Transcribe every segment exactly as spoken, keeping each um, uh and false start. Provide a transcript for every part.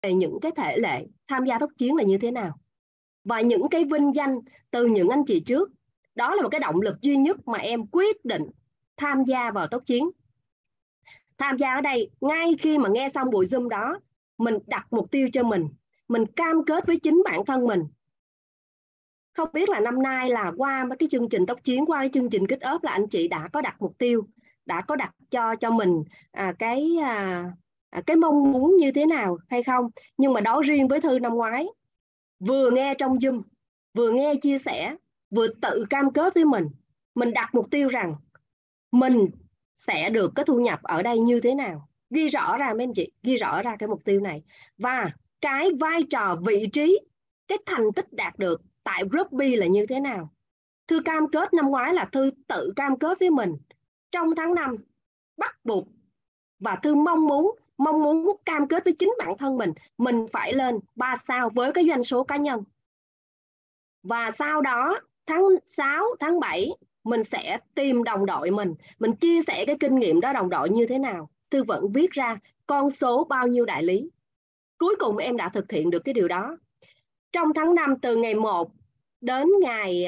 về những cái thể lệ tham gia tốc chiến là như thế nào. Và những cái vinh danh từ những anh chị trước, đó là một cái động lực duy nhất mà em quyết định tham gia vào tốc chiến. Tham gia ở đây, ngay khi mà nghe xong buổi Zoom đó, mình đặt mục tiêu cho mình, mình cam kết với chính bản thân mình. Không biết là năm nay là qua cái chương trình tốc chiến, qua cái chương trình kích ốp là anh chị đã có đặt mục tiêu, đã có đặt cho cho mình à, cái à, cái mong muốn như thế nào hay không. Nhưng mà đó riêng với Thư năm ngoái, vừa nghe trong Zoom, vừa nghe chia sẻ, vừa tự cam kết với mình, mình đặt mục tiêu rằng mình sẽ được cái thu nhập ở đây như thế nào, ghi rõ ra mấy anh chị, ghi rõ ra cái mục tiêu này và cái vai trò, vị trí, cái thành tích đạt được tại rugby là như thế nào. Thư cam kết năm ngoái là Thư tự cam kết với mình trong tháng năm bắt buộc, và Thư mong muốn mong muốn cam kết với chính bản thân mình, mình phải lên ba sao với cái doanh số cá nhân. Và sau đó tháng sáu, tháng bảy mình sẽ tìm đồng đội mình, mình chia sẻ cái kinh nghiệm đó đồng đội như thế nào. Thư vẫn viết ra con số bao nhiêu đại lý. Cuối cùng em đã thực hiện được cái điều đó. Trong tháng năm, từ ngày một đến ngày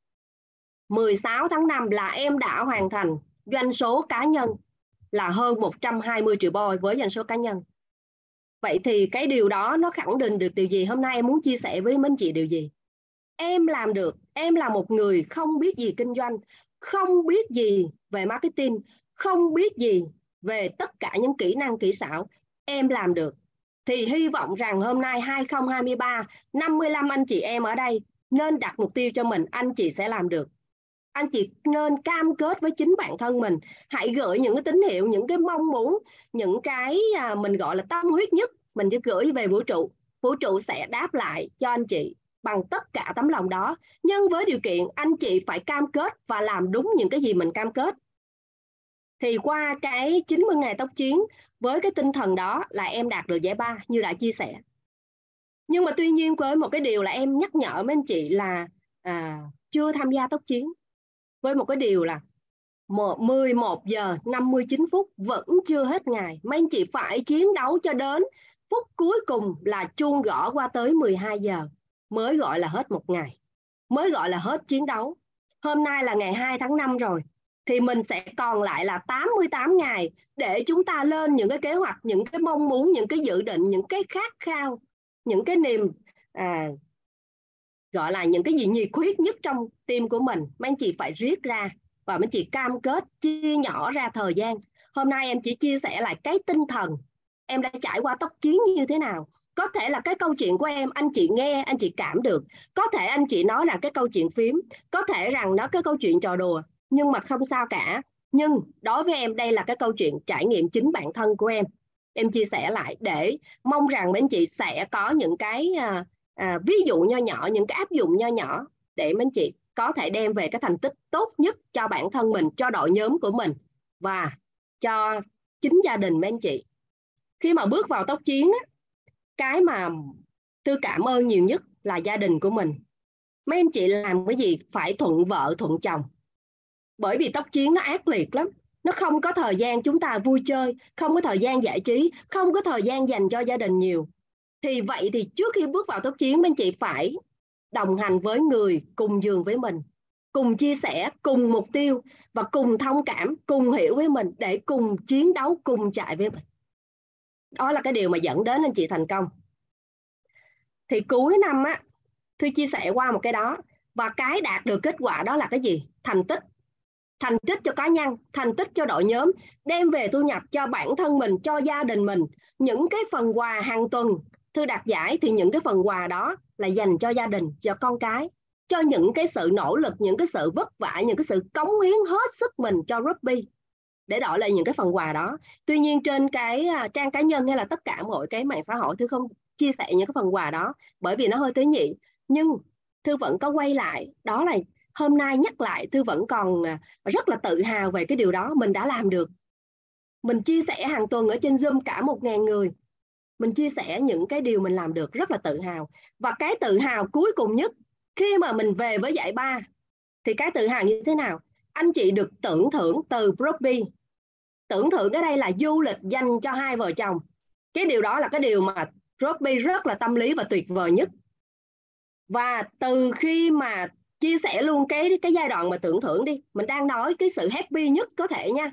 mười sáu tháng năm là em đã hoàn thành doanh số cá nhân là hơn một trăm hai mươi triệu boy với doanh số cá nhân. Vậy thì cái điều đó nó khẳng định được điều gì? Hôm nay em muốn chia sẻ với mấy anh chị điều gì? Em làm được, em là một người không biết gì kinh doanh, không biết gì về marketing, không biết gì về tất cả những kỹ năng kỹ xảo, em làm được. Thì hy vọng rằng hôm nay hai không hai ba, năm mươi lăm anh chị em ở đây nên đặt mục tiêu cho mình, anh chị sẽ làm được. Anh chị nên cam kết với chính bản thân mình, hãy gửi những cái tín hiệu, những cái mong muốn, những cái à, mình gọi là tâm huyết nhất, mình chỉ gửi về vũ trụ. Vũ trụ sẽ đáp lại cho anh chị bằng tất cả tấm lòng đó, nhưng với điều kiện anh chị phải cam kết và làm đúng những cái gì mình cam kết. Thì qua cái chín mươi ngày tốc chiến, với cái tinh thần đó là em đạt được giải ba như đã chia sẻ. Nhưng mà tuy nhiên với một cái điều là em nhắc nhở mấy anh chị là à, chưa tham gia tốc chiến, với một cái điều là mười một giờ năm mươi chín phút vẫn chưa hết ngày. Mấy anh chị phải chiến đấu cho đến phút cuối cùng là chuông gõ qua tới mười hai giờ mới gọi là hết một ngày, mới gọi là hết chiến đấu. Hôm nay là ngày hai tháng năm rồi, thì mình sẽ còn lại là tám mươi tám ngày để chúng ta lên những cái kế hoạch, những cái mong muốn, những cái dự định, những cái khát khao, những cái niềm à, gọi là những cái gì nhiệt huyết nhất trong tim của mình. Mấy anh chị phải viết ra và mấy anh chị cam kết chia nhỏ ra thời gian. Hôm nay em chỉ chia sẻ lại cái tinh thần em đã trải qua tốc chiến như thế nào. Có thể là cái câu chuyện của em anh chị nghe, anh chị cảm được. Có thể anh chị nói là cái câu chuyện phím, có thể rằng nó cái câu chuyện trò đùa, nhưng mà không sao cả. Nhưng đối với em đây là cái câu chuyện trải nghiệm chính bản thân của em. Em chia sẻ lại để mong rằng mấy anh chị sẽ có những cái à, à, ví dụ nho nhỏ, những cái áp dụng nho nhỏ để mấy anh chị có thể đem về cái thành tích tốt nhất cho bản thân mình, cho đội nhóm của mình và cho chính gia đình mấy anh chị. Khi mà bước vào tốc chiến, cái mà Thư cảm ơn nhiều nhất là gia đình của mình. Mấy anh chị làm cái gì phải thuận vợ thuận chồng, bởi vì tốc chiến nó ác liệt lắm. Nó không có thời gian chúng ta vui chơi, không có thời gian giải trí, không có thời gian dành cho gia đình nhiều. Thì vậy thì trước khi bước vào tốc chiến, mấy anh chị phải đồng hành với người cùng giường với mình, cùng chia sẻ, cùng mục tiêu và cùng thông cảm, cùng hiểu với mình để cùng chiến đấu, cùng chạy với mình. Đó là cái điều mà dẫn đến anh chị thành công. Thì cuối năm á, Thư chia sẻ qua một cái đó, và cái đạt được kết quả đó là cái gì? Thành tích. Thành tích cho cá nhân, thành tích cho đội nhóm, đem về thu nhập cho bản thân mình, cho gia đình mình. Những cái phần quà hàng tuần Thư đạt giải thì những cái phần quà đó là dành cho gia đình, cho con cái, cho những cái sự nỗ lực, những cái sự vất vả, những cái sự cống hiến hết sức mình cho rugby để đổi lại những cái phần quà đó. Tuy nhiên trên cái trang cá nhân hay là tất cả mọi cái mạng xã hội, Thư không chia sẻ những cái phần quà đó bởi vì nó hơi tế nhị. Nhưng Thư vẫn có quay lại, đó là hôm nay nhắc lại, Thư vẫn còn rất là tự hào về cái điều đó mình đã làm được. Mình chia sẻ hàng tuần ở trên Zoom cả một ngàn người, mình chia sẻ những cái điều mình làm được, rất là tự hào. Và cái tự hào cuối cùng nhất khi mà mình về với giải ba thì cái tự hào như thế nào? Anh chị được tưởng thưởng từ rugby. Tưởng thưởng ở đây là du lịch dành cho hai vợ chồng. Cái điều đó là cái điều mà Robby rất là tâm lý và tuyệt vời nhất. Và từ khi mà chia sẻ luôn cái cái giai đoạn mà tưởng thưởng đi, mình đang nói cái sự happy nhất có thể nha.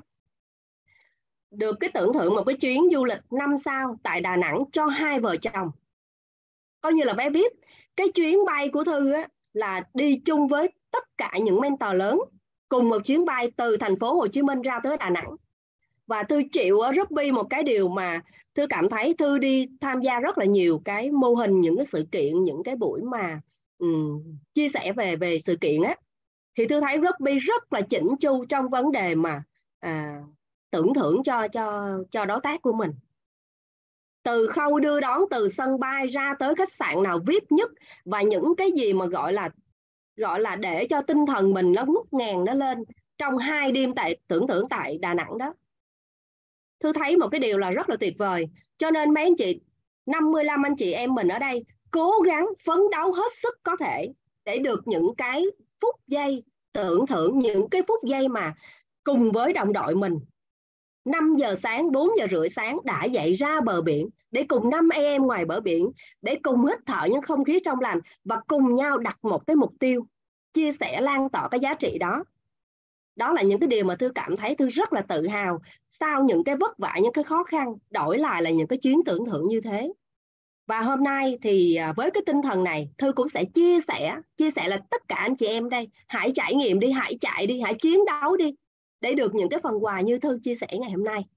Được cái tưởng thưởng một cái chuyến du lịch năm sao tại Đà Nẵng cho hai vợ chồng, coi như là vé vi ai pi. Cái chuyến bay của Thư á, là đi chung với tất cả những mentor lớn, cùng một chuyến bay từ thành phố Hồ Chí Minh ra tới Đà Nẵng. Và Thư chịu ở Robby một cái điều mà Thư cảm thấy Thư đi tham gia rất là nhiều cái mô hình, những cái sự kiện, những cái buổi mà um, chia sẻ về về sự kiện á, thì Thư thấy Robby rất là chỉnh chu trong vấn đề mà à, tưởng thưởng cho cho cho đối tác của mình. Từ khâu đưa đón từ sân bay ra tới khách sạn nào vi ai pi nhất, và những cái gì mà gọi là gọi là để cho tinh thần mình nó ngút ngàn nó lên trong hai đêm tại tưởng thưởng tại Đà Nẵng đó. Thư thấy một cái điều là rất là tuyệt vời. Cho nên mấy anh chị năm mươi lăm anh chị em mình ở đây cố gắng phấn đấu hết sức có thể để được những cái phút giây tưởng thưởng, những cái phút giây mà cùng với đồng đội mình năm giờ sáng, bốn giờ rưỡi sáng đã dậy ra bờ biển để cùng năm em ngoài bờ biển, để cùng hít thở những không khí trong lành và cùng nhau đặt một cái mục tiêu, chia sẻ lan tỏa cái giá trị đó. Đó là những cái điều mà Thư cảm thấy Thư rất là tự hào. Sau những cái vất vả, những cái khó khăn, đổi lại là những cái chuyến tưởng thưởng như thế. Và hôm nay thì với cái tinh thần này, Thư cũng sẽ chia sẻ, chia sẻ là tất cả anh chị em đây, hãy trải nghiệm đi, hãy chạy đi, hãy chiến đấu đi, để được những cái phần quà như Thư chia sẻ ngày hôm nay.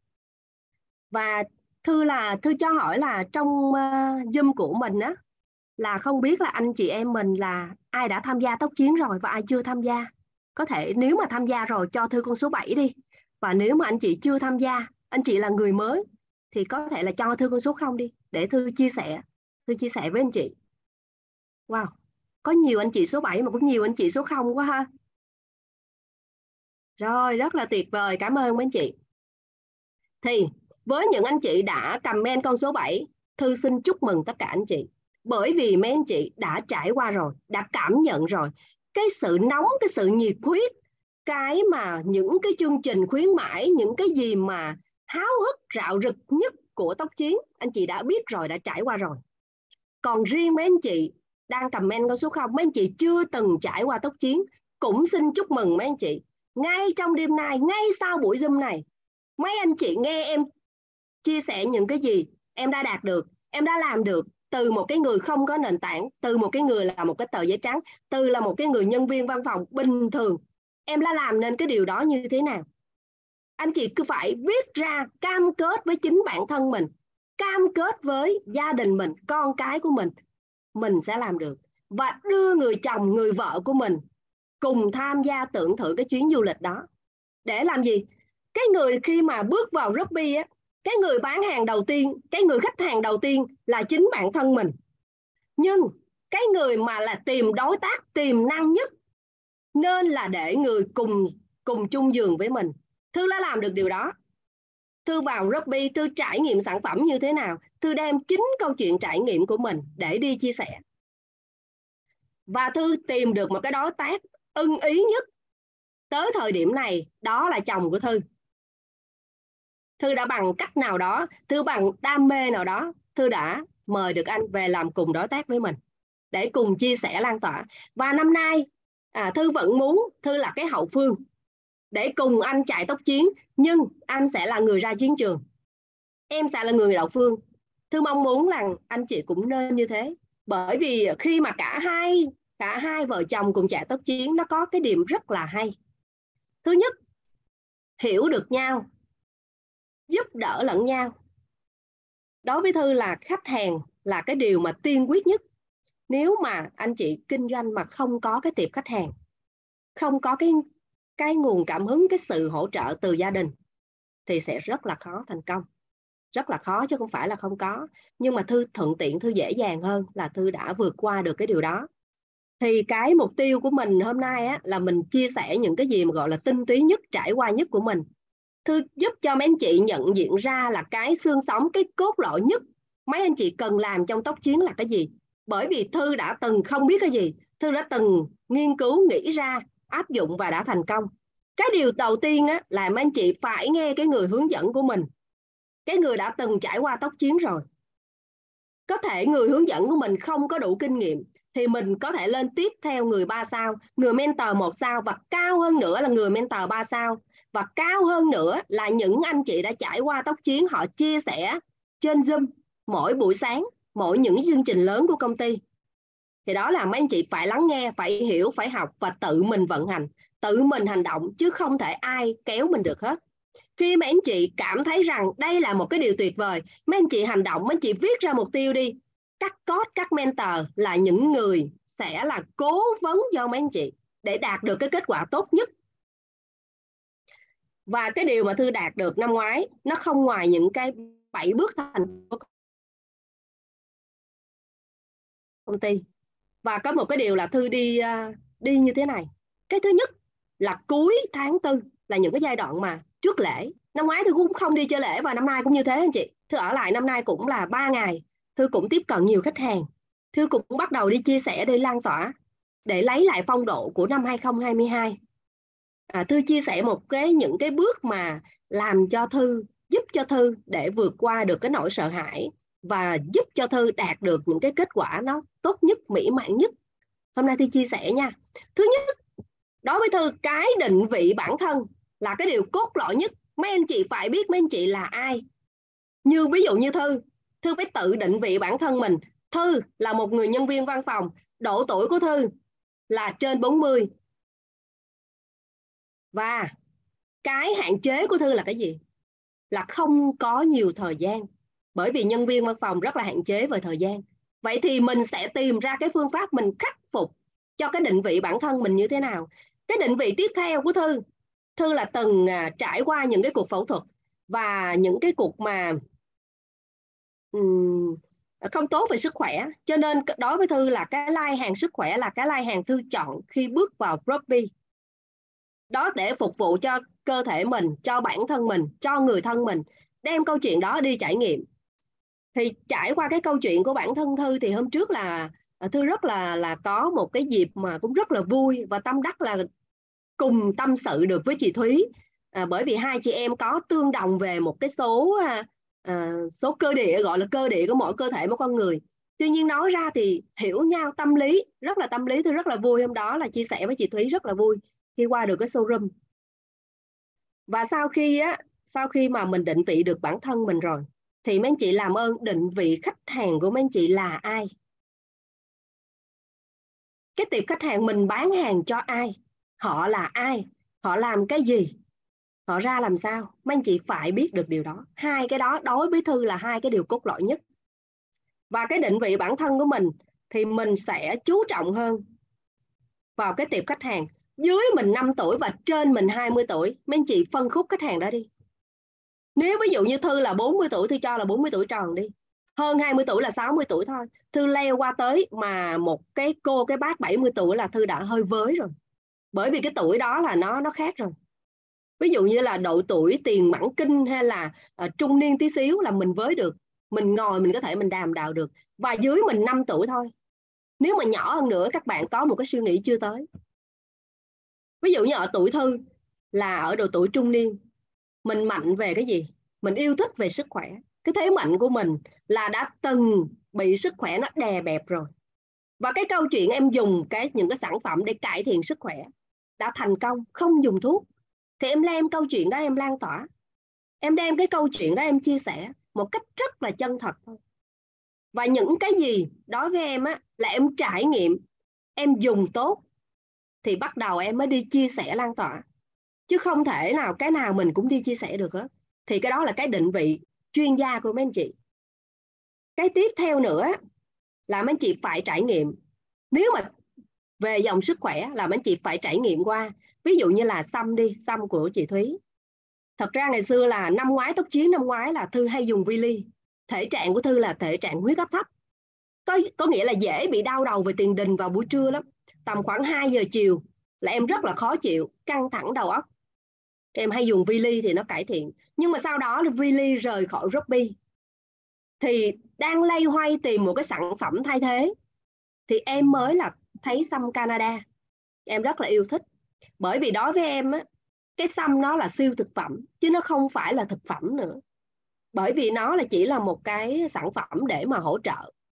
Và Thư là Thư cho hỏi là trong uh, Zoom của mình á, là không biết là anh chị em mình là ai đã tham gia tốc chiến rồi và ai chưa tham gia. Có thể nếu mà tham gia rồi cho Thư con số bảy đi. Và nếu mà anh chị chưa tham gia, anh chị là người mới, thì có thể là cho Thư con số không đi, để Thư chia sẻ. Thư chia sẻ với anh chị. Wow, có nhiều anh chị số bảy mà cũng nhiều anh chị số không quá ha. Rồi, rất là tuyệt vời, cảm ơn mấy anh chị. Thì với những anh chị đã comment con số bảy, Thư xin chúc mừng tất cả anh chị. Bởi vì mấy anh chị đã trải qua rồi, đã cảm nhận rồi cái sự nóng, cái sự nhiệt huyết, cái mà những cái chương trình khuyến mãi, những cái gì mà háo hức rạo rực nhất của tốc chiến, anh chị đã biết rồi, đã trải qua rồi. Còn riêng mấy anh chị đang comment con số không, mấy anh chị chưa từng trải qua tốc chiến, cũng xin chúc mừng mấy anh chị. Ngay trong đêm nay, ngay sau buổi Zoom này, mấy anh chị nghe em chia sẻ những cái gì em đã đạt được, em đã làm được, từ một cái người không có nền tảng, từ một cái người là một cái tờ giấy trắng, từ là một cái người nhân viên văn phòng bình thường, em đã làm nên cái điều đó như thế nào. Anh chị cứ phải viết ra, cam kết với chính bản thân mình, cam kết với gia đình mình, con cái của mình, mình sẽ làm được. Và đưa người chồng, người vợ của mình cùng tham gia tưởng thưởng cái chuyến du lịch đó. Để làm gì? Cái người khi mà bước vào Robby á, cái người bán hàng đầu tiên, cái người khách hàng đầu tiên là chính bản thân mình. Nhưng cái người mà là tìm đối tác tiềm năng nhất nên là để người cùng cùng chung giường với mình. Thư đã làm được điều đó. Thư vào Robby, Thư trải nghiệm sản phẩm như thế nào, Thư đem chính câu chuyện trải nghiệm của mình để đi chia sẻ. Và Thư tìm được một cái đối tác ưng ý nhất tới thời điểm này, đó là chồng của Thư. Thư đã bằng cách nào đó, Thư bằng đam mê nào đó, Thư đã mời được anh về làm cùng đối tác với mình để cùng chia sẻ lan tỏa. Và năm nay à, Thư vẫn muốn Thư là cái hậu phương để cùng anh chạy tốc chiến, nhưng anh sẽ là người ra chiến trường, em sẽ là người hậu phương. Thư mong muốn rằng anh chị cũng nên như thế, bởi vì khi mà cả hai cả hai vợ chồng cùng chạy tốc chiến, nó có cái điểm rất là hay. Thứ nhất, hiểu được nhau, giúp đỡ lẫn nhau. Đối với Thư là khách hàng là cái điều mà tiên quyết nhất. Nếu mà anh chị kinh doanh mà không có cái tiệp khách hàng, không có cái, cái nguồn cảm hứng, cái sự hỗ trợ từ gia đình, thì sẽ rất là khó thành công. Rất là khó chứ không phải là không có. Nhưng mà Thư thuận tiện, Thư dễ dàng hơn là Thư đã vượt qua được cái điều đó. Thì cái mục tiêu của mình hôm nay á, là mình chia sẻ những cái gì mà gọi là tinh túy nhất, trải qua nhất của mình. Thư giúp cho mấy anh chị nhận diện ra là cái xương sống, cái cốt lõi nhất mấy anh chị cần làm trong tốc chiến là cái gì. Bởi vì Thư đã từng không biết cái gì, Thư đã từng nghiên cứu, nghĩ ra, áp dụng và đã thành công. Cái điều đầu tiên á, là mấy anh chị phải nghe cái người hướng dẫn của mình, cái người đã từng trải qua tốc chiến rồi. Có thể người hướng dẫn của mình không có đủ kinh nghiệm thì mình có thể lên tiếp theo người ba sao, người mentor một sao, và cao hơn nữa là người mentor ba sao, và cao hơn nữa là những anh chị đã trải qua tốc chiến, họ chia sẻ trên Zoom mỗi buổi sáng, mỗi những chương trình lớn của công ty. Thì đó là mấy anh chị phải lắng nghe, phải hiểu, phải học và tự mình vận hành, tự mình hành động, chứ không thể ai kéo mình được hết. Khi mà anh chị cảm thấy rằng đây là một cái điều tuyệt vời, mấy anh chị hành động, mấy anh chị viết ra mục tiêu đi. Các coach, các mentor là những người sẽ là cố vấn cho mấy anh chị để đạt được cái kết quả tốt nhất. Và cái điều mà Thư đạt được năm ngoái nó không ngoài những cái bảy bước thành công ty. Và có một cái điều là Thư đi đi như thế này. Cái thứ nhất là cuối tháng tư là những cái giai đoạn mà trước lễ. Năm ngoái Thư cũng không đi chơi lễ và năm nay cũng như thế anh chị. Thư ở lại năm nay cũng là ba ngày. Thư cũng tiếp cận nhiều khách hàng. Thư cũng bắt đầu đi chia sẻ, đi lan tỏa để lấy lại phong độ của năm hai không hai hai. À, Thư chia sẻ một cái những cái bước mà làm cho Thư, giúp cho Thư để vượt qua được cái nỗi sợ hãi và giúp cho Thư đạt được những cái kết quả nó tốt nhất, mỹ mãn nhất. Hôm nay Thư chia sẻ nha. Thứ nhất, đối với Thư, cái định vị bản thân là cái điều cốt lõi nhất. Mấy anh chị phải biết mấy anh chị là ai. Như ví dụ như Thư, Thư phải tự định vị bản thân mình. Thư là một người nhân viên văn phòng, độ tuổi của Thư là trên bốn mươi. Và cái hạn chế của Thư là cái gì? Là không có nhiều thời gian. Bởi vì nhân viên văn phòng rất là hạn chế về thời gian. Vậy thì mình sẽ tìm ra cái phương pháp mình khắc phục cho cái định vị bản thân mình như thế nào. Cái định vị tiếp theo của Thư, Thư là từng à, trải qua những cái cuộc phẫu thuật và những cái cuộc mà um, không tốt về sức khỏe. Cho nên đối với Thư là cái lai hàng sức khỏe là cái lai hàng Thư chọn khi bước vào rugby. Đó để phục vụ cho cơ thể mình, cho bản thân mình, cho người thân mình, đem câu chuyện đó đi trải nghiệm. Thì trải qua cái câu chuyện của bản thân Thư thì hôm trước là Thư rất là là có một cái dịp mà cũng rất là vui và tâm đắc là cùng tâm sự được với chị Thúy, à, bởi vì hai chị em có tương đồng về một cái số à, số cơ địa, gọi là cơ địa của mỗi cơ thể mỗi con người. Tuy nhiên nói ra thì hiểu nhau tâm lý, rất là tâm lý. Thư rất là vui hôm đó là chia sẻ với chị Thúy, rất là vui khi qua được cái showroom. Và sau khi á sau khi mà mình định vị được bản thân mình rồi thì mấy anh chị làm ơn định vị khách hàng của mấy anh chị là ai. Cái tiệp khách hàng mình bán hàng cho ai, họ là ai, họ làm cái gì, họ ra làm sao, mấy anh chị phải biết được điều đó. Hai cái đó đối với Thư là hai cái điều cốt lõi nhất. Và cái định vị bản thân của mình thì mình sẽ chú trọng hơn vào cái tiệp khách hàng dưới mình năm tuổi và trên mình hai mươi tuổi. Mấy anh chị phân khúc khách hàng đó đi. Nếu ví dụ như Thư là bốn mươi tuổi, Thư cho là bốn mươi tuổi tròn đi. Hơn hai mươi tuổi là sáu mươi tuổi thôi. Thư leo qua tới mà một cái cô, cái bác bảy mươi tuổi là Thư đã hơi với rồi. Bởi vì cái tuổi đó là nó nó khác rồi. Ví dụ như là độ tuổi tiền mãn kinh hay là uh, trung niên tí xíu là mình với được. Mình ngồi mình có thể mình đàm đạo được. Và dưới mình năm tuổi thôi. Nếu mà nhỏ hơn nữa các bạn có một cái suy nghĩ chưa tới. Ví dụ như ở tuổi Thư là ở độ tuổi trung niên. Mình mạnh về cái gì? Mình yêu thích về sức khỏe. Cái thế mạnh của mình là đã từng bị sức khỏe nó đè bẹp rồi. Và cái câu chuyện em dùng cái những cái sản phẩm để cải thiện sức khỏe đã thành công, không dùng thuốc. Thì em đem câu chuyện đó em lan tỏa. Em đem cái câu chuyện đó em chia sẻ một cách rất là chân thật thôi. Và những cái gì đối với em á, là em trải nghiệm, em dùng tốt thì bắt đầu em mới đi chia sẻ lan tỏa. Chứ không thể nào cái nào mình cũng đi chia sẻ được hết. Thì cái đó là cái định vị chuyên gia của mấy anh chị. Cái tiếp theo nữa là mấy anh chị phải trải nghiệm. Nếu mà về dòng sức khỏe là mấy anh chị phải trải nghiệm qua. Ví dụ như là xăm đi, xăm của chị Thúy. Thật ra ngày xưa là năm ngoái tốc chiến, năm ngoái là Thư hay dùng Vili. Thể trạng của Thư là thể trạng huyết áp thấp. Có, có nghĩa là dễ bị đau đầu về tiền đình vào buổi trưa lắm. Tầm khoảng hai giờ chiều là em rất là khó chịu, căng thẳng đầu óc. Em hay dùng Vili thì nó cải thiện. Nhưng mà sau đó là Vili rời khỏi rugby. Thì đang lay hoay tìm một cái sản phẩm thay thế. Thì em mới là thấy xăm Canada. Em rất là yêu thích. Bởi vì đối với em á, cái xăm nó là siêu thực phẩm chứ nó không phải là thực phẩm nữa. Bởi vì nó là chỉ là một cái sản phẩm để mà hỗ trợ.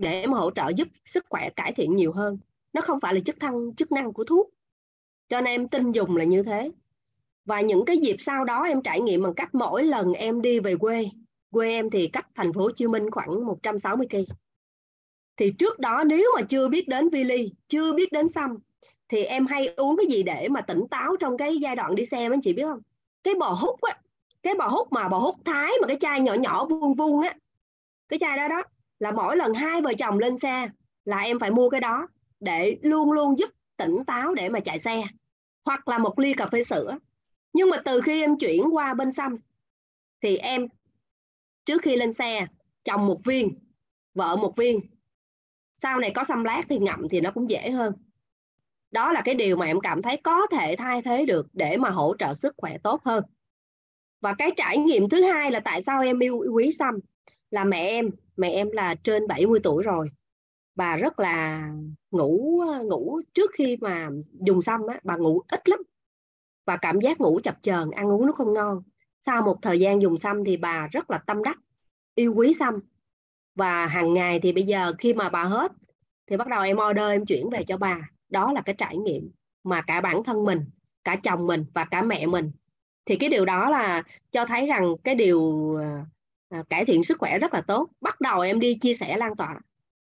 để mà hỗ trợ giúp sức khỏe cải thiện nhiều hơn. Nó không phải là chức năng chức năng của thuốc. Cho nên em tin dùng là như thế. Và những cái dịp sau đó em trải nghiệm bằng cách mỗi lần em đi về quê, quê em thì cách thành phố Hồ Chí Minh khoảng một trăm sáu mươi ki lô mét. Thì trước đó nếu mà chưa biết đến Vili, chưa biết đến Sâm, thì em hay uống cái gì để mà tỉnh táo trong cái giai đoạn đi xe, anh chị biết không? Cái bò hút á, cái bò hút mà bò hút Thái mà cái chai nhỏ nhỏ vuông vuông á, cái chai đó đó là mỗi lần hai vợ chồng lên xe là em phải mua cái đó để luôn luôn giúp tỉnh táo để mà chạy xe, hoặc là một ly cà phê sữa. Nhưng mà từ khi em chuyển qua bên Sâm thì em trước khi lên xe chồng một viên, vợ một viên, sau này có Sâm lát thì ngậm thì nó cũng dễ hơn. Đó là cái điều mà em cảm thấy có thể thay thế được để mà hỗ trợ sức khỏe tốt hơn. Và cái trải nghiệm thứ hai là tại sao em yêu quý Sâm là mẹ em, mẹ em là trên bảy mươi tuổi rồi. Bà rất là ngủ ngủ trước khi mà dùng Sâm á, bà ngủ ít lắm. Và cảm giác ngủ chập chờn, ăn uống nó không ngon. Sau một thời gian dùng Sâm thì bà rất là tâm đắc, yêu quý Sâm. Và hàng ngày thì bây giờ khi mà bà hết thì bắt đầu em order, em chuyển về cho bà. Đó là cái trải nghiệm mà cả bản thân mình, cả chồng mình và cả mẹ mình. Thì cái điều đó là cho thấy rằng cái điều à, cải thiện sức khỏe rất là tốt. Bắt đầu em đi chia sẻ lan tỏa.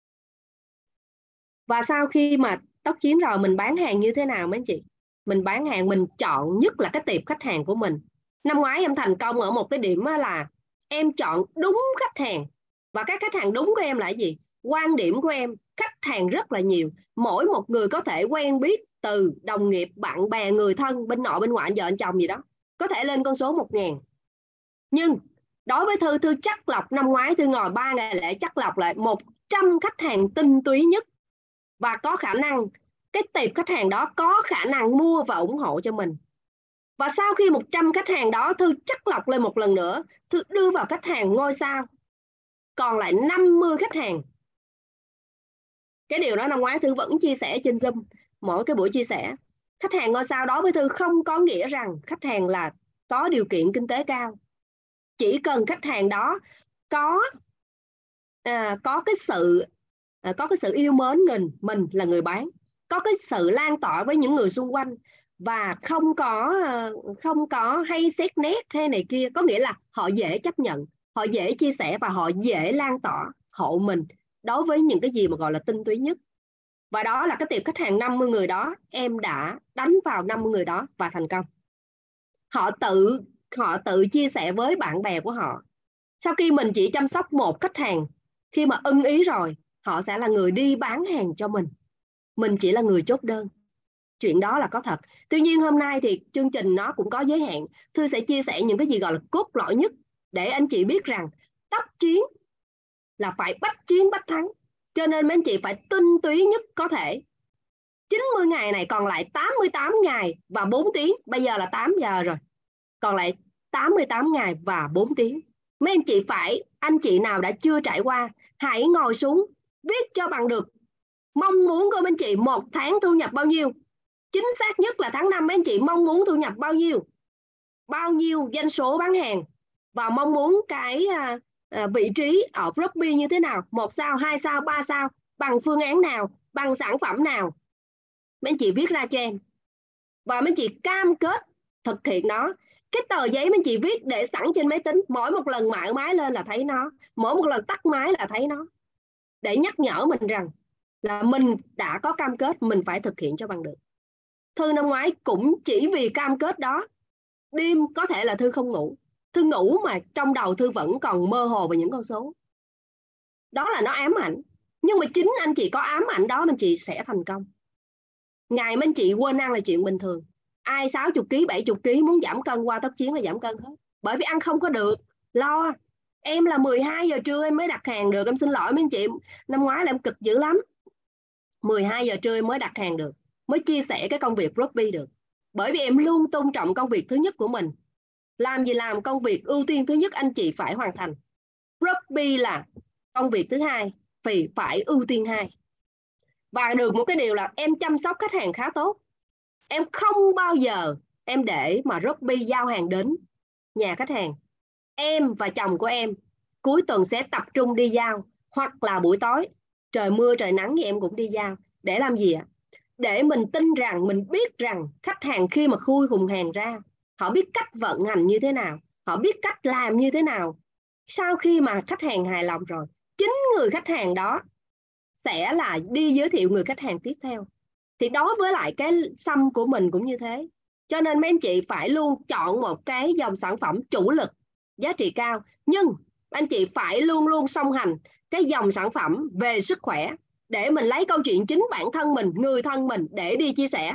Và sau khi mà tốc chiến rồi mình bán hàng như thế nào mấy anh chị? Mình bán hàng, mình chọn nhất là cái tệp khách hàng của mình. Năm ngoái em thành công ở một cái điểm là em chọn đúng khách hàng. Và các khách hàng đúng của em là cái gì? Quan điểm của em, khách hàng rất là nhiều. Mỗi một người có thể quen biết từ đồng nghiệp, bạn bè, người thân, bên nội, bên ngoại, vợ, anh chồng gì đó. Có thể lên con số một ngàn. Nhưng đối với Thư, Thư chắc lọc năm ngoái Thư ngồi ba ngày lễ chắc lọc lại một trăm khách hàng tinh túy nhất. Và có khả năng, cái tệp khách hàng đó có khả năng mua và ủng hộ cho mình. Và sau khi một trăm khách hàng đó Thư chắc lọc lên một lần nữa, Thư đưa vào khách hàng ngôi sao, còn lại năm mươi khách hàng. Cái điều đó năm ngoái Thư vẫn chia sẻ trên Zoom, mỗi cái buổi chia sẻ. Khách hàng ngôi sao đó với Thư không có nghĩa rằng khách hàng là có điều kiện kinh tế cao. Chỉ cần khách hàng đó có à, có cái sự à, có cái sự yêu mến mình, mình là người bán, có cái sự lan tỏa với những người xung quanh và không có không có hay xét nét hay này kia, có nghĩa là họ dễ chấp nhận, họ dễ chia sẻ và họ dễ lan tỏa hộ mình đối với những cái gì mà gọi là tinh túy nhất. Và đó là cái tệp khách hàng năm mươi người đó, em đã đánh vào năm mươi người đó và thành công. Họ tự họ tự chia sẻ với bạn bè của họ. Sau khi mình chỉ chăm sóc một khách hàng, khi mà ưng ý rồi, họ sẽ là người đi bán hàng cho mình. Mình chỉ là người chốt đơn. Chuyện đó là có thật. Tuy nhiên hôm nay thì chương trình nó cũng có giới hạn. Thư sẽ chia sẻ những cái gì gọi là cốt lõi nhất để anh chị biết rằng tốc chiến là phải bách chiến bách thắng. Cho nên mấy anh chị phải tinh túy nhất có thể. chín mươi ngày này còn lại tám mươi tám ngày và bốn tiếng. Bây giờ là tám giờ rồi. Còn lại tám mươi tám ngày và bốn tiếng. Mấy anh chị phải, anh chị nào đã chưa trải qua, hãy ngồi xuống, viết cho bằng được mong muốn của mấy anh chị một tháng thu nhập bao nhiêu. Chính xác nhất là tháng năm mấy anh chị mong muốn thu nhập bao nhiêu, bao nhiêu doanh số bán hàng, và mong muốn cái à, à, vị trí ở Robby như thế nào, một sao, hai sao, ba sao, bằng phương án nào, bằng sản phẩm nào. Mấy anh chị viết ra cho em và mấy anh chị cam kết thực hiện nó. Cái tờ giấy mấy anh chị viết để sẵn trên máy tính, mỗi một lần mở máy lên là thấy nó, mỗi một lần tắt máy là thấy nó, để nhắc nhở mình rằng là mình đã có cam kết, mình phải thực hiện cho bằng được. Thư năm ngoái cũng chỉ vì cam kết đó, đêm có thể là Thư không ngủ, Thư ngủ mà trong đầu Thư vẫn còn mơ hồ về những con số. Đó là nó ám ảnh. Nhưng mà chính anh chị có ám ảnh đó, anh chị sẽ thành công. Ngày mấy anh chị quên ăn là chuyện bình thường. Ai sáu mươi ki lô gam, bảy mươi ki lô gam muốn giảm cân qua tốc chiến là giảm cân hết. Bởi vì ăn không có được, lo. Em là mười hai giờ trưa em mới đặt hàng được. Em xin lỗi mấy anh chị, năm ngoái là em cực dữ lắm. mười hai giờ trưa em mới đặt hàng được, mới chia sẻ cái công việc Robby được. Bởi vì em luôn tôn trọng công việc thứ nhất của mình. Làm gì làm, công việc ưu tiên thứ nhất anh chị phải hoàn thành. Robby là công việc thứ hai, vì phải ưu tiên hai. Và được một cái điều là em chăm sóc khách hàng khá tốt. Em không bao giờ em để mà Robby giao hàng đến nhà khách hàng. Em và chồng của em cuối tuần sẽ tập trung đi giao, hoặc là buổi tối trời mưa trời nắng thì em cũng đi giao. Để làm gì ạ? Để mình tin rằng, mình biết rằng khách hàng khi mà khui thùng hàng ra, họ biết cách vận hành như thế nào, họ biết cách làm như thế nào. Sau khi mà khách hàng hài lòng rồi, chính người khách hàng đó sẽ là đi giới thiệu người khách hàng tiếp theo. Thì đối với lại cái xăm của mình cũng như thế. Cho nên mấy anh chị phải luôn chọn một cái dòng sản phẩm chủ lực, giá trị cao. Nhưng anh chị phải luôn luôn song hành cái dòng sản phẩm về sức khỏe, để mình lấy câu chuyện chính bản thân mình, người thân mình để đi chia sẻ.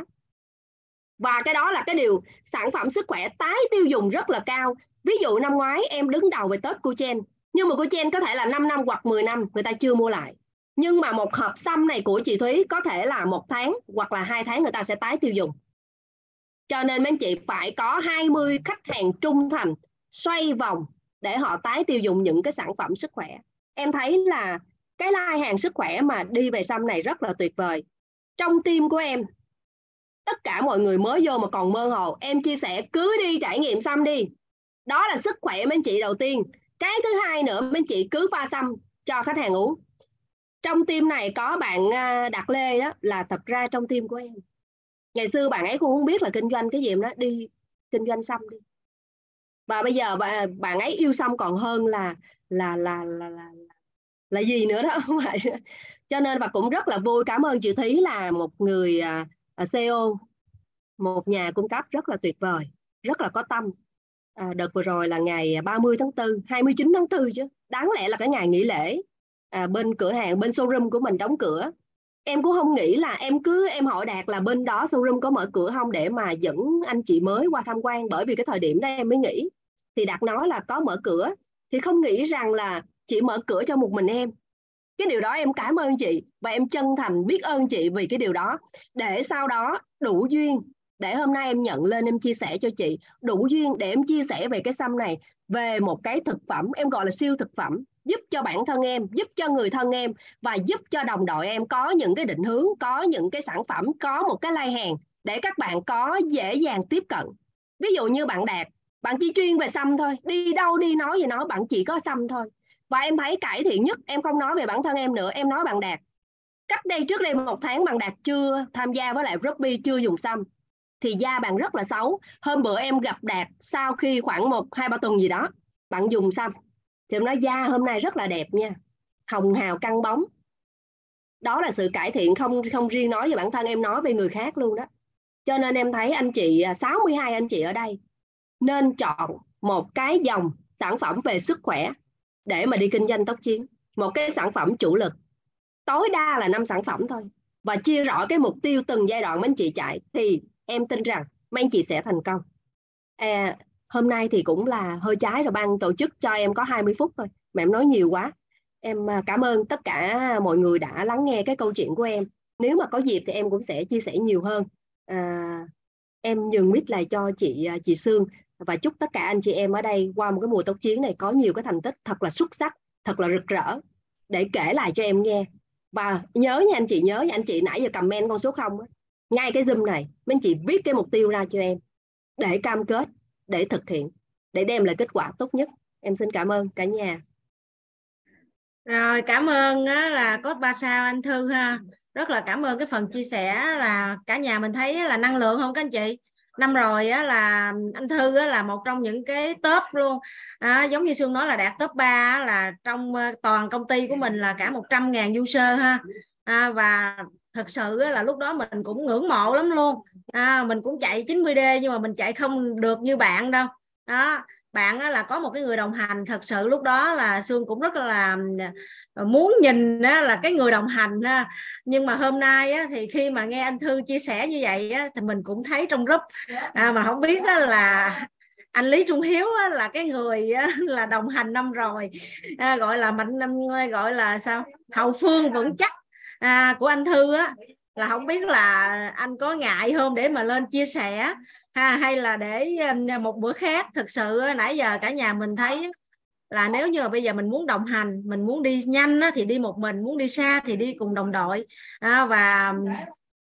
Và cái đó là cái điều sản phẩm sức khỏe tái tiêu dùng rất là cao. Ví dụ năm ngoái em đứng đầu về Tết Cochen, nhưng mà Cochen có thể là năm năm hoặc mười năm người ta chưa mua lại. Nhưng mà một hộp xăm này của chị Thúy có thể là một tháng hoặc là hai tháng người ta sẽ tái tiêu dùng. Cho nên mấy anh chị phải có hai mươi khách hàng trung thành xoay vòng để họ tái tiêu dùng những cái sản phẩm sức khỏe. Em thấy là cái line hàng sức khỏe mà đi về xăm này rất là tuyệt vời. Trong team của em, tất cả mọi người mới vô mà còn mơ hồ, em chia sẻ cứ đi trải nghiệm xăm đi. Đó là sức khỏe mấy anh chị đầu tiên. Cái thứ hai nữa, mấy anh chị cứ pha xăm cho khách hàng uống. Trong team này có bạn Đạt Lê đó, là thật ra trong team của em. Ngày xưa bạn ấy cũng không biết là kinh doanh cái gì đó, đi kinh doanh xăm đi. Và bây giờ bạn ấy yêu xăm còn hơn là là là là là, là gì nữa đó. Cho nên và cũng rất là vui, cảm ơn chị Thúy là một người uh, xê e ô, một nhà cung cấp rất là tuyệt vời, rất là có tâm. À, đợt vừa rồi là ngày ba mươi tháng tư, hai mươi chín tháng tư chứ, đáng lẽ là cái ngày nghỉ lễ. À, bên cửa hàng, bên showroom của mình đóng cửa. Em cũng không nghĩ là, em cứ em hỏi Đạt là bên đó showroom có mở cửa không để mà dẫn anh chị mới qua tham quan, bởi vì cái thời điểm đó em mới nghĩ. Thì Đạt nói là có mở cửa, thì không nghĩ rằng là chị mở cửa cho một mình em. Cái điều đó em cảm ơn chị, và em chân thành biết ơn chị vì cái điều đó. Để sau đó đủ duyên, để hôm nay em nhận lên em chia sẻ cho chị, đủ duyên để em chia sẻ về cái xăm này, về một cái thực phẩm, em gọi là siêu thực phẩm, giúp cho bản thân em, giúp cho người thân em, và giúp cho đồng đội em có những cái định hướng, có những cái sản phẩm, có một cái line hàng để các bạn có dễ dàng tiếp cận. Ví dụ như bạn Đạt, bạn chỉ chuyên về xăm thôi, đi đâu đi nói gì nói, bạn chỉ có xăm thôi. Và em thấy cải thiện nhất, em không nói về bản thân em nữa, em nói bạn Đạt. Cách đây trước đây một tháng bạn Đạt chưa tham gia với lại Ruby, chưa dùng xăm, thì da bạn rất là xấu. Hôm bữa em gặp Đạt sau khi khoảng một hai ba tuần gì đó, bạn dùng xăm thì em nói da hôm nay rất là đẹp nha, hồng hào căng bóng. Đó là sự cải thiện không không riêng nói về bản thân, em nói về người khác luôn đó. Cho nên em thấy anh chị sáu mươi hai anh chị ở đây nên chọn một cái dòng sản phẩm về sức khỏe để mà đi kinh doanh tốc chiến. Một cái sản phẩm chủ lực, tối đa là năm sản phẩm thôi, và chia rõ cái mục tiêu từng giai đoạn mấy anh chị chạy, thì em tin rằng mấy anh chị sẽ thành công. À, hôm nay thì cũng là hơi trái rồi, ban tổ chức cho em có hai mươi phút thôi mà em nói nhiều quá. Em cảm ơn tất cả mọi người đã lắng nghe cái câu chuyện của em. Nếu mà có dịp thì em cũng sẽ chia sẻ nhiều hơn. À, em nhường mic lại cho chị chị Sương, và chúc tất cả anh chị em ở đây qua một cái mùa tốc chiến này có nhiều cái thành tích thật là xuất sắc, thật là rực rỡ để kể lại cho em nghe. Và nhớ nha anh chị, nhớ nha anh chị, nãy giờ comment con số không á, ngay cái Zoom này mấy anh chị viết cái mục tiêu ra cho em để cam kết, để thực hiện, để đem lại kết quả tốt nhất. Em xin cảm ơn cả nhà. Rồi, cảm ơn á, là coach ba sao anh Thư ha. Rất là cảm ơn cái phần chia sẻ, là cả nhà mình thấy là năng lượng không các anh chị. Năm rồi á, là anh Thư á, là một trong những cái top luôn. À, giống như Sương nói là đạt top ba á, là trong toàn công ty của mình là cả một trăm ngàn user ha. À, và thật sự á, là lúc đó mình cũng ngưỡng mộ lắm luôn. À, mình cũng chạy chín mươi D nhưng mà mình chạy không được như bạn đâu. Đó. Bạn là có một cái người đồng hành, thật sự lúc đó là Sương cũng rất là muốn nhìn là cái người đồng hành. Nhưng mà hôm nay thì khi mà nghe anh Thư chia sẻ như vậy thì mình cũng thấy trong group, à, mà không biết là anh Lý Trung Hiếu là cái người là đồng hành năm rồi, à, gọi là mạnh, gọi là sao, hậu phương vững chắc à, của anh Thư á, là không biết là anh có ngại không để mà lên chia sẻ ha, hay là để một bữa khác. Thực sự nãy giờ cả nhà mình thấy là nếu như bây giờ mình muốn đồng hành, mình muốn đi nhanh thì đi một mình, muốn đi xa thì đi cùng đồng đội. À, và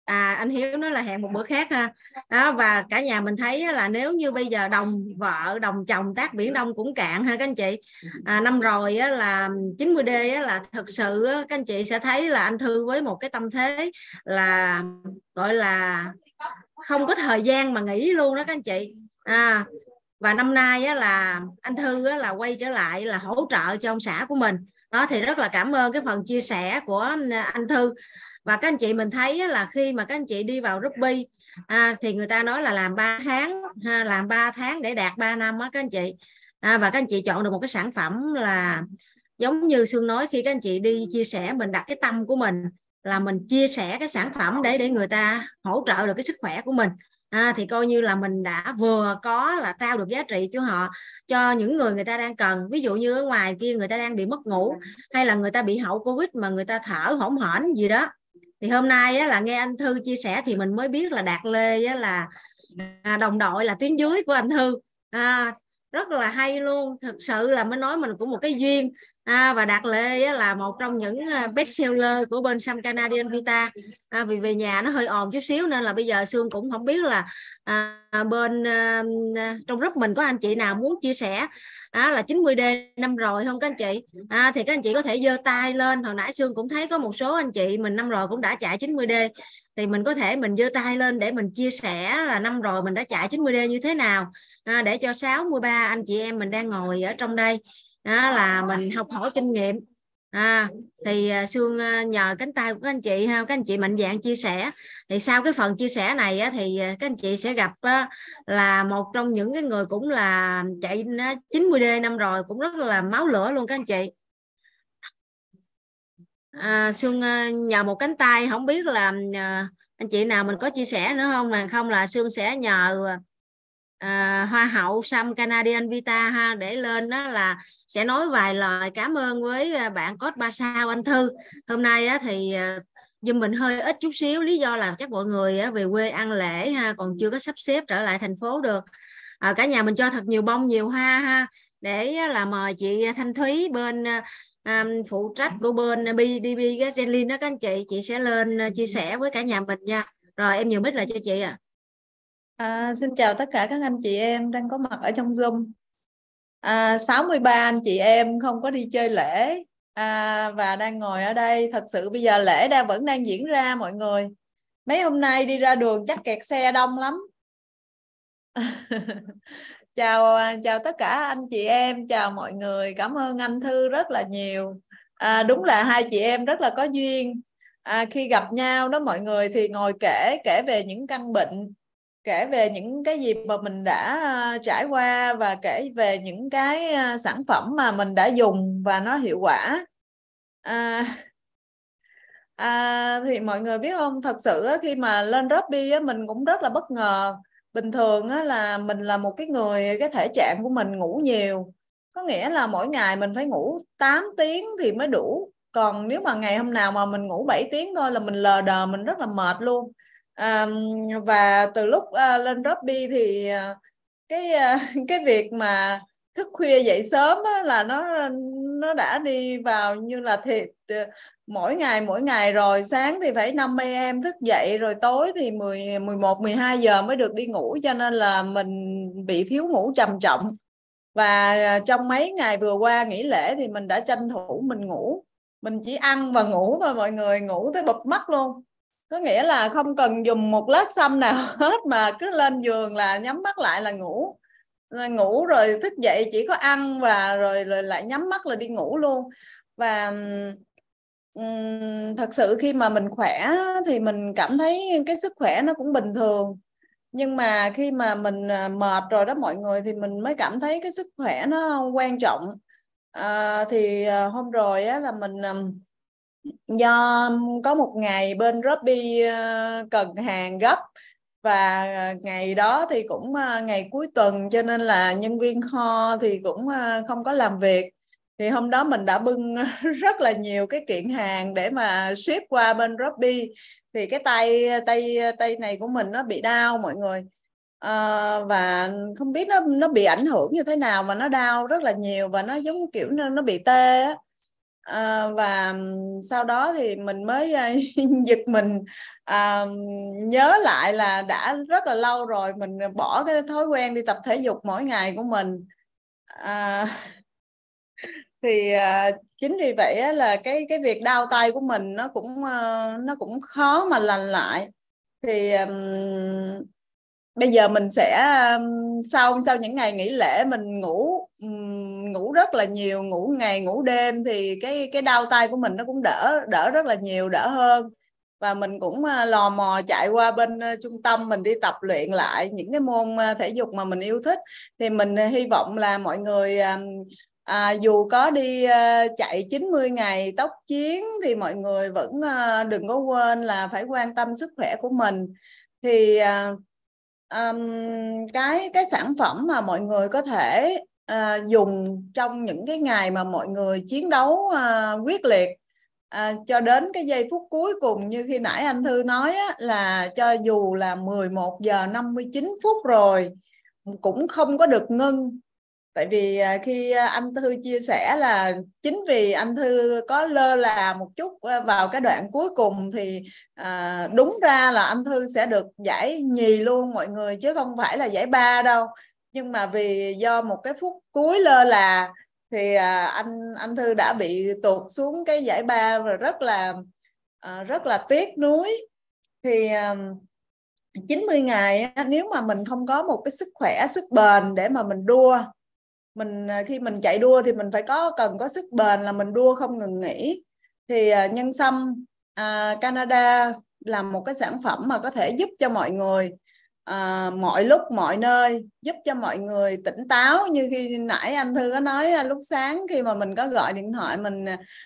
à anh Hiếu nói là hẹn một bữa khác ha. Đó, và cả nhà mình thấy là nếu như bây giờ đồng vợ đồng chồng tác Biển Đông cũng cạn ha các anh chị. À, năm rồi á, là chín mươi đê á, là thực sự á, các anh chị sẽ thấy là anh Thư với một cái tâm thế là gọi là không có thời gian mà nghỉ luôn đó các anh chị. À, và năm nay á, là anh Thư á, là quay trở lại là hỗ trợ cho ông xã của mình. Đó thì rất là cảm ơn cái phần chia sẻ của anh Thư. Và các anh chị mình thấy là khi mà các anh chị đi vào Ruby à, thì người ta nói là làm ba tháng ha, làm ba tháng để đạt ba năm á các anh chị. À, và các anh chị chọn được một cái sản phẩm là giống như Sương nói, khi các anh chị đi chia sẻ, mình đặt cái tâm của mình là mình chia sẻ cái sản phẩm để để người ta hỗ trợ được cái sức khỏe của mình. À, thì coi như là mình đã vừa có là trao được giá trị cho họ, cho những người người ta đang cần. Ví dụ như ở ngoài kia người ta đang bị mất ngủ, hay là người ta bị hậu Covid mà người ta thở hổn hển gì đó, thì hôm nay á, là nghe anh Thư chia sẻ thì mình mới biết là Đạt Lê á, là à, đồng đội là tuyến dưới của anh Thư. À, rất là hay luôn, thực sự là mới nói mình cũng một cái duyên. À, và Đạt Lê á, là một trong những best seller của bên Sam Canadian Vita. À, vì về nhà nó hơi ồn chút xíu nên là bây giờ Sương cũng không biết là à, bên à, trong group mình có anh chị nào muốn chia sẻ à, là chín mươi đê năm rồi không các anh chị. À, thì các anh chị có thể giơ tay lên. Hồi nãy Sương cũng thấy có một số anh chị mình năm rồi cũng đã chạy chín mươi đê, thì mình có thể mình giơ tay lên để mình chia sẻ là năm rồi mình đã chạy chín mươi đê như thế nào, à, để cho sáu mươi ba anh chị em mình đang ngồi ở trong đây đó là mình học hỏi kinh nghiệm. À, thì Sương nhờ cánh tay của các anh chị ha, các anh chị mạnh dạn chia sẻ. Thì sau cái phần chia sẻ này á, thì các anh chị sẽ gặp á, là một trong những cái người cũng là chạy chín mươi đê năm rồi, cũng rất là máu lửa luôn các anh chị. À, Sương nhờ một cánh tay, không biết là anh chị nào mình có chia sẻ nữa không, mà không là Sương sẽ nhờ à, Hoa hậu Sam Canadian Vita ha, để lên đó là sẽ nói vài lời cảm ơn với bạn coach ba sao anh Thư. Hôm nay á, thì Zoom mình hơi ít chút xíu, lý do là chắc mọi người á, về quê ăn lễ ha, còn chưa có sắp xếp trở lại thành phố được. À, cả nhà mình cho thật nhiều bông nhiều hoa ha, để là mời chị Thanh Thúy bên um, phụ trách của bên bê đê bê Genlin đó các anh chị, chị sẽ lên chia sẻ với cả nhà mình nha. Rồi em nhường mic lại cho chị ạ. À. À, xin chào tất cả các anh chị em đang có mặt ở trong Zoom. À, sáu mươi ba anh chị em không có đi chơi lễ à, và đang ngồi ở đây. Thật sự bây giờ lễ đang vẫn đang diễn ra mọi người. Mấy hôm nay đi ra đường chắc kẹt xe đông lắm. Chào chào tất cả anh chị em, chào mọi người. Cảm ơn anh Thư rất là nhiều. À, đúng là hai chị em rất là có duyên. À, khi gặp nhau đó mọi người thì ngồi kể kể về những căn bệnh, kể về những cái gì mà mình đã trải qua, và kể về những cái sản phẩm mà mình đã dùng và nó hiệu quả. À, à, thì mọi người biết không, thật sự khi mà lên Ruby mình cũng rất là bất ngờ. Bình thường là mình là một cái người, cái thể trạng của mình ngủ nhiều, có nghĩa là mỗi ngày mình phải ngủ tám tiếng thì mới đủ. Còn nếu mà ngày hôm nào mà mình ngủ bảy tiếng thôi là mình lờ đờ, mình rất là mệt luôn. À, và từ lúc à, lên Ruby thì à, cái à, cái việc mà thức khuya dậy sớm á, là nó nó đã đi vào như là thiệt mỗi ngày mỗi ngày rồi. Sáng thì phải năm a em thức dậy, rồi tối thì mười, mười một, mười hai giờ mới được đi ngủ, cho nên là mình bị thiếu ngủ trầm trọng. Và trong mấy ngày vừa qua nghỉ lễ thì mình đã tranh thủ mình ngủ. Mình chỉ ăn và ngủ thôi mọi người, ngủ tới bụp mắt luôn. Có nghĩa là không cần dùng một lát sâm nào hết, mà cứ lên giường là nhắm mắt lại là ngủ. Ngủ rồi thức dậy chỉ có ăn và rồi, rồi lại nhắm mắt là đi ngủ luôn. Và um, thật sự khi mà mình khỏe thì mình cảm thấy cái sức khỏe nó cũng bình thường. Nhưng mà khi mà mình mệt rồi đó mọi người, thì mình mới cảm thấy cái sức khỏe nó quan trọng. À, thì hôm rồi á, là mình do có một ngày bên Ruby cần hàng gấp, và ngày đó thì cũng ngày cuối tuần, cho nên là nhân viên kho thì cũng không có làm việc. Thì hôm đó mình đã bưng rất là nhiều cái kiện hàng để mà ship qua bên Ruby. Thì cái tay tay tay này của mình nó bị đau mọi người. À, và không biết nó nó bị ảnh hưởng như thế nào mà nó đau rất là nhiều, và nó giống kiểu nó, nó bị tê á. À, và sau đó thì mình mới giật mình à, nhớ lại là đã rất là lâu rồi mình bỏ cái thói quen đi tập thể dục mỗi ngày của mình. À, thì à, chính vì vậy á, là cái cái việc đau tay của mình nó cũng uh, nó cũng khó mà lành lại. Thì um, bây giờ mình sẽ um, sau sau những ngày nghỉ lễ mình ngủ um, ngủ rất là nhiều, ngủ ngày ngủ đêm, thì cái cái đau tay của mình nó cũng đỡ đỡ rất là nhiều, đỡ hơn. Và mình cũng uh, lò mò chạy qua bên uh, trung tâm mình đi tập luyện lại những cái môn uh, thể dục mà mình yêu thích. Thì mình uh, hy vọng là mọi người um, À, dù có đi uh, chạy chín mươi ngày tốc chiến thì mọi người vẫn uh, đừng có quên là phải quan tâm sức khỏe của mình. Thì uh, um, cái cái sản phẩm mà mọi người có thể uh, dùng trong những cái ngày mà mọi người chiến đấu uh, quyết liệt uh, cho đến cái giây phút cuối cùng, như khi nãy anh Thư nói á, là cho dù là mười một giờ năm mươi chín phút rồi cũng không có được ngưng. Tại vì khi anh Thư chia sẻ là chính vì anh Thư có lơ là một chút vào cái đoạn cuối cùng thì à, đúng ra là anh Thư sẽ được giải nhì luôn mọi người, chứ không phải là giải ba đâu. Nhưng mà vì do một cái phút cuối lơ là thì à, anh anh Thư đã bị tụt xuống cái giải ba, và rất là à, rất là tiếc nuối. Thì à, chín mươi ngày nếu mà mình không có một cái sức khỏe, sức bền để mà mình đua, mình khi mình chạy đua thì mình phải có cần có sức bền, là mình đua không ngừng nghỉ. Thì uh, nhân sâm uh, Canada là một cái sản phẩm mà có thể giúp cho mọi người uh, mọi lúc mọi nơi, giúp cho mọi người tỉnh táo. Như khi nãy anh Thư có nói uh, lúc sáng khi mà mình có gọi điện thoại mình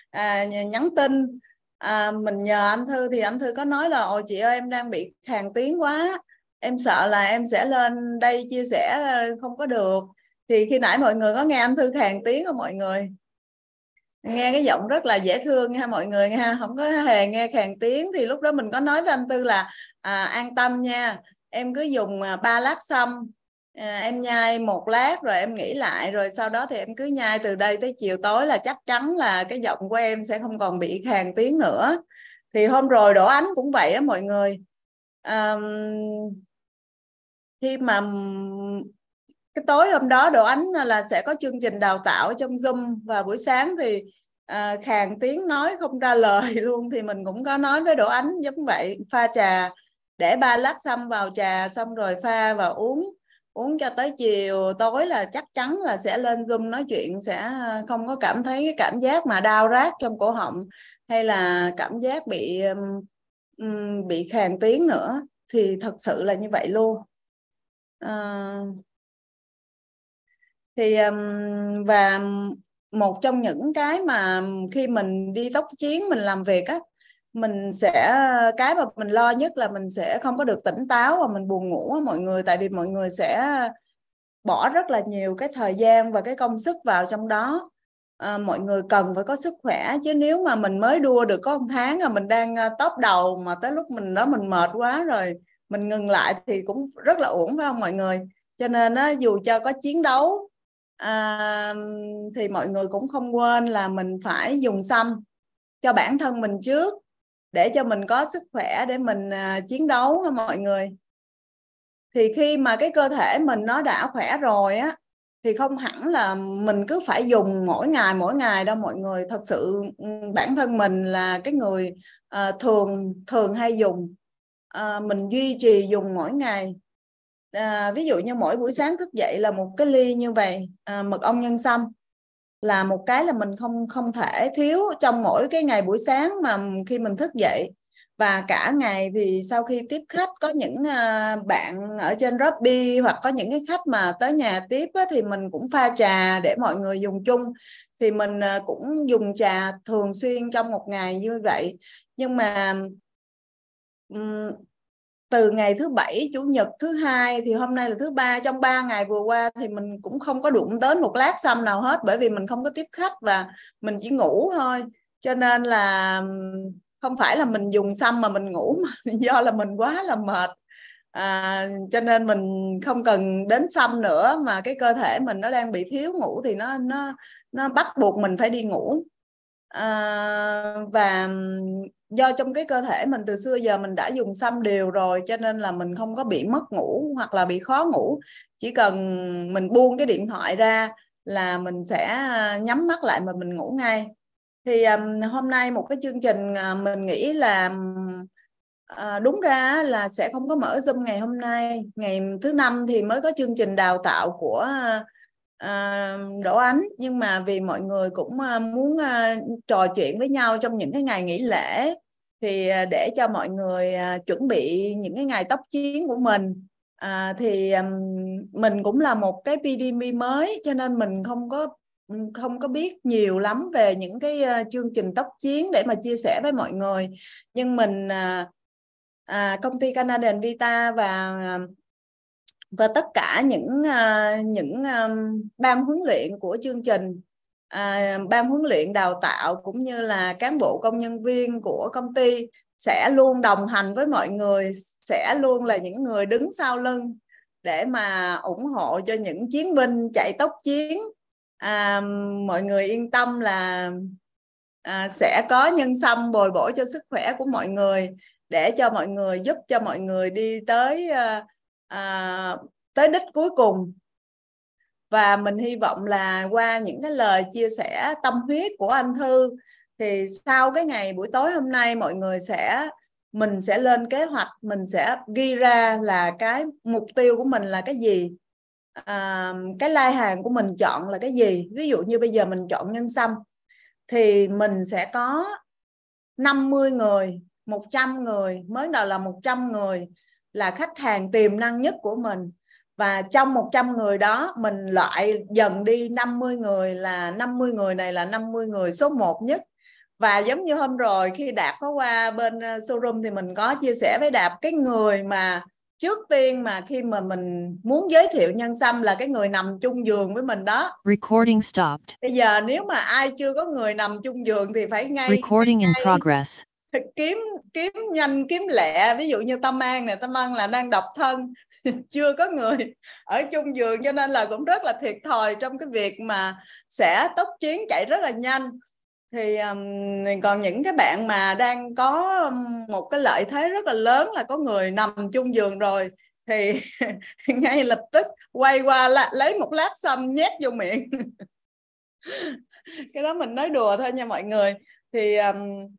uh, nhắn tin uh, mình nhờ anh Thư, thì anh Thư có nói là ôi chị ơi em đang bị khàn tiếng quá, em sợ là em sẽ lên đây chia sẻ không có được. Thì khi nãy mọi người có nghe anh Thư khàn tiếng không mọi người? Nghe cái giọng rất là dễ thương nha mọi người nha, không có hề nghe khàn tiếng. Thì lúc đó mình có nói với anh Thư là à, an tâm nha, em cứ dùng ba lát sâm, à, em nhai một lát rồi em nghỉ lại, rồi sau đó thì em cứ nhai từ đây tới chiều tối là chắc chắn là cái giọng của em sẽ không còn bị khàn tiếng nữa. Thì hôm rồi Đỗ Ánh cũng vậy á mọi người. À, khi mà cái tối hôm đó Đỗ Ánh là sẽ có chương trình đào tạo trong Zoom, và buổi sáng thì à, khàn tiếng nói không ra lời luôn. Thì mình cũng có nói với Đỗ Ánh giống vậy, pha trà, để ba lát sâm vào trà xong rồi pha và uống uống cho tới chiều tối là chắc chắn là sẽ lên Zoom nói chuyện, sẽ không có cảm thấy cái cảm giác mà đau rát trong cổ họng hay là cảm giác bị um, bị khàn tiếng nữa. Thì thật sự là như vậy luôn. À, thì và một trong những cái mà khi mình đi tốc chiến mình làm việc á, mình sẽ cái mà mình lo nhất là mình sẽ không có được tỉnh táo và mình buồn ngủ á mọi người. Tại vì mọi người sẽ bỏ rất là nhiều cái thời gian và cái công sức vào trong đó. À, mọi người cần phải có sức khỏe, chứ nếu mà mình mới đua được có một tháng là mình đang top đầu, mà tới lúc mình đó mình mệt quá rồi mình ngừng lại thì cũng rất là uổng, phải không mọi người? Cho nên á, dù cho có chiến đấu à, thì mọi người cũng không quên là mình phải dùng sâm cho bản thân mình trước, để cho mình có sức khỏe để mình à, chiến đấu ha mọi người. Thì khi mà cái cơ thể mình nó đã khỏe rồi á, thì không hẳn là mình cứ phải dùng mỗi ngày mỗi ngày đâu mọi người. Thật sự bản thân mình là cái người à, thường thường hay dùng, à, mình duy trì dùng mỗi ngày. À, ví dụ như mỗi buổi sáng thức dậy là một cái ly như vậy, à, mật ong nhân sâm là một cái là mình không không thể thiếu trong mỗi cái ngày buổi sáng mà khi mình thức dậy. Và cả ngày thì sau khi tiếp khách, có những uh, bạn ở trên Robby hoặc có những cái khách mà tới nhà tiếp á, thì mình cũng pha trà để mọi người dùng chung. Thì mình uh, cũng dùng trà thường xuyên trong một ngày như vậy. Nhưng mà um, từ ngày thứ bảy, chủ nhật, thứ hai, thì hôm nay là thứ ba, trong ba ngày vừa qua thì mình cũng không có đụng đến một lát sâm nào hết, bởi vì mình không có tiếp khách và mình chỉ ngủ thôi. Cho nên là không phải là mình dùng sâm mà mình ngủ, mà do là mình quá là mệt. À, cho nên mình không cần đến sâm nữa, mà cái cơ thể mình nó đang bị thiếu ngủ thì nó nó nó bắt buộc mình phải đi ngủ. à, và do trong cái cơ thể mình từ xưa giờ mình đã dùng sâm điều rồi, cho nên là mình không có bị mất ngủ hoặc là bị khó ngủ. Chỉ cần mình buông cái điện thoại ra là mình sẽ nhắm mắt lại mà mình ngủ ngay. Thì um, hôm nay một cái chương trình uh, mình nghĩ là uh, đúng ra là sẽ không có mở Zoom ngày hôm nay. Ngày thứ năm thì mới có chương trình đào tạo của uh, Đỗ Ánh. Nhưng mà vì mọi người cũng uh, muốn uh, trò chuyện với nhau trong những cái ngày nghỉ lễ, thì uh, để cho mọi người uh, chuẩn bị những cái ngày tốc chiến của mình. À, thì um, mình cũng là một cái pê đê em mới, cho nên mình không có không có biết nhiều lắm về những cái uh, chương trình tốc chiến để mà chia sẻ với mọi người. Nhưng mình uh, uh, công ty Canadian Vita và uh, và tất cả những uh, những um, ban huấn luyện của chương trình, uh, ban huấn luyện đào tạo cũng như là cán bộ công nhân viên của công ty sẽ luôn đồng hành với mọi người, sẽ luôn là những người đứng sau lưng để mà ủng hộ cho những chiến binh chạy tốc chiến. À, mọi người yên tâm là à, sẽ có nhân sâm bồi bổ cho sức khỏe của mọi người, để cho mọi người giúp cho mọi người đi tới à, à, tới đích cuối cùng. Và mình hy vọng là qua những cái lời chia sẻ tâm huyết của anh Thư, thì sau cái ngày buổi tối hôm nay mọi người sẽ mình sẽ lên kế hoạch, mình sẽ ghi ra là cái mục tiêu của mình là cái gì, à, cái lai hàng của mình chọn là cái gì. Ví dụ như bây giờ mình chọn nhân sâm thì mình sẽ có năm mươi người, một trăm người, mới đầu là một trăm người là khách hàng tiềm năng nhất của mình. Và trong một trăm người đó mình loại dần đi năm mươi người, là năm mươi người này là năm mươi người số một nhất. Và giống như hôm rồi khi Đạt có qua bên showroom thì mình có chia sẻ với Đạt cái người mà trước tiên mà khi mà mình muốn giới thiệu nhân sâm là cái người nằm chung giường với mình đó. Recording stopped. Bây giờ nếu mà ai chưa có người nằm chung giường thì phải ngay Recording in ngay progress. kiếm kiếm nhanh kiếm lẹ. Ví dụ như Tâm An này, Tâm An là đang độc thân chưa có người ở chung giường, cho nên là cũng rất là thiệt thòi trong cái việc mà sẽ tốc chiến chạy rất là nhanh. Thì um, còn những cái bạn mà đang có một cái lợi thế rất là lớn là có người nằm chung giường rồi, thì ngay lập tức quay qua là, lấy một lát sâm nhét vô miệng. Cái đó mình nói đùa thôi nha mọi người. Thì um,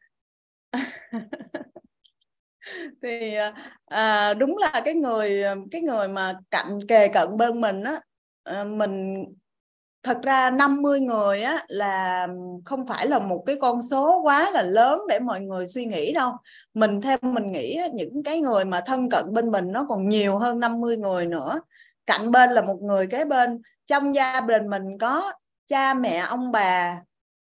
thì à, đúng là cái người cái người mà cạnh kề cận bên mình á, à, mình thật ra năm mươi người á là không phải là một cái con số quá là lớn để mọi người suy nghĩ đâu. Mình theo mình nghĩ những cái người mà thân cận bên mình nó còn nhiều hơn năm mươi người nữa. Cạnh bên là một người, kế bên. Trong gia đình mình có cha mẹ ông bà,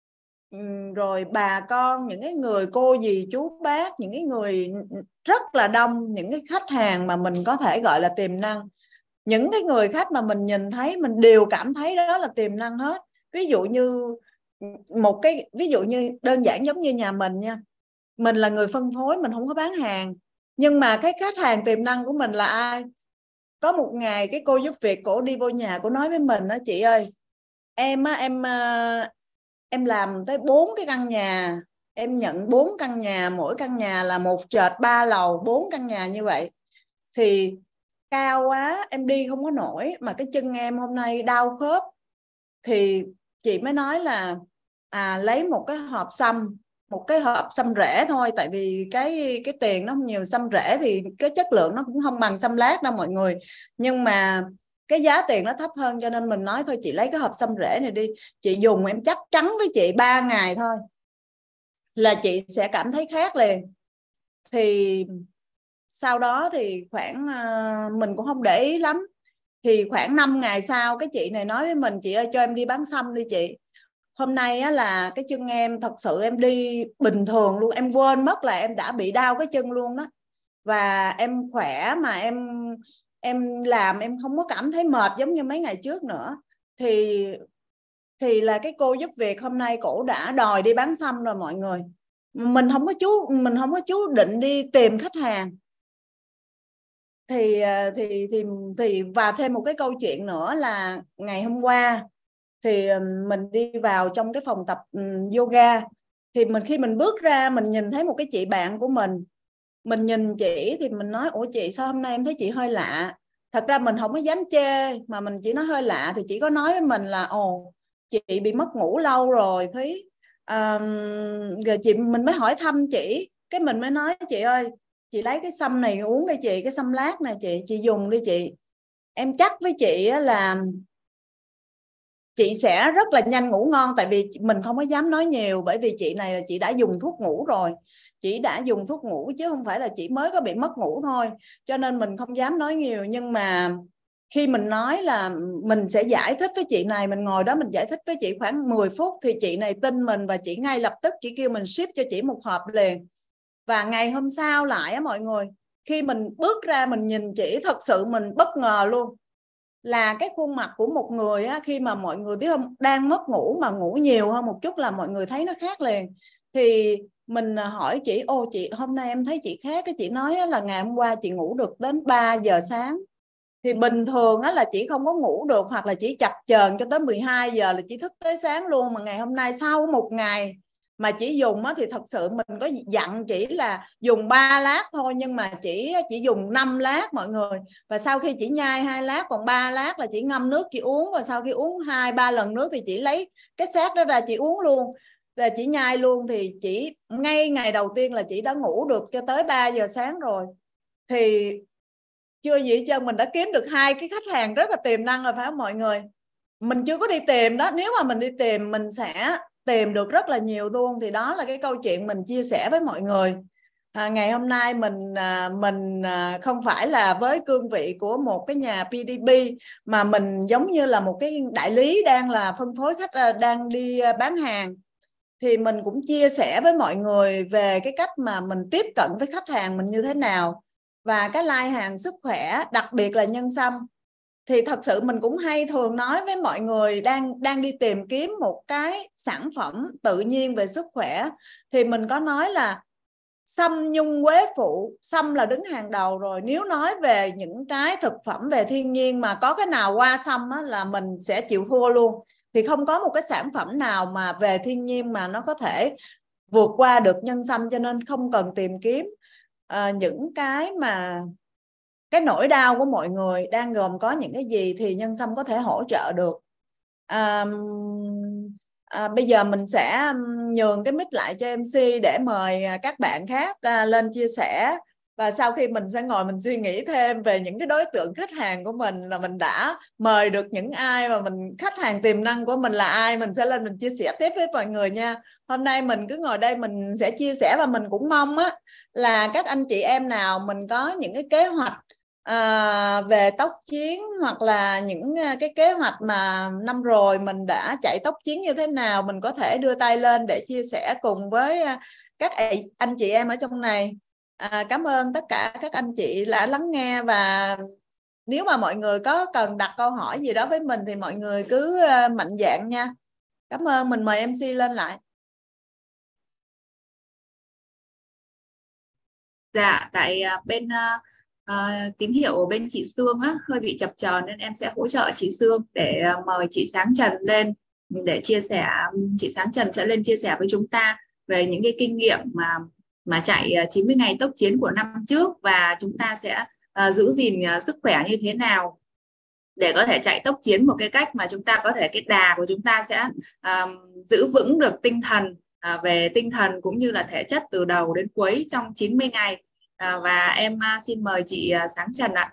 rồi bà con, những cái người cô dì chú bác, những cái người rất là đông, những cái khách hàng mà mình có thể gọi là tiềm năng. Những cái người khách mà mình nhìn thấy mình đều cảm thấy đó là tiềm năng hết. Ví dụ như một cái ví dụ như đơn giản giống như nhà mình nha, mình là người phân phối, mình không có bán hàng, nhưng mà cái khách hàng tiềm năng của mình là ai? Có một ngày cái cô giúp việc cổ đi vô nhà, cổ nói với mình đó: chị ơi, em á em em làm tới bốn cái căn nhà, em nhận bốn căn nhà, mỗi căn nhà là một trệt ba lầu, bốn căn nhà như vậy thì cao quá em đi không có nổi, mà cái chân em hôm nay đau khớp. Thì chị mới nói là à, lấy một cái hộp sâm, một cái hộp sâm rễ thôi, tại vì cái cái tiền nó không nhiều. Sâm rễ thì cái chất lượng nó cũng không bằng sâm lát đâu mọi người, nhưng mà cái giá tiền nó thấp hơn, cho nên mình nói thôi chị lấy cái hộp sâm rễ này đi, chị dùng em chắc chắn với chị ba ngày thôi là chị sẽ cảm thấy khác liền. Thì sau đó thì khoảng uh, mình cũng không để ý lắm, thì khoảng năm ngày sau cái chị này nói với mình: chị ơi cho em đi bán sâm đi chị. Hôm nay á, là cái chân em thật sự em đi bình thường luôn, em quên mất là em đã bị đau cái chân luôn đó. Và em khỏe mà em em làm em không có cảm thấy mệt giống như mấy ngày trước nữa. Thì thì là cái cô giúp việc hôm nay cổ đã đòi đi bán sâm rồi mọi người. Mình không có chú mình không có chú định đi tìm khách hàng. Thì thì thì thì và thêm một cái câu chuyện nữa là ngày hôm qua thì mình đi vào trong cái phòng tập yoga, Thì mình khi mình bước ra mình nhìn thấy một cái chị bạn của mình, mình nhìn chị thì mình nói ủa chị sao hôm nay em thấy chị hơi lạ. Thật ra mình không có dám chê mà mình chỉ nói hơi lạ, thì chị có nói với mình là ồ chị bị mất ngủ lâu rồi Thúy. À, rồi chị mình mới hỏi thăm chị, cái mình mới nói chị ơi chị lấy cái sâm này uống đi chị, cái sâm lát này chị chị dùng đi chị, em chắc với chị là chị sẽ rất là nhanh ngủ ngon. Tại vì mình không có dám nói nhiều, bởi vì chị này là chị đã dùng thuốc ngủ rồi, chị đã dùng thuốc ngủ chứ không phải là chị mới có bị mất ngủ thôi, cho nên mình không dám nói nhiều. Nhưng mà khi mình nói là mình sẽ giải thích với chị này, mình ngồi đó mình giải thích với chị khoảng mười phút thì chị này tin mình, và chị ngay lập tức chị kêu mình ship cho chị một hộp liền. Và ngày hôm sau lại á mọi người, khi mình bước ra mình nhìn chị, thật sự mình bất ngờ luôn, là cái khuôn mặt của một người á, khi mà mọi người biết không, đang mất ngủ mà ngủ nhiều hơn một chút là mọi người thấy nó khác liền. Thì mình hỏi chị ô chị hôm nay em thấy chị khác, cái chị nói là ngày hôm qua chị ngủ được đến ba giờ sáng. Thì bình thường á là chị không có ngủ được, hoặc là chị chập chờn cho tới mười hai giờ là chị thức tới sáng luôn. Mà ngày hôm nay sau một ngày mà chỉ dùng á, thì thật sự mình có dặn chỉ là dùng ba lát thôi, nhưng mà chỉ chỉ dùng năm lát mọi người. Và sau khi chỉ nhai hai lát, còn ba lát là chỉ ngâm nước chị uống, và sau khi uống hai ba lần nước thì chị lấy cái xác đó ra chị uống luôn, và chị nhai luôn. Thì chỉ ngay ngày đầu tiên là chị đã ngủ được cho tới ba giờ sáng rồi. Thì chưa gì chứ mình đã kiếm được hai cái khách hàng rất là tiềm năng rồi phải không mọi người? Mình chưa có đi tìm đó, nếu mà mình đi tìm mình sẽ tìm được rất là nhiều luôn. Thì đó là cái câu chuyện mình chia sẻ với mọi người. À, ngày hôm nay mình à, mình à, không phải là với cương vị của một cái nhà pê đê bê, mà mình giống như là một cái đại lý đang là phân phối khách, à, đang đi bán hàng. Thì mình cũng chia sẻ với mọi người về cái cách mà mình tiếp cận với khách hàng mình như thế nào, và cái line hàng sức khỏe, đặc biệt là nhân sâm. Thì thật sự mình cũng hay thường nói với mọi người đang đang đi tìm kiếm một cái sản phẩm tự nhiên về sức khỏe, thì mình có nói là sâm nhung quế phụ, sâm là đứng hàng đầu rồi. Nếu nói về những cái thực phẩm về thiên nhiên mà có cái nào qua sâm á, là mình sẽ chịu thua luôn. Thì không có một cái sản phẩm nào mà về thiên nhiên mà nó có thể vượt qua được nhân sâm, cho nên không cần tìm kiếm à, những cái mà cái nỗi đau của mọi người đang gồm có những cái gì thì nhân sâm có thể hỗ trợ được. À, à, bây giờ mình sẽ nhường cái mic lại cho em xê để mời các bạn khác à, lên chia sẻ. Và sau khi mình sẽ ngồi mình suy nghĩ thêm về những cái đối tượng khách hàng của mình, là mình đã mời được những ai, và mình khách hàng tiềm năng của mình là ai, mình sẽ lên mình chia sẻ tiếp với mọi người nha. Hôm nay mình cứ ngồi đây mình sẽ chia sẻ, và mình cũng mong á là các anh chị em nào mình có những cái kế hoạch À, về tốc chiến, hoặc là những cái kế hoạch mà năm rồi mình đã chạy tốc chiến như thế nào, mình có thể đưa tay lên để chia sẻ cùng với các anh chị em ở trong này. À, cảm ơn tất cả các anh chị đã lắng nghe, và nếu mà mọi người có cần đặt câu hỏi gì đó với mình thì mọi người cứ mạnh dạn nha. Cảm ơn, mình mời em xê lên lại. Dạ, tại bên uh, uh, tín hiệu của bên chị Sương á, hơi bị chập chờn nên em sẽ hỗ trợ chị Sương để uh, mời chị Sáng Trần lên để chia sẻ. Chị Sáng Trần sẽ lên chia sẻ với chúng ta về những cái kinh nghiệm mà mà chạy chín mươi ngày tốc chiến của năm trước, và chúng ta sẽ uh, giữ gìn uh, sức khỏe như thế nào để có thể chạy tốc chiến một cái cách mà chúng ta có thể, cái đà của chúng ta sẽ uh, giữ vững được tinh thần, uh, về tinh thần cũng như là thể chất từ đầu đến cuối trong chín mươi ngày. À, và em uh, xin mời chị uh, Sáng Trần ạ.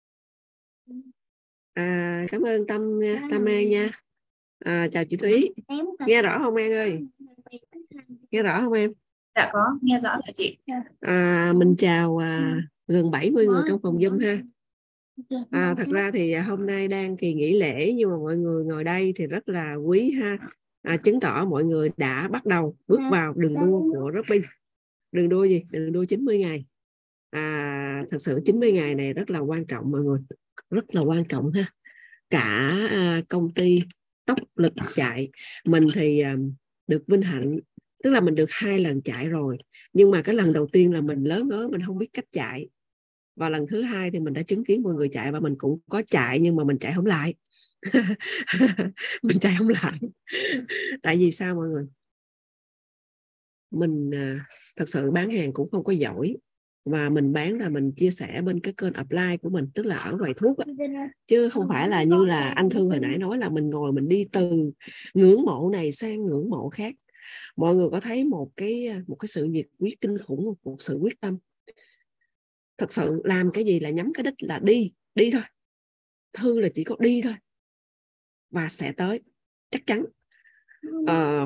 À, cảm ơn Tâm Tâm An nha. À, chào chị Thúy. Nghe rõ không An ơi? Nghe rõ không em? Dạ có, nghe rõ rồi chị. À, mình chào à, gần bảy mươi người trong phòng Zoom ha. À, thật ra thì hôm nay đang kỳ nghỉ lễ, nhưng mà mọi người ngồi đây thì rất là quý ha. À, chứng tỏ mọi người đã bắt đầu bước vào đường đua của Robin. Đường đua gì? Đường đua chín mươi ngày. À, thật sự chín mươi ngày này rất là quan trọng mọi người, rất là quan trọng ha. Cả à, công ty Tốc Lực chạy, mình thì à, được vinh hạnh, tức là mình được hai lần chạy rồi, nhưng mà cái lần đầu tiên là mình lớn ớ, mình không biết cách chạy, và lần thứ hai thì mình đã chứng kiến mọi người chạy, và mình cũng có chạy nhưng mà mình chạy không lại. Mình chạy không lại. Tại vì sao mọi người? mình à, thật sự bán hàng cũng không có giỏi, và mình bán là mình chia sẻ bên cái kênh upline của mình, tức là ở quầy thuốc á. Chứ không phải là như là anh Thư hồi nãy nói là mình ngồi mình đi từ ngưỡng mộ này sang ngưỡng mộ khác. Mọi người có thấy một cái một cái sự nhiệt huyết kinh khủng, một sự quyết tâm. Thật sự làm cái gì là nhắm cái đích là đi, đi thôi. Thư là chỉ có đi thôi và sẽ tới, chắc chắn. Ờ,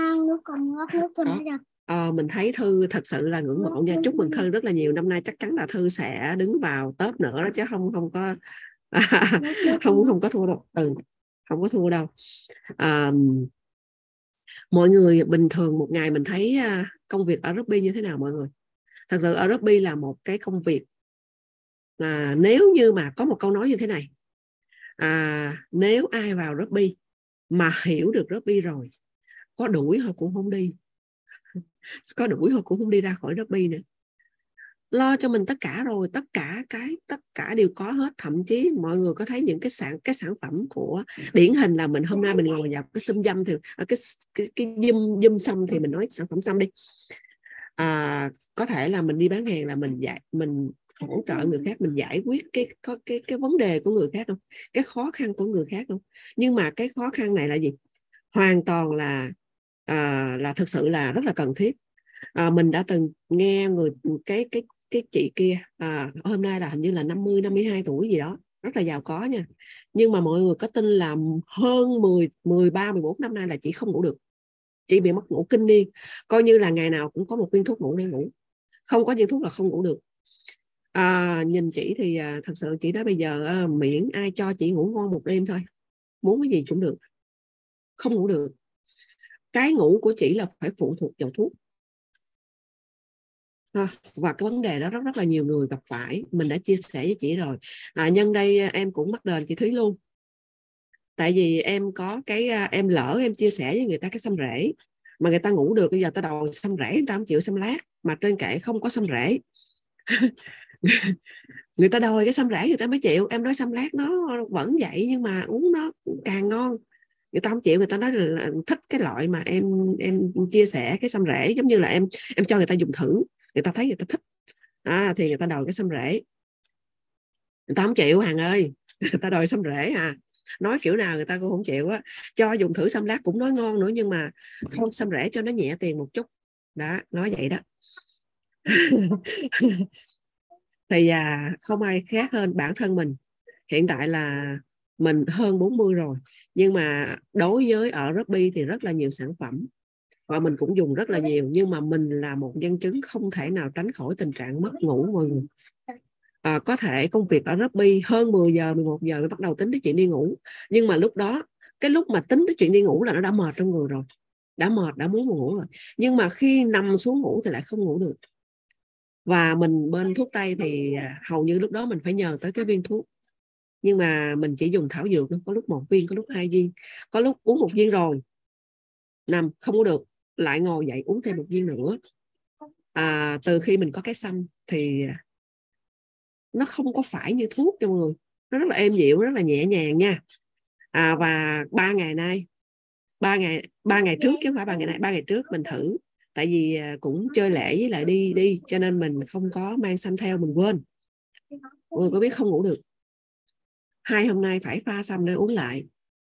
ờ, mình thấy Thư thật sự là ngưỡng mộ nha. Chúc mừng Thư rất là nhiều. Năm nay chắc chắn là Thư sẽ đứng vào top nữa đó, chứ không không có không không có thua đâu. Ừ, không có thua đâu. À, mọi người bình thường một ngày mình thấy công việc ở Robby như thế nào mọi người? Thật sự ở Robby là một cái công việc à, nếu như mà có một câu nói như thế này, à, nếu ai vào Robby mà hiểu được Robby rồi, có đuổi họ cũng không đi, có đuổi họ cũng không đi ra khỏi Robby nữa. Lo cho mình tất cả rồi, tất cả cái tất cả đều có hết. Thậm chí mọi người có thấy những cái sản cái sản phẩm của điển hình là mình hôm nay mình ngồi vào cái xâm dâm thì cái cái cái dâm dâm xăm thì mình nói sản phẩm xăm đi. À, có thể là mình đi bán hàng là mình dạy mình hỗ trợ người khác, mình giải quyết cái có cái cái vấn đề của người khác không, cái khó khăn của người khác không. Nhưng mà cái khó khăn này là gì? Hoàn toàn là à, là thực sự là rất là cần thiết. À, mình đã từng nghe người cái cái cái chị kia à, hôm nay là hình như là năm mươi năm mươi hai tuổi gì đó, rất là giàu có nha. Nhưng mà mọi người có tin là hơn mười, mười ba, mười bốn năm nay là chị không ngủ được. Chị bị mất ngủ kinh niên, coi như là ngày nào cũng có một viên thuốc ngủ để ngủ, không có viên thuốc là không ngủ được. À, nhìn chị thì à, thật sự chị đó bây giờ à, miễn ai cho chị ngủ ngon một đêm thôi, muốn cái gì cũng được, không ngủ được. Cái ngủ của chị là phải phụ thuộc vào thuốc. À, và cái vấn đề đó rất rất là nhiều người gặp phải, mình đã chia sẻ với chị rồi. À, nhân đây em cũng mắc đền chị Thúy luôn, tại vì em có cái em lỡ em chia sẻ với người ta cái xăm rễ mà người ta ngủ được, bây giờ ta đòi xăm rễ, người ta không chịu xăm lát, mà trên kệ không có xăm rễ. Người ta đòi cái xăm rễ người ta mới chịu. Em nói xăm lát nó vẫn vậy nhưng mà uống nó càng ngon, người ta không chịu. Người ta nói là thích cái loại mà em em chia sẻ cái xăm rễ, giống như là em em cho người ta dùng thử, người ta thấy người ta thích à, thì người ta đòi cái xăm rễ. Người ta không chịu Hằng ơi, người ta đòi xăm rễ à, nói kiểu nào người ta cũng không chịu á. Cho dùng thử xăm lát cũng nói ngon nữa, nhưng mà thôi xăm rễ cho nó nhẹ tiền một chút đó, nói vậy đó. Thì à, không ai khác hơn bản thân mình. Hiện tại là mình hơn bốn mươi rồi, nhưng mà đối với ở Robby thì rất là nhiều sản phẩm và mình cũng dùng rất là nhiều, nhưng mà mình là một nhân chứng không thể nào tránh khỏi tình trạng mất ngủ mọi người. À, có thể công việc ở Robby hơn mười giờ, mười một giờ mới bắt đầu tính tới chuyện đi ngủ, nhưng mà lúc đó cái lúc mà tính tới chuyện đi ngủ là nó đã mệt trong người rồi, đã mệt, đã muốn ngủ rồi, nhưng mà khi nằm xuống ngủ thì lại không ngủ được. Và mình bên thuốc tây thì hầu như lúc đó mình phải nhờ tới cái viên thuốc, nhưng mà mình chỉ dùng thảo dược, có lúc một viên, có lúc hai viên, có lúc uống một viên rồi nằm không có được, lại ngồi dậy uống thêm một viên nữa. À, từ khi mình có cái xăm thì nó không có phải như thuốc cho mọi người, nó rất là êm dịu, rất là nhẹ nhàng nha. À, và ba ngày nay ba ngày ba ngày trước chứ không phải ba ngày nay, ba ngày trước mình thử, tại vì cũng chơi lễ với lại đi đi cho nên mình không có mang xăm theo, mình quên. Mọi người có biết không ngủ được, hai hôm nay phải pha xăm để uống lại.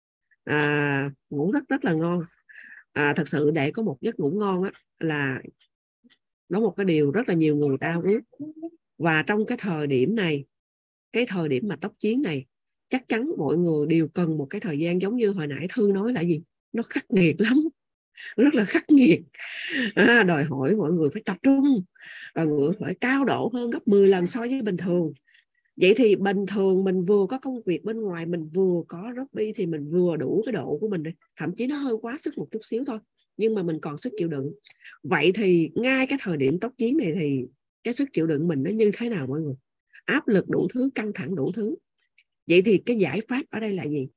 À, ngủ rất rất là ngon. À, thật sự để có một giấc ngủ ngon á là có một cái điều rất là nhiều người ta uống. Và trong cái thời điểm này, cái thời điểm mà tốc chiến này, chắc chắn mọi người đều cần một cái thời gian giống như hồi nãy Thư nói là gì, nó khắc nghiệt lắm, rất là khắc nghiệt. À, đòi hỏi mọi người phải tập trung, mọi người phải cao độ hơn gấp mười lần so với bình thường. Vậy thì bình thường mình vừa có công việc bên ngoài, mình vừa có Robby thì mình vừa đủ cái độ của mình đi. Thậm chí nó hơi quá sức một chút xíu thôi, nhưng mà mình còn sức chịu đựng. Vậy thì ngay cái thời điểm tốc chiến này thì cái sức chịu đựng mình nó như thế nào mọi người? Áp lực đủ thứ, căng thẳng đủ thứ. Vậy thì cái giải pháp ở đây là gì?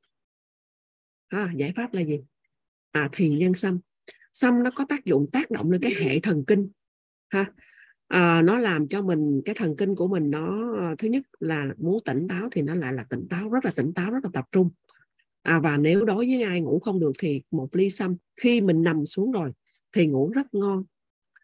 À, giải pháp là gì? À, thiền nhân xăm. Xăm nó có tác dụng tác động lên cái hệ thần kinh. Ha. À, nó làm cho mình, cái thần kinh của mình nó, thứ nhất là muốn tỉnh táo thì nó lại là tỉnh táo, rất là tỉnh táo, rất là tập trung. À, và nếu đối với ai ngủ không được thì một ly xăm khi mình nằm xuống rồi thì ngủ rất ngon.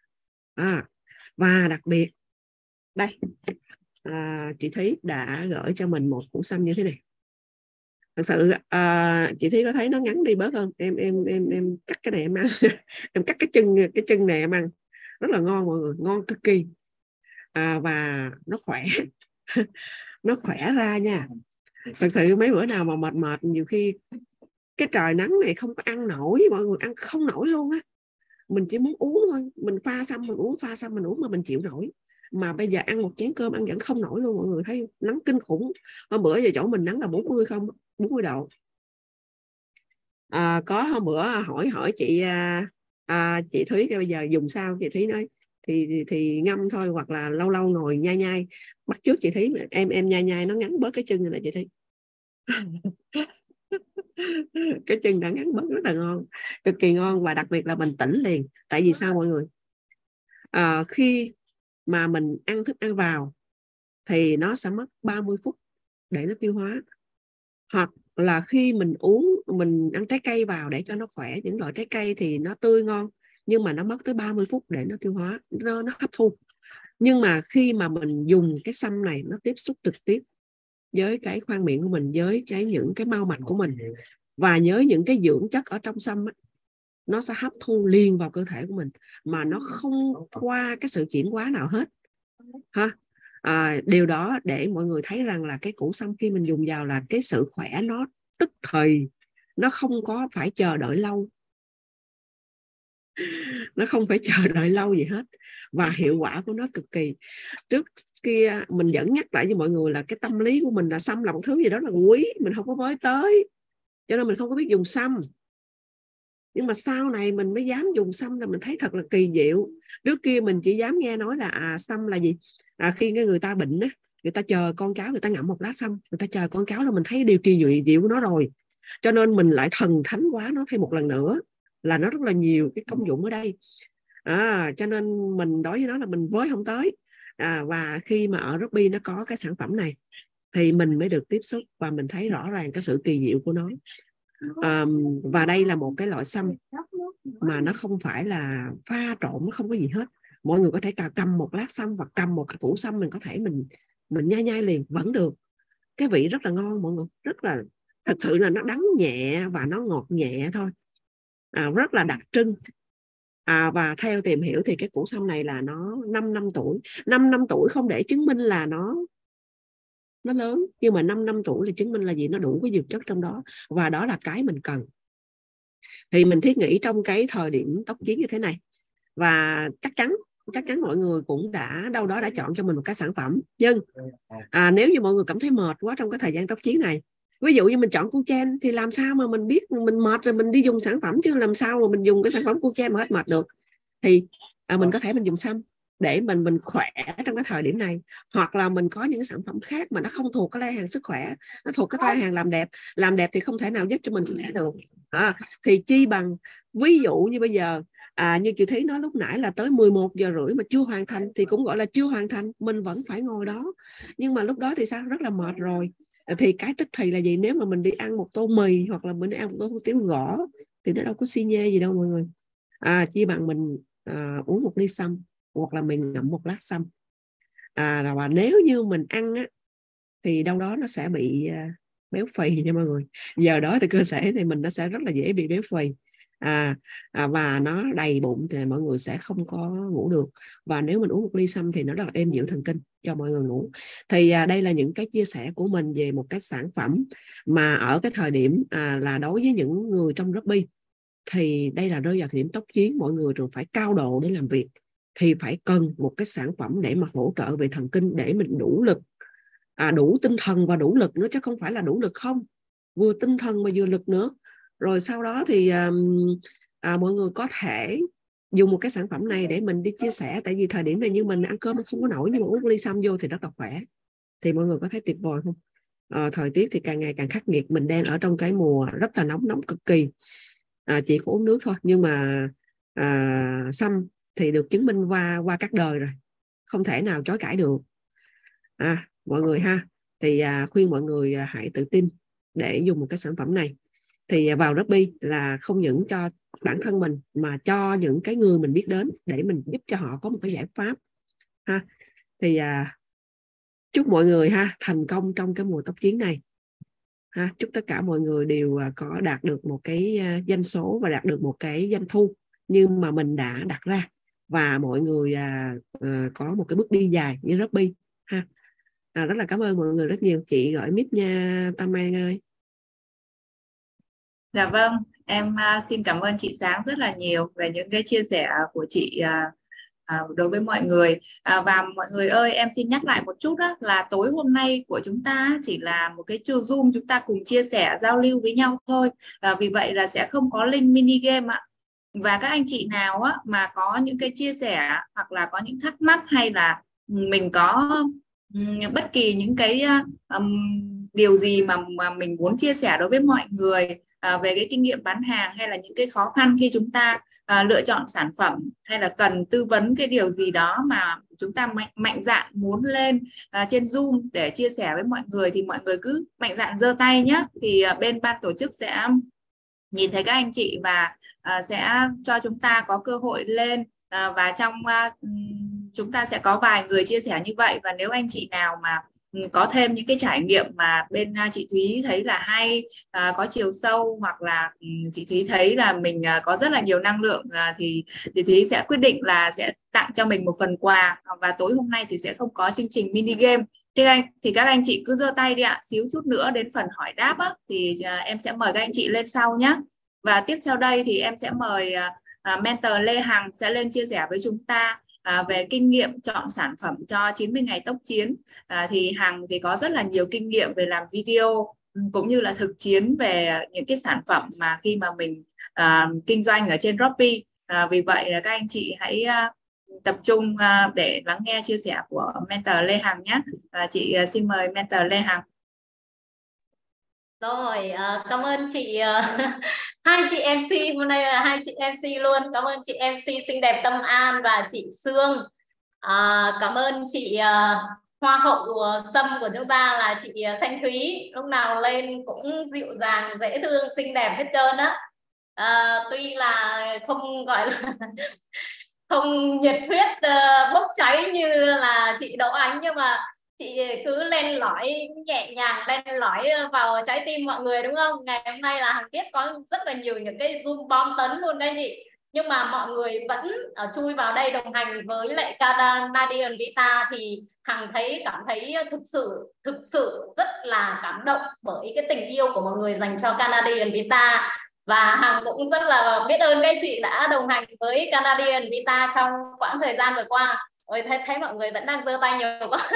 À, và đặc biệt đây, à, chị Thúy đã gửi cho mình một củ sâm như thế này. Thật sự à, chị Thúy có thấy nó ngắn đi bớt không? Em em em em cắt cái này em ăn. Em cắt cái chân cái chân này em ăn rất là ngon mọi người, ngon cực kỳ. À, và nó khỏe. Nó khỏe ra nha. Thật sự mấy bữa nào mà mệt mệt nhiều khi cái trời nắng này không có ăn nổi, mọi người ăn không nổi luôn á. Mình chỉ muốn uống thôi, mình pha xong mình uống, pha xong mình uống mà mình chịu nổi. Mà bây giờ ăn một chén cơm ăn vẫn không nổi luôn, mọi người thấy nắng kinh khủng. Hôm bữa giờ chỗ mình nắng là bốn mươi không, bốn mươi độ. À, có hôm bữa hỏi hỏi chị à, à, chị Thúy bây giờ dùng sao, chị Thúy nói thì, thì thì ngâm thôi, hoặc là lâu lâu ngồi nhai nhai. Bắt trước chị Thúy em em nhai nhai nó ngắn bớt cái chân này là chị Thúy. Cái chân đã ngắn bớt rất là ngon, cực kỳ ngon, và đặc biệt là mình tỉnh liền. Tại vì sao mọi người? À, khi mà mình ăn thức ăn vào thì nó sẽ mất ba mươi phút để nó tiêu hóa, hoặc là khi mình uống, mình ăn trái cây vào để cho nó khỏe, những loại trái cây thì nó tươi ngon nhưng mà nó mất tới ba mươi phút để nó tiêu hóa, nó, nó hấp thu. Nhưng mà khi mà mình dùng cái sâm này, nó tiếp xúc trực tiếp với cái khoang miệng của mình, với cái những cái mao mạch của mình, và với những cái dưỡng chất ở trong sâm á, nó sẽ hấp thu liền vào cơ thể của mình mà nó không qua cái sự chuyển hóa nào hết ha. À, điều đó để mọi người thấy rằng là cái củ sâm khi mình dùng vào là cái sự khỏe nó tức thời, nó không có phải chờ đợi lâu, nó không phải chờ đợi lâu gì hết, và hiệu quả của nó cực kỳ. Trước kia mình vẫn nhắc lại với mọi người là cái tâm lý của mình là sâm là một thứ gì đó là quý, mình không có với tới, cho nên mình không có biết dùng sâm. Nhưng mà sau này mình mới dám dùng sâm là mình thấy thật là kỳ diệu. Trước kia mình chỉ dám nghe nói là à, sâm là gì? À, khi người ta bệnh á, người ta chờ con cháu, người ta ngậm một lá sâm, người ta chờ con cháu là mình thấy điều kỳ diệu, diệu của nó rồi. Cho nên mình lại thần thánh quá nó thêm một lần nữa, là nó rất là nhiều cái công dụng ở đây. À, cho nên mình đối với nó là mình với không tới. À, và khi mà ở Robby nó có cái sản phẩm này thì mình mới được tiếp xúc và mình thấy rõ ràng cái sự kỳ diệu của nó. À, và đây là một cái loại sâm mà nó không phải là pha trộn, nó không có gì hết. Mọi người có thể cầm một lát sâm và cầm một cái củ sâm, mình có thể mình mình nhai nhai liền vẫn được. Cái vị rất là ngon mọi người, rất là, thật sự là nó đắng nhẹ và nó ngọt nhẹ thôi. À, rất là đặc trưng. À, và theo tìm hiểu thì cái củ sâm này là nó năm năm tuổi. năm năm tuổi không để chứng minh là nó nó lớn, nhưng mà năm năm tuổi là chứng minh là gì? Nó đủ cái dược chất trong đó, và đó là cái mình cần. Thì mình thiết nghĩ trong cái thời điểm tóc chiến như thế này, và chắc chắn chắc chắn mọi người cũng đã đâu đó đã chọn cho mình một cái sản phẩm. Nhưng à, nếu như mọi người cảm thấy mệt quá trong cái thời gian tóc chiến này, ví dụ như mình chọn Cu-Chen, thì làm sao mà mình biết mình mệt rồi mình đi dùng sản phẩm, chứ làm sao mà mình dùng cái sản phẩm Cu-Chen mà hết mệt được. Thì à, mình có thể mình dùng sâm để mình mình khỏe trong cái thời điểm này, hoặc là mình có những sản phẩm khác mà nó không thuộc cái lai hàng sức khỏe, nó thuộc cái lai hàng làm đẹp. Làm đẹp thì không thể nào giúp cho mình khỏe được. À, thì chi bằng ví dụ như bây giờ à, như chị Thúy nói lúc nãy là tới mười một giờ rưỡi mà chưa hoàn thành thì cũng gọi là chưa hoàn thành, mình vẫn phải ngồi đó. Nhưng mà lúc đó thì sao? Rất là mệt rồi. Thì cái tức thì là gì? Nếu mà mình đi ăn một tô mì hoặc là mình đi ăn một tô hủ tiếu gõ thì nó đâu có xi nhê gì đâu mọi người. À, chi bằng mình à, uống một ly sâm, hoặc là mình ngậm một lát sâm. À, và nếu như mình ăn á, thì đâu đó nó sẽ bị uh, béo phì nha mọi người. Giờ đó thì cơ thể thì mình nó sẽ rất là dễ bị béo phì. À, à, và nó đầy bụng thì mọi người sẽ không có ngủ được. Và nếu mình uống một ly sâm thì nó rất là êm dịu thần kinh cho mọi người ngủ. Thì à, đây là những cái chia sẻ của mình về một cái sản phẩm mà ở cái thời điểm à, là đối với những người trong Robby thì đây là rơi vào thời điểm tóc chiến, mọi người thường phải cao độ để làm việc, thì phải cần một cái sản phẩm để mà hỗ trợ về thần kinh, để mình đủ lực, à, đủ tinh thần và đủ lực nữa, chứ không phải là đủ lực không, vừa tinh thần mà vừa lực nữa. Rồi sau đó thì à, à, mọi người có thể dùng một cái sản phẩm này để mình đi chia sẻ. Tại vì thời điểm này như mình ăn cơm không có nổi, nhưng mà uống ly sâm vô thì rất là khỏe. Thì mọi người có thấy tuyệt vời không? À, thời tiết thì càng ngày càng khắc nghiệt, mình đang ở trong cái mùa rất là nóng, nóng cực kỳ. À, chỉ có uống nước thôi, nhưng mà à, sâm thì được chứng minh qua qua các đời rồi, không thể nào chối cãi được. À, mọi người ha, thì à, khuyên mọi người à, hãy tự tin để dùng một cái sản phẩm này. Thì à, vào Robby là không những cho bản thân mình mà cho những cái người mình biết đến để mình giúp cho họ có một cái giải pháp ha. Thì à, chúc mọi người ha thành công trong cái mùa tốc chiến này ha. Chúc tất cả mọi người đều có đạt được một cái doanh số và đạt được một cái doanh thu nhưng mà mình đã đặt ra, và mọi người à, à, có một cái bước đi dài như Robby ha. À, rất là cảm ơn mọi người rất nhiều. Chị gọi mic nha Tâm An ơi. Dạ vâng, em uh, xin cảm ơn chị Sáng rất là nhiều về những cái chia sẻ của chị uh, uh, đối với mọi người. Uh, và mọi người ơi, em xin nhắc lại một chút đó, là tối hôm nay của chúng ta chỉ là một cái chiều Zoom chúng ta cùng chia sẻ giao lưu với nhau thôi. Uh, vì vậy là sẽ không có link mini game ạ. Và các anh chị nào á, mà có những cái chia sẻ hoặc là có những thắc mắc hay là mình có um, bất kỳ những cái um, điều gì mà, mà mình muốn chia sẻ đối với mọi người À, về cái kinh nghiệm bán hàng hay là những cái khó khăn khi chúng ta à, lựa chọn sản phẩm, hay là cần tư vấn cái điều gì đó mà chúng ta mạnh, mạnh dạn muốn lên à, trên Zoom để chia sẻ với mọi người, thì mọi người cứ mạnh dạn giơ tay nhé. Thì à, bên ban tổ chức sẽ nhìn thấy các anh chị và à, sẽ cho chúng ta có cơ hội lên à, và trong à, chúng ta sẽ có vài người chia sẻ như vậy. Và nếu anh chị nào mà có thêm những cái trải nghiệm mà bên chị Thúy thấy là hay, à, có chiều sâu, hoặc là chị Thúy thấy là mình có rất là nhiều năng lượng, à, thì chị Thúy sẽ quyết định là sẽ tặng cho mình một phần quà. Và tối hôm nay thì sẽ không có chương trình mini game. Thế anh, thì các anh chị cứ giơ tay đi ạ. Xíu chút nữa đến phần hỏi đáp á, thì à, em sẽ mời các anh chị lên sau nhé. Và tiếp theo đây thì em sẽ mời à, mentor Lê Hằng sẽ lên chia sẻ với chúng ta À, về kinh nghiệm chọn sản phẩm cho chín mươi ngày tốc chiến. À, thì Hằng thì có rất là nhiều kinh nghiệm về làm video cũng như là thực chiến về những cái sản phẩm mà khi mà mình à, kinh doanh ở trên Robby. À, vì vậy là các anh chị hãy à, tập trung à, để lắng nghe chia sẻ của mentor Lê Hằng nhé. À, chị à, xin mời mentor Lê Hằng. Rồi, cảm ơn chị hai chị em xê, hôm nay là hai chị em xê luôn. Cảm ơn chị em xê xinh đẹp Tâm An và chị Sương. À, cảm ơn chị uh, Hoa hậu Sâm của chúng ta là chị Thanh Thúy, lúc nào lên cũng dịu dàng, dễ thương, xinh đẹp hết trơn á. À, tuy là không gọi là không nhiệt huyết uh, bốc cháy như là chị Đỗ Ánh, nhưng mà chị cứ len lỏi nhẹ nhàng, len lỏi vào trái tim mọi người, đúng không? Ngày hôm nay là Hằng Tiết có rất là nhiều những cái Zoom bom tấn luôn các anh chị, nhưng mà mọi người vẫn uh, chui vào đây đồng hành với lại Canadian Vita, thì Hằng thấy cảm thấy thực sự thực sự rất là cảm động bởi cái tình yêu của mọi người dành cho Canadian Vita. Và Hằng cũng rất là biết ơn các chị đã đồng hành với Canadian Vita trong quãng thời gian vừa qua. Ôi, thấy, thấy mọi người vẫn đang giơ tay nhiều quá.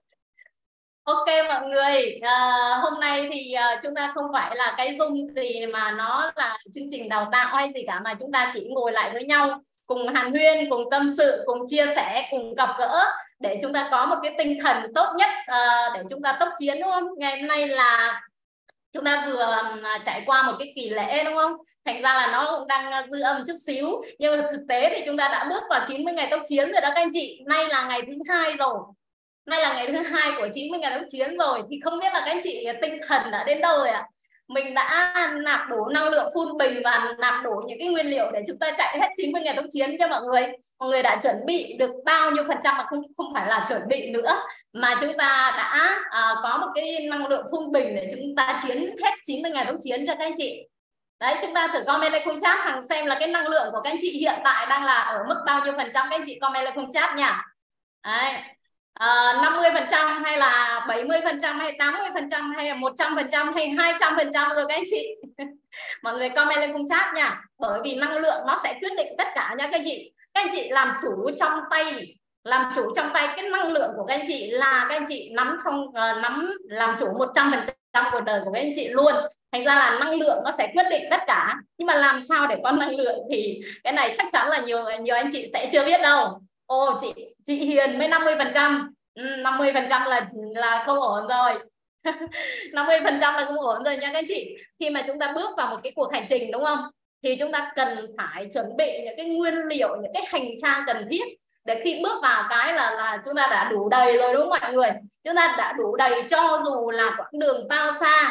Ok mọi người, à, hôm nay thì à, chúng ta không phải là cái Zoom gì mà nó là chương trình đào tạo hay gì cả, mà chúng ta chỉ ngồi lại với nhau, cùng hàn huyên, cùng tâm sự, cùng chia sẻ, cùng gặp gỡ để chúng ta có một cái tinh thần tốt nhất à, để chúng ta tốc chiến, đúng không? Ngày hôm nay là chúng ta vừa trải qua một cái kỳ lễ, đúng không? Thành ra là nó cũng đang dư âm chút xíu, nhưng mà thực tế thì chúng ta đã bước vào chín mươi ngày tốc chiến rồi đó các anh chị. Nay là ngày thứ hai rồi. Nay là ngày thứ hai của chín mươi ngày tốc chiến rồi, thì không biết là các anh chị tinh thần đã đến đâu rồi ạ? À? Mình đã nạp đủ năng lượng full bình và nạp đủ những cái nguyên liệu để chúng ta chạy hết chín mươi ngày tốc chiến cho mọi người. Mọi người đã chuẩn bị được bao nhiêu phần trăm, mà không không phải là chuẩn bị nữa, mà chúng ta đã à, có một cái năng lượng full bình để chúng ta chiến hết chín mươi ngày tốc chiến cho các anh chị. Đấy, chúng ta thử comment lên khung chat Hằng xem là cái năng lượng của các anh chị hiện tại đang là ở mức bao nhiêu phần trăm. Các anh chị comment lên khung chat nha. Đấy. À, năm mươi phần trăm hay là bảy mươi phần trăm hay tám mươi phần trăm hay là một trăm phần trăm hay hai trăm phần trăm rồi các anh chị. Mọi người comment lên khung chat nha. Bởi vì năng lượng nó sẽ quyết định tất cả nha các anh chị. Các anh chị làm chủ trong tay, làm chủ trong tay cái năng lượng của các anh chị là các anh chị nắm trong uh, nắm làm chủ một trăm phần trăm cuộc đời của các anh chị luôn. Thành ra là năng lượng nó sẽ quyết định tất cả. Nhưng mà làm sao để có năng lượng thì cái này chắc chắn là nhiều nhiều anh chị sẽ chưa biết đâu. Ồ, chị chị Hiền mới năm mươi phần trăm. Ừ, năm mươi phần trăm là là không ổn rồi. năm mươi phần trăm là không ổn rồi nha các anh chị. Khi mà chúng ta bước vào một cái cuộc hành trình, đúng không? Thì chúng ta cần phải chuẩn bị những cái nguyên liệu, những cái hành trang cần thiết để khi bước vào cái là là chúng ta đã đủ đầy rồi, đúng không mọi người? Chúng ta đã đủ đầy cho dù là quãng đường bao xa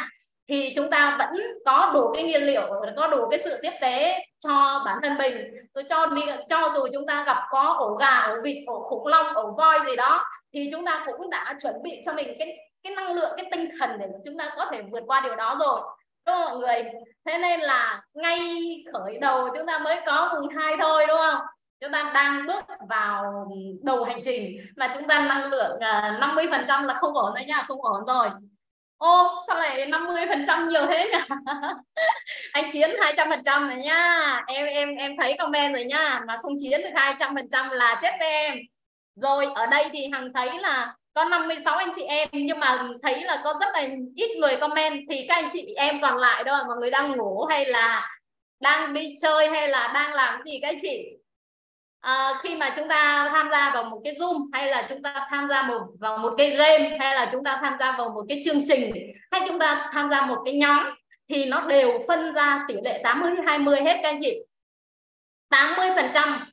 thì chúng ta vẫn có đủ cái nguyên liệu, có đủ cái sự tiếp tế cho bản thân mình. Tôi cho đi, cho dù chúng ta gặp có ổ gà, ổ vịt, ổ khủng long, ổ voi gì đó, thì chúng ta cũng đã chuẩn bị cho mình cái cái năng lượng, cái tinh thần để chúng ta có thể vượt qua điều đó rồi, đúng không mọi người? Thế nên là ngay khởi đầu chúng ta mới có mùng hai thôi, đúng không? Chúng ta đang bước vào đầu hành trình mà chúng ta năng lượng năm mươi phần trăm là không ổn đấy nha, không ổn rồi. Ô, sao lại năm mươi phần trăm nhiều thế nhỉ? Anh Chiến hai trăm phần trăm rồi nhá. Em em em thấy comment rồi nhá. Mà không chiến được hai trăm phần trăm là chết với em. Rồi ở đây thì Hằng thấy là có năm mươi sáu anh chị em, nhưng mà thấy là có rất là ít người comment. Thì các anh chị em còn lại đâu, mọi người đang ngủ hay là đang đi chơi hay là đang làm gì các anh chị? À, khi mà chúng ta tham gia vào một cái Zoom, hay là chúng ta tham gia một vào một cái game, hay là chúng ta tham gia vào một cái chương trình, hay chúng ta tham gia một cái nhóm, thì nó đều phân ra tỷ lệ tám mươi hai mươi hết các anh chị. tám mươi phần trăm,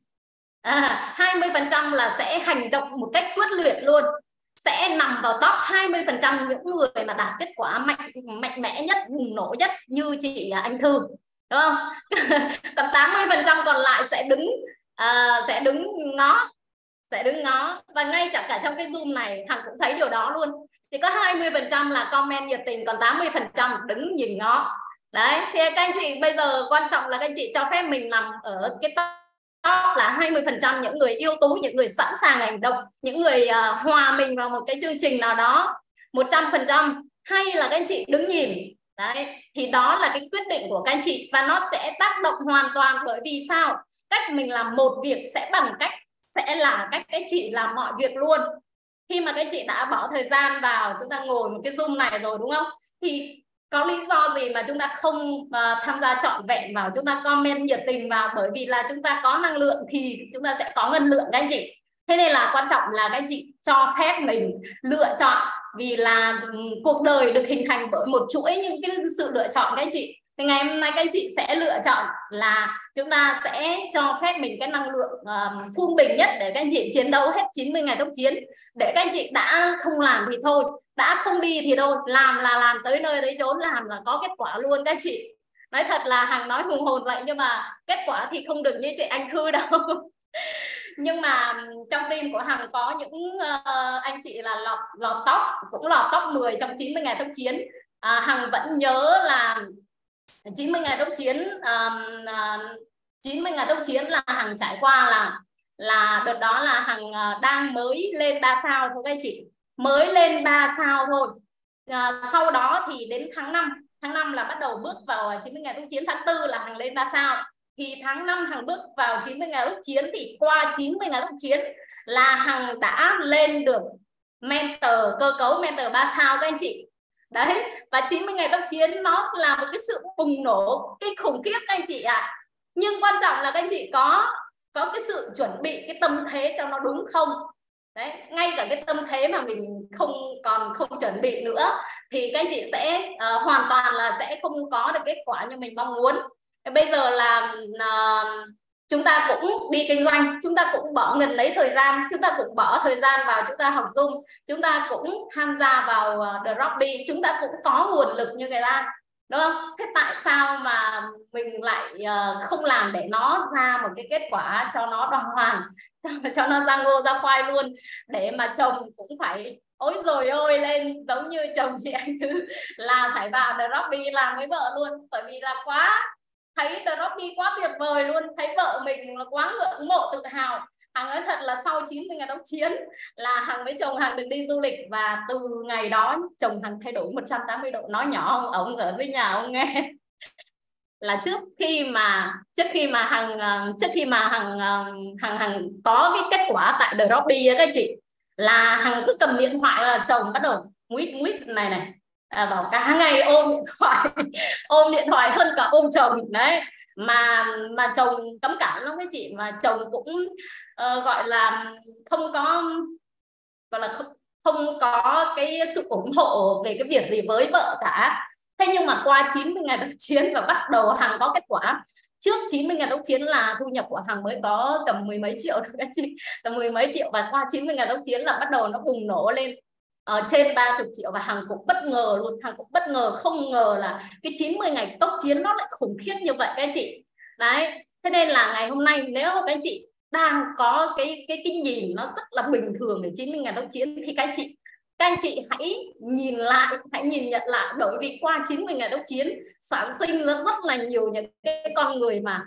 à, hai mươi phần trăm là sẽ hành động một cách quyết liệt luôn, sẽ nằm vào top hai mươi phần trăm những người mà đạt kết quả mạnh mạnh mẽ nhất, bùng nổ nhất như chị Anh Thư, đúng không? Còn tám mươi phần trăm còn lại sẽ đứng À, sẽ đứng ngó, sẽ đứng ngó. Và ngay chẳng cả trong cái Zoom này Hằng cũng thấy điều đó luôn. Chỉ có hai mươi phần trăm là comment nhiệt tình, còn tám mươi phần trăm đứng nhìn ngó. Đấy, thì các anh chị bây giờ quan trọng là các anh chị cho phép mình nằm ở cái top là hai mươi phần trăm những người ưu tú, những người sẵn sàng hành động, những người uh, hòa mình vào một cái chương trình nào đó một trăm phần trăm, hay là các anh chị đứng nhìn. Đấy, thì đó là cái quyết định của các anh chị, và nó sẽ tác động hoàn toàn. Bởi vì sao? Cách mình làm một việc sẽ bằng cách sẽ là cách các chị làm mọi việc luôn. Khi mà các chị đã bỏ thời gian vào, chúng ta ngồi một cái Zoom này rồi, đúng không? Thì có lý do gì mà chúng ta không uh, tham gia trọn vẹn vào, chúng ta comment nhiệt tình vào? Bởi vì là chúng ta có năng lượng thì chúng ta sẽ có ngân lượng các anh chị. Thế nên là quan trọng là các anh chị cho phép mình lựa chọn. Vì là um, cuộc đời được hình thành bởi một chuỗi những cái sự lựa chọn các anh chị. Thì ngày hôm nay các anh chị sẽ lựa chọn là chúng ta sẽ cho phép mình cái năng lượng uh, phun bình nhất để các anh chị chiến đấu hết chín mươi ngày tốc chiến. Để các anh chị đã không làm thì thôi, đã không đi thì thôi, làm là làm tới nơi tới chốn, làm là có kết quả luôn các anh chị. Nói thật là Hằng nói hùng hồn vậy nhưng mà kết quả thì không được như chị Anh Thư đâu. Nhưng mà trong team của Hằng có những uh, anh chị là lọt lọt top, cũng lọt top mười trong chín mươi ngày tốc chiến. À, Hằng vẫn nhớ là chín mươi ngày tốc chiến, um, uh, chín mươi ngày tốc chiến là Hằng trải qua là là đợt đó là Hằng uh, đang mới lên ba sao thôi các anh chị, mới lên ba sao thôi. Uh, sau đó thì đến tháng năm, tháng năm là bắt đầu bước vào chín mươi ngày tốc chiến, tháng tư là Hằng lên ba sao. Thì tháng năm Hằng bước vào chín mươi ngày tốc chiến, thì qua chín mươi ngày tốc chiến là Hằng đã lên được mentor, cơ cấu mentor ba sao các anh chị. Đấy, và chín mươi ngày tốc chiến nó là một cái sự bùng nổ kinh khủng khiếp các anh chị ạ. À. Nhưng quan trọng là các anh chị có có cái sự chuẩn bị cái tâm thế cho nó đúng không? Đấy, ngay cả cái tâm thế mà mình không còn không chuẩn bị nữa thì các anh chị sẽ uh, hoàn toàn là sẽ không có được kết quả như mình mong muốn. Bây giờ là uh, chúng ta cũng đi kinh doanh, chúng ta cũng bỏ ngần lấy thời gian, chúng ta cũng bỏ thời gian vào chúng ta học Zoom, chúng ta cũng tham gia vào uh, Dropbee, chúng ta cũng có nguồn lực như người ta, đúng không? Thế tại sao mà mình lại uh, không làm để nó ra một cái kết quả cho nó đàng hoàng, cho, cho nó ra ngô ra khoai luôn, để mà chồng cũng phải ôi rồi ôi lên giống như chồng chị Anh Thư là phải vào Dropbee làm với vợ luôn. Bởi vì là quá thấy Dropbee quá tuyệt vời luôn, thấy vợ mình là quá ngưỡng mộ tự hào. Hằng nói thật là sau chín mươi ngày tốc chiến là Hằng với chồng Hằng được đi du lịch, và từ ngày đó chồng Hằng thay đổi một trăm tám mươi độ. Nói nhỏ ông, ông ở dưới nhà ông nghe là trước khi mà trước khi mà Hằng trước khi mà Hằng Hằng Hằng có cái kết quả tại Dropbee các chị, là Hằng cứ cầm điện thoại là chồng bắt đầu nguyết nguyết này này, à, bảo cả ngày ôm điện thoại ôm điện thoại hơn cả ôm chồng đấy. Mà mà chồng cấm cản lắm cái chị, mà chồng cũng uh, gọi là không có gọi là không, không có cái sự ủng hộ về cái việc gì với vợ cả. Thế nhưng mà qua chín mươi ngày tốc chiến và bắt đầu Hằng có kết quả. Trước chín mươi ngày tốc chiến là thu nhập của Hằng mới có tầm mười mấy triệu thôi các chị, tầm mười mấy triệu, và qua chín mươi ngày tốc chiến là bắt đầu nó bùng nổ lên. uh, trên ba mươi triệu, và Hằng cũng bất ngờ luôn, Hằng cũng bất ngờ không ngờ là cái chín mươi ngày tốc chiến nó lại khủng khiếp như vậy các anh chị. Đấy, thế nên là ngày hôm nay nếu các anh chị đang có cái cái cái nhìn nó rất là bình thường để chín mươi ngày tốc chiến, thì các anh chị các anh chị hãy nhìn lại, hãy nhìn nhận lại, bởi vì qua chín mươi ngày tốc chiến sản sinh nó rất là nhiều những cái con người mà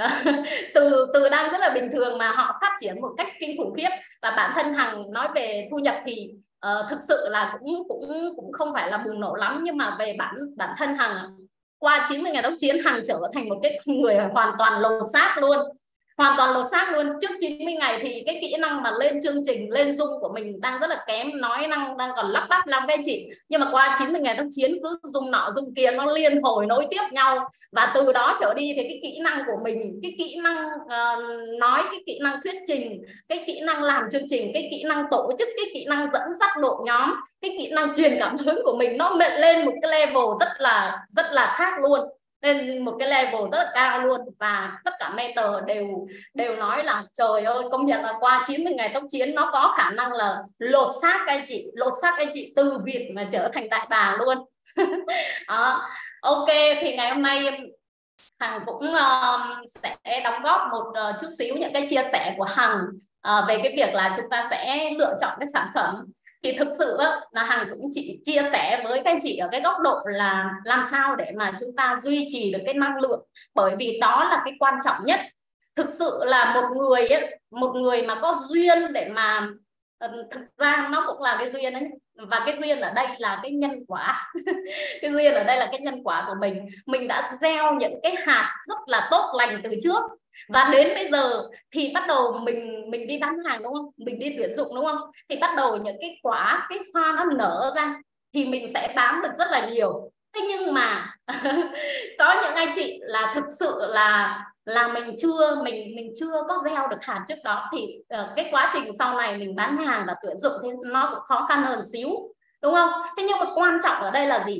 từ từ đang rất là bình thường mà họ phát triển một cách kinh khủng khiếp. Và bản thân Hằng nói về thu nhập thì uh, thực sự là cũng cũng cũng không phải là bùng nổ lắm, nhưng mà về bản bản thân Hằng qua chín mươi ngày tốc chiến, Hằng trở thành một cái người hoàn toàn lột xác luôn, hoàn toàn lột xác luôn. Trước chín mươi ngày thì cái kỹ năng mà lên chương trình, lên Zoom của mình đang rất là kém, nói năng đang còn lắp bắp lắm các anh chị. Nhưng mà qua chín mươi ngày tốc chiến cứ Zoom nọ Zoom kia nó liên hồi nối tiếp nhau, và từ đó trở đi thì cái kỹ năng của mình, cái kỹ năng uh, nói, cái kỹ năng thuyết trình, cái kỹ năng làm chương trình, cái kỹ năng tổ chức, cái kỹ năng dẫn dắt đội nhóm, cái kỹ năng truyền cảm hứng của mình nó lên lên một cái level rất là rất là khác luôn, lên một cái level rất là cao luôn. Và tất cả mentor đều đều nói là trời ơi, công nhận là qua chín mươi ngày tốc chiến nó có khả năng là lột xác các anh chị, lột xác các anh chị từ vịt mà trở thành đại bàng luôn. Đó. Ok, thì ngày hôm nay Hằng cũng uh, sẽ đóng góp một uh, chút xíu những cái chia sẻ của Hằng uh, về cái việc là chúng ta sẽ lựa chọn cái sản phẩm. Thì thực sự là Hằng cũng chỉ chia sẻ với các anh chị ở cái góc độ là làm sao để mà chúng ta duy trì được cái năng lượng, bởi vì đó là cái quan trọng nhất. Thực sự là một người ấy, một người mà có duyên để mà thực ra nó cũng là cái duyên đấy, và cái duyên ở đây là cái nhân quả. Cái duyên ở đây là cái nhân quả của mình. Mình đã gieo những cái hạt rất là tốt lành từ trước, và đến bây giờ thì bắt đầu mình mình đi bán hàng đúng không, mình đi tuyển dụng đúng không, thì bắt đầu những cái quả, cái hoa nó nở ra thì mình sẽ bán được rất là nhiều. Thế nhưng mà có những anh chị là thực sự là là mình chưa mình mình chưa có gieo được hạt trước đó, thì uh, cái quá trình sau này mình bán hàng và tuyển dụng thì nó cũng khó khăn hơn xíu, đúng không? Thế nhưng mà quan trọng ở đây là gì?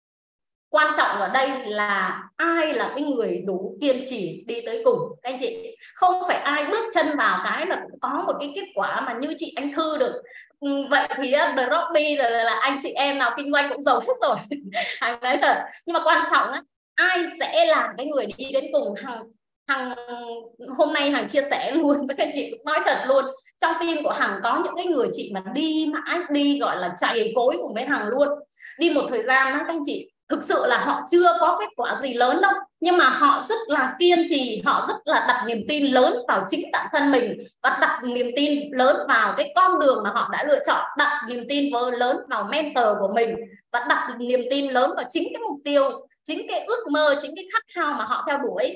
Quan trọng ở đây là ai là cái người đủ kiên trì đi tới cùng các anh chị. Không phải ai bước chân vào cái là có một cái kết quả mà như chị Anh Thư được. Vậy thì Dropbee là, là anh chị em nào kinh doanh cũng giàu hết rồi. Hằng nói thật. Nhưng mà quan trọng á, ai sẽ là cái người đi đến cùng. Hằng Hằng hôm nay Hằng chia sẻ luôn với các chị, cũng nói thật luôn, trong team của Hằng có những cái người chị mà đi mãi, đi gọi là chày cối cùng với Hằng luôn. Đi một thời gian đó các anh chị, thực sự là họ chưa có kết quả gì lớn đâu, nhưng mà họ rất là kiên trì, họ rất là đặt niềm tin lớn vào chính bản thân mình, và đặt niềm tin lớn vào cái con đường mà họ đã lựa chọn, đặt niềm tin lớn vào mentor của mình, và đặt niềm tin lớn vào chính cái mục tiêu, chính cái ước mơ, chính cái khát khao mà họ theo đuổi.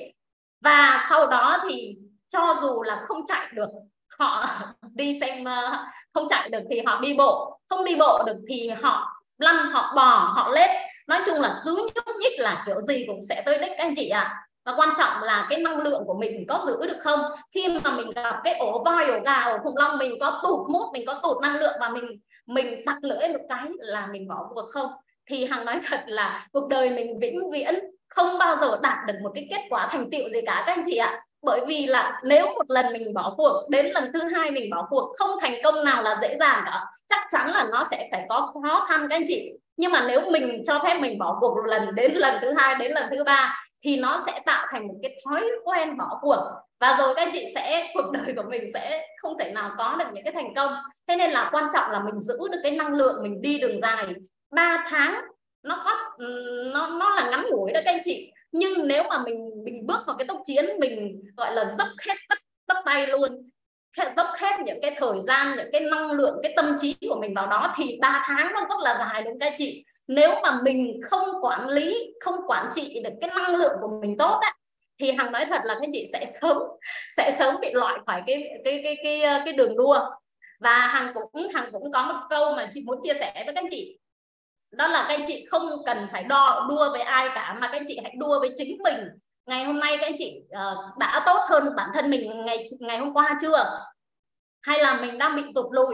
Và sau đó thì cho dù là không chạy được, họ đi xem, không chạy được thì họ đi bộ, không đi bộ được thì họ lăn, họ bò, họ lết. Nói chung là cứ nhúc nhích là kiểu gì cũng sẽ tới đích các anh chị ạ. À. Và quan trọng là cái năng lượng của mình có giữ được không. Khi mà mình gặp cái ổ voi, ổ gà, ổ khủng long, mình có tụt mút, mình có tụt năng lượng, và mình mình tắt lưỡi một cái là mình bỏ cuộc không. Thì Hằng nói thật là cuộc đời mình vĩnh viễn không bao giờ đạt được một cái kết quả thành tựu gì cả các anh chị ạ. À. Bởi vì là nếu một lần mình bỏ cuộc, đến lần thứ hai mình bỏ cuộc, không thành công nào là dễ dàng cả. Chắc chắn là nó sẽ phải có khó khăn các anh chị. Nhưng mà nếu mình cho phép mình bỏ cuộc một lần, đến lần thứ hai, đến lần thứ ba, thì nó sẽ tạo thành một cái thói quen bỏ cuộc. Và rồi các anh chị sẽ, cuộc đời của mình sẽ không thể nào có được những cái thành công. Thế nên là quan trọng là mình giữ được cái năng lượng, mình đi đường dài. Ba tháng nó có nó nó là ngắn ngủi đó các anh chị. Nhưng nếu mà mình mình bước vào cái tốc chiến, mình gọi là dốc hết tất, tất tay luôn, dốc hết những cái thời gian, những cái năng lượng, cái tâm trí của mình vào đó, thì ba tháng nó rất là dài đúng các chị. Nếu mà mình không quản lý, không quản trị được cái năng lượng của mình tốt á, thì Hằng nói thật là các chị sẽ sớm sẽ sớm bị loại khỏi cái cái cái cái cái đường đua. Và Hằng cũng Hằng cũng có một câu mà chị muốn chia sẻ với các chị. Đó là các anh chị không cần phải đo đua với ai cả, mà các anh chị hãy đua với chính mình. Ngày hôm nay các anh chị uh, đã tốt hơn bản thân mình ngày ngày hôm qua chưa? Hay là mình đang bị tụt lùi?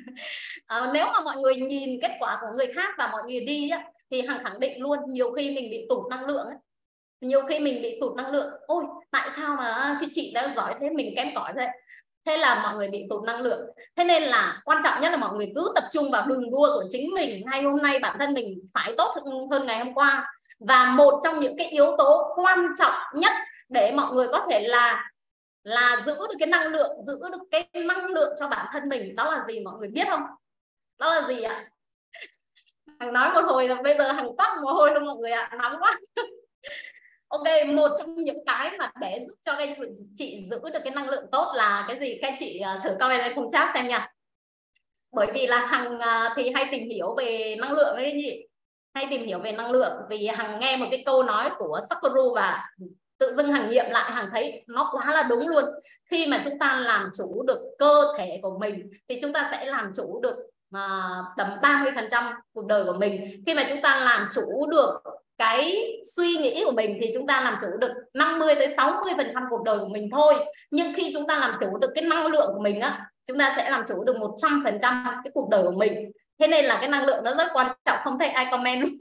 uh, nếu mà mọi người nhìn kết quả của người khác và mọi người đi á, thì Hằng khẳng định luôn, nhiều khi mình bị tụt năng lượng ấy. Nhiều khi mình bị tụt năng lượng. Ôi tại sao mà cái chị đã giỏi thế, mình kém cỏi thế? Thế là mọi người bị tụt năng lượng. Thế nên là quan trọng nhất là mọi người cứ tập trung vào đường đua của chính mình. Ngay hôm nay bản thân mình phải tốt hơn ngày hôm qua. Và một trong những cái yếu tố quan trọng nhất để mọi người có thể là là giữ được cái năng lượng, giữ được cái năng lượng cho bản thân mình, đó là gì mọi người biết không? Đó là gì ạ? Hằng nói một hồi là bây giờ Hằng toát mồ hôi luôn mọi người ạ, nóng quá. Ok, một trong những cái mà để giúp cho các chị giữ được cái năng lượng tốt là cái gì? Các chị thử comment lên khung chat xem nha. Bởi vì là Hằng thì hay tìm hiểu về năng lượng đấy chị, hay tìm hiểu về năng lượng vì Hằng nghe một cái câu nói của Sakura và tự dưng Hằng nghiệm lại, Hằng thấy nó quá là đúng luôn. Khi mà chúng ta làm chủ được cơ thể của mình thì chúng ta sẽ làm chủ được uh, tầm ba mươi phần trăm cuộc đời của mình. Khi mà chúng ta làm chủ được cái suy nghĩ của mình thì chúng ta làm chủ được năm mươi tới sáu mươi phần trăm cuộc đời của mình thôi. Nhưng khi chúng ta làm chủ được cái năng lượng của mình á, chúng ta sẽ làm chủ được một trăm phần trăm cái cuộc đời của mình. Thế nên là cái năng lượng nó rất quan trọng, không thấy ai comment luôn.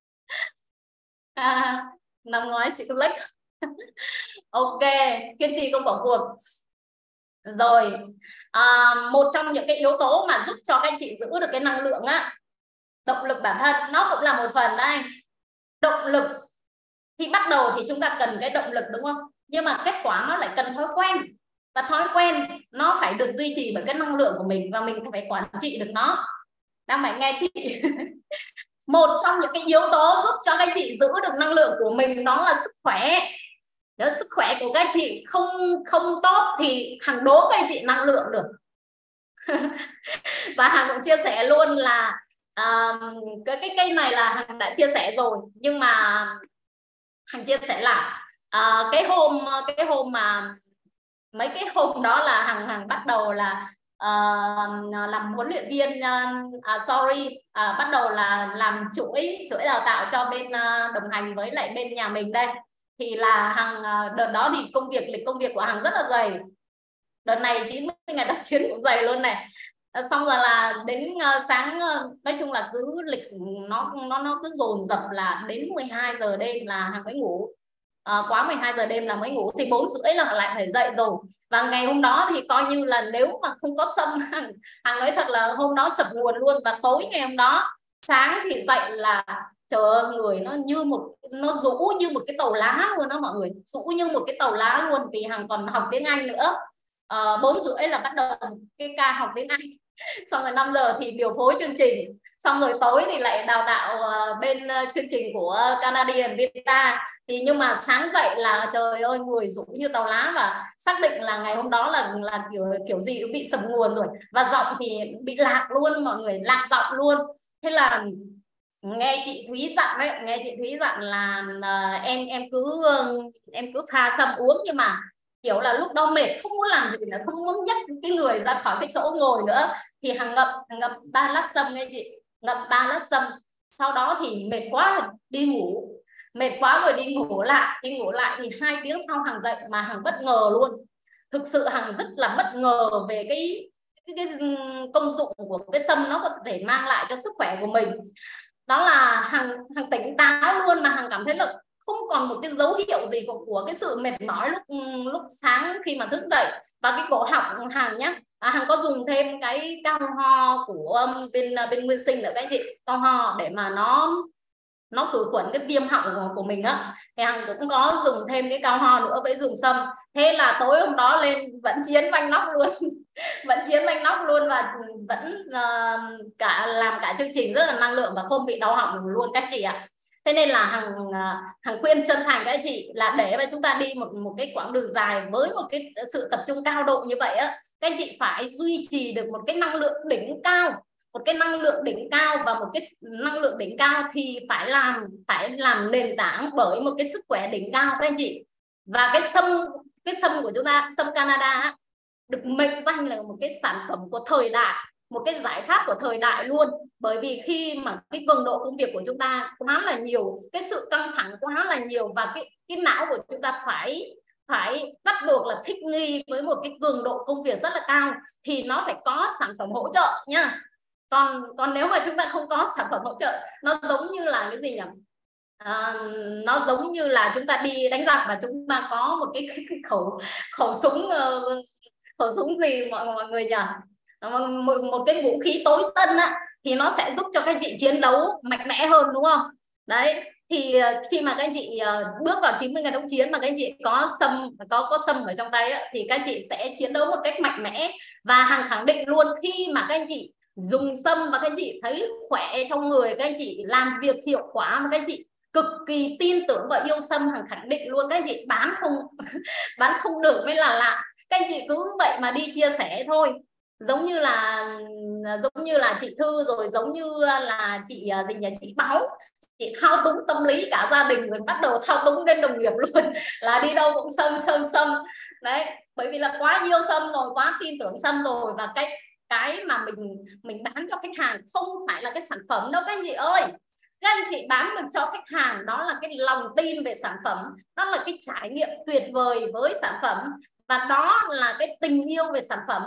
À, năm ngoái chị Lách. Ok, kiên trì không bỏ cuộc. Rồi, à, một trong những cái yếu tố mà giúp cho các chị giữ được cái năng lượng á, động lực bản thân, nó cũng là một phần đây. Động lực thì bắt đầu thì chúng ta cần cái động lực đúng không? Nhưng mà kết quả nó lại cần thói quen. Và thói quen nó phải được duy trì bởi cái năng lượng của mình và mình phải quản trị được nó. Đang phải nghe chị. Một trong những cái yếu tố giúp cho các chị giữ được năng lượng của mình đó là sức khỏe. Nếu sức khỏe của các chị không không tốt thì Hằng đố các chị năng lượng được. Và Hằng cũng chia sẻ luôn là uh, cái cái cây này là Hằng đã chia sẻ rồi, nhưng mà Hằng chia sẻ là uh, cái hôm cái hôm mà mấy cái hôm đó là Hằng Hằng bắt đầu là uh, làm huấn luyện viên uh, uh, sorry uh, bắt đầu là làm chuỗi chuỗi đào tạo cho bên uh, đồng hành với lại bên nhà mình đây. Thì là Hằng đợt đó thì công việc lịch công việc của Hằng rất là dày. Đợt này chín mươi ngày tác chiến cũng dày luôn này. Xong rồi là đến uh, sáng uh, nói chung là cứ lịch nó nó nó cứ dồn dập là đến mười hai giờ đêm là Hằng mới ngủ. Uh, quá mười hai giờ đêm là mới ngủ thì bốn rưỡi là lại phải dậy rồi. Và ngày hôm đó thì coi như là nếu mà không có Sâm, Hằng, Hằng nói thật là hôm đó sập nguồn luôn. Và tối ngày hôm đó sáng thì dậy là trời ơi, người nó như một nó rũ như một cái tàu lá luôn đó mọi người, rũ như một cái tàu lá luôn vì Hằng còn học tiếng Anh nữa. Bốn uh, rưỡi là bắt đầu cái ca học tiếng Anh, xong rồi năm giờ thì điều phối chương trình, xong rồi tối thì lại đào tạo uh, bên uh, chương trình của Canadian Vita. Thì nhưng mà sáng dậy là trời ơi người rũ như tàu lá và xác định là ngày hôm đó là là kiểu kiểu gì cũng bị sập nguồn rồi, và giọng thì bị lạc luôn mọi người, lạc giọng luôn. Thế là nghe chị Thúy dặn đấy, nghe chị Thúy dặn là uh, em em cứ uh, em cứ pha Sâm uống, nhưng mà kiểu là lúc đó mệt không muốn làm gì nữa, không muốn nhấc cái người ra khỏi cái chỗ ngồi nữa thì Hằng ngậm ngậm ba lát Sâm nghe chị, ngậm ba lát Sâm. Sau đó thì mệt quá đi ngủ, mệt quá rồi đi ngủ lại, đi ngủ lại thì hai tiếng sau Hằng dậy mà Hằng bất ngờ luôn. Thực sự Hằng rất là bất ngờ về cái cái, cái công dụng của cái Sâm nó có thể mang lại cho sức khỏe của mình. Đó là Hằng Hằng tỉnh táo luôn, mà Hằng cảm thấy là không còn một cái dấu hiệu gì của, của cái sự mệt mỏi lúc lúc sáng khi mà thức dậy. Và cái cổ họng Hằng nhá, à, Hằng có dùng thêm cái cao ho của um, bên bên Nguyên Sinh nữa các chị, cao ho để mà nó nó khử khuẩn cái viêm họng của, của mình á. Thì Hằng cũng có dùng thêm cái cao ho nữa với dùng Sâm. Thế là tối hôm đó lên vẫn chiến vanh nóc luôn. Vẫn chiến vanh nóc luôn và vẫn uh, cả làm cả chương trình rất là năng lượng và không bị đau họng luôn các chị ạ. Thế nên là Hằng Hằng khuyên chân thành các chị là để mà chúng ta đi một một cái quãng đường dài với một cái sự tập trung cao độ như vậy á, các chị phải duy trì được một cái năng lượng đỉnh cao, một cái năng lượng đỉnh cao và một cái năng lượng đỉnh cao thì phải làm phải làm nền tảng bởi một cái sức khỏe đỉnh cao các anh chị. Và cái Sâm cái Sâm của chúng ta, Sâm Canada được mệnh danh là một cái sản phẩm của thời đại, một cái giải pháp của thời đại luôn. Bởi vì khi mà cái cường độ công việc của chúng ta quá là nhiều, cái sự căng thẳng quá là nhiều và cái cái não của chúng ta phải phải bắt buộc là thích nghi với một cái cường độ công việc rất là cao thì nó phải có sản phẩm hỗ trợ nha. Còn còn nếu mà chúng ta không có sản phẩm hỗ trợ, nó giống như là cái gì nhỉ? À, nó giống như là chúng ta đi đánh giặc và chúng ta có một cái, cái, cái khẩu khẩu súng uh, khẩu súng gì mọi mọi người nhỉ? Một, một cái vũ khí tối tân á, thì nó sẽ giúp cho các anh chị chiến đấu mạnh mẽ hơn, đúng không? Đấy, thì khi mà các anh chị bước vào chín mươi ngày tốc chiến mà các anh chị có sâm có có sâm ở trong tay á, thì các anh chị sẽ chiến đấu một cách mạnh mẽ. Và Hằng khẳng định luôn, khi mà các anh chị dùng sâm và các anh chị thấy khỏe trong người, các anh chị làm việc hiệu quả, mà các anh chị cực kỳ tin tưởng và yêu sâm, Hằng khẳng định luôn các anh chị bán không bán không được mới là lạ. Các anh chị cứ vậy mà đi chia sẻ thôi, giống như là giống như là chị Thư, rồi giống như là chị gì nhỉ, chị Báo, chị thao túng tâm lý cả gia đình, rồi bắt đầu thao túng đến đồng nghiệp luôn, là đi đâu cũng sâm sâm sâm. Đấy, bởi vì là quá yêu sâm rồi, quá tin tưởng sâm rồi. Và cái cái mà mình mình bán cho khách hàng không phải là cái sản phẩm đâu các anh chị ơi. Các anh chị bán được cho khách hàng đó là cái lòng tin về sản phẩm, đó là cái trải nghiệm tuyệt vời với sản phẩm, và đó là cái tình yêu về sản phẩm.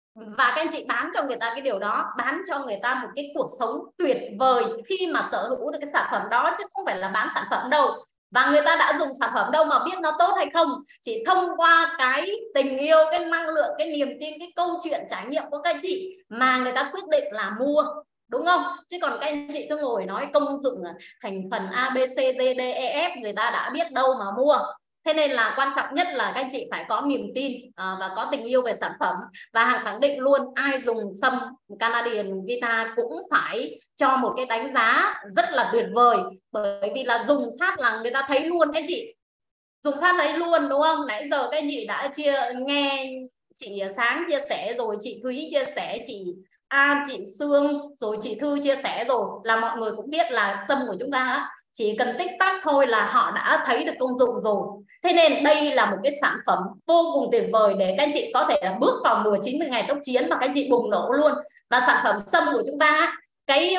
Và các anh chị bán cho người ta cái điều đó, bán cho người ta một cái cuộc sống tuyệt vời khi mà sở hữu được cái sản phẩm đó, chứ không phải là bán sản phẩm đâu. Và người ta đã dùng sản phẩm đâu mà biết nó tốt hay không, chỉ thông qua cái tình yêu, cái năng lượng, cái niềm tin, cái câu chuyện trải nghiệm của các anh chị mà người ta quyết định là mua, đúng không? Chứ còn các anh chị cứ ngồi nói công dụng thành phần A, B, C, D, D, E, F, người ta đã biết đâu mà mua. Thế nên là quan trọng nhất là các anh chị phải có niềm tin uh, và có tình yêu về sản phẩm. Và Hằng khẳng định luôn, ai dùng sâm Canadian Vita cũng phải cho một cái đánh giá rất là tuyệt vời. Bởi vì là dùng phát là người ta thấy luôn các anh chị. Dùng phát thấy luôn, đúng không? Nãy giờ các anh chị đã chia nghe chị Sáng chia sẻ rồi, chị Thúy chia sẻ, chị An, chị Sương, rồi chị Thư chia sẻ rồi, là mọi người cũng biết là sâm của chúng ta chỉ cần tích tắc thôi là họ đã thấy được công dụng rồi. Thế nên đây là một cái sản phẩm vô cùng tuyệt vời để các anh chị có thể là bước vào mùa chín mươi ngày tốc chiến và các anh chị bùng nổ luôn. Và sản phẩm sâm của chúng ta, cái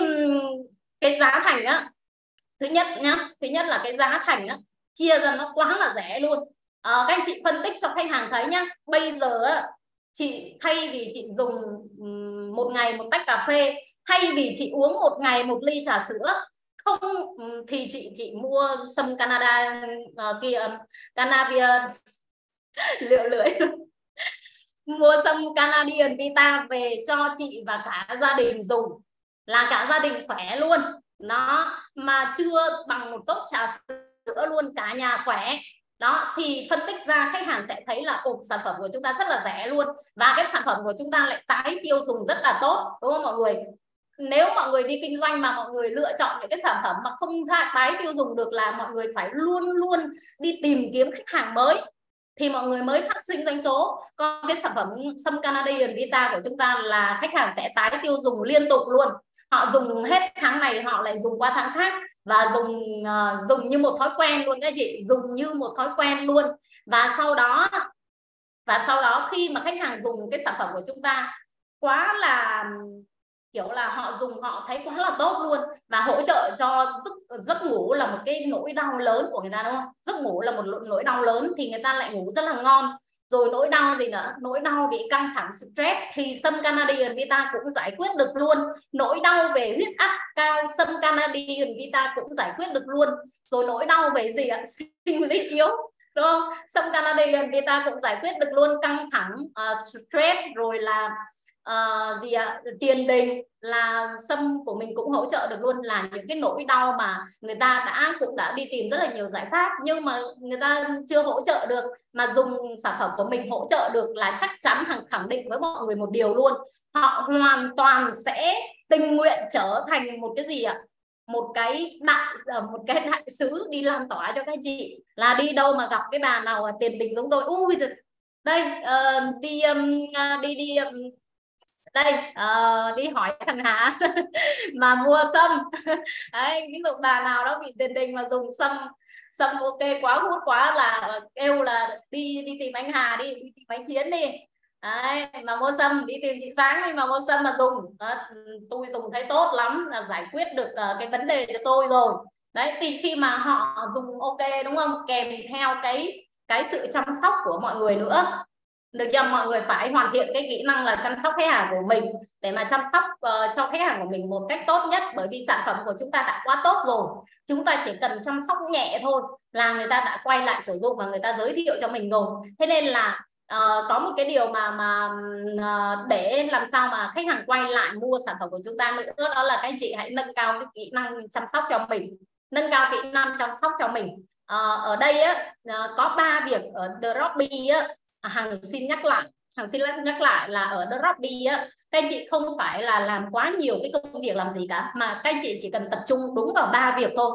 cái giá thành á, thứ nhất nhá, thứ nhất là cái giá thành á, chia ra nó quá là rẻ luôn. À, các anh chị phân tích cho khách hàng thấy nhá. Bây giờ á, chị thay vì chị dùng một ngày một tách cà phê, thay vì chị uống một ngày một ly trà sữa, không thì chị chị mua sâm Canada uh, kia Canadian liệu lưỡi mua sâm Canadian Vita về cho chị và cả gia đình dùng, là cả gia đình khỏe luôn. Nó mà chưa bằng một cốc trà sữa luôn, cả nhà khỏe. Đó, thì phân tích ra khách hàng sẽ thấy là ồ, sản phẩm của chúng ta rất là rẻ luôn, và cái sản phẩm của chúng ta lại tái tiêu dùng rất là tốt, đúng không mọi người? Nếu mọi người đi kinh doanh mà mọi người lựa chọn những cái sản phẩm mà không tái tiêu dùng được, là mọi người phải luôn luôn đi tìm kiếm khách hàng mới thì mọi người mới phát sinh doanh số. Còn cái sản phẩm sâm Canadian Vita của chúng ta là khách hàng sẽ tái tiêu dùng liên tục luôn. Họ dùng hết tháng này họ lại dùng qua tháng khác, và dùng uh, dùng như một thói quen luôn các chị, dùng như một thói quen luôn. Và sau đó và sau đó khi mà khách hàng dùng cái sản phẩm của chúng ta quá là kiểu là họ dùng họ thấy quá là tốt luôn, và hỗ trợ cho giấc, giấc ngủ là một cái nỗi đau lớn của người ta, đúng không? Giấc ngủ là một nỗi đau lớn thì người ta lại ngủ rất là ngon. Rồi nỗi đau gì nữa, nỗi đau bị căng thẳng stress thì sâm Canadian Vita cũng giải quyết được luôn. Nỗi đau về huyết áp cao, sâm Canadian Vita cũng giải quyết được luôn. Rồi nỗi đau về gì ạ? Sinh lý yếu, đúng không? Sâm Canadian Vita cũng giải quyết được luôn căng thẳng, uh, stress, rồi là uh, gì ạ? Tiền đình, là sâm của mình cũng hỗ trợ được luôn. Là những cái nỗi đau mà người ta đã cũng đã đi tìm rất là nhiều giải pháp nhưng mà người ta chưa hỗ trợ được, mà dùng sản phẩm của mình hỗ trợ được, là chắc chắn Hằng khẳng định với mọi người một điều luôn, họ hoàn toàn sẽ tình nguyện trở thành một cái gì ạ? Một cái đại một cái đại sứ đi lan tỏa cho các chị. Là đi đâu mà gặp cái bà nào tiền đình giống tôi, ui đây uh, đi um, đi đi um, đây uh, đi hỏi thằng Hà mà mua sâm đấy, ví dụ bà nào đó bị tiền đình mà dùng sâm sâm ok quá hút quá là kêu là đi đi tìm anh Hà đi, đi tìm anh Chiến đi đấy, mà mua sâm, đi tìm chị Sáng đi mà mua sâm mà dùng đó, tôi dùng thấy tốt lắm, là giải quyết được uh, cái vấn đề cho tôi rồi đấy. Thì khi mà họ dùng ok, đúng không, kèm theo cái cái sự chăm sóc của mọi người nữa, được chưa? Mọi người phải hoàn thiện cái kỹ năng là chăm sóc khách hàng của mình để mà chăm sóc uh, cho khách hàng của mình một cách tốt nhất. Bởi vì sản phẩm của chúng ta đã quá tốt rồi, chúng ta chỉ cần chăm sóc nhẹ thôi là người ta đã quay lại sử dụng và người ta giới thiệu cho mình rồi. Thế nên là uh, có một cái điều mà mà uh, để làm sao mà khách hàng quay lại mua sản phẩm của chúng ta nữa, đó là các anh chị hãy nâng cao cái kỹ năng chăm sóc cho mình, nâng cao kỹ năng chăm sóc cho mình. uh, ở đây á, uh, có ba việc ở Dropbee á, Hằng xin nhắc lại Hằng xin nhắc lại là ở Dropbee á, các anh chị không phải là làm quá nhiều cái công việc làm gì cả, mà các anh chị chỉ cần tập trung đúng vào ba việc thôi.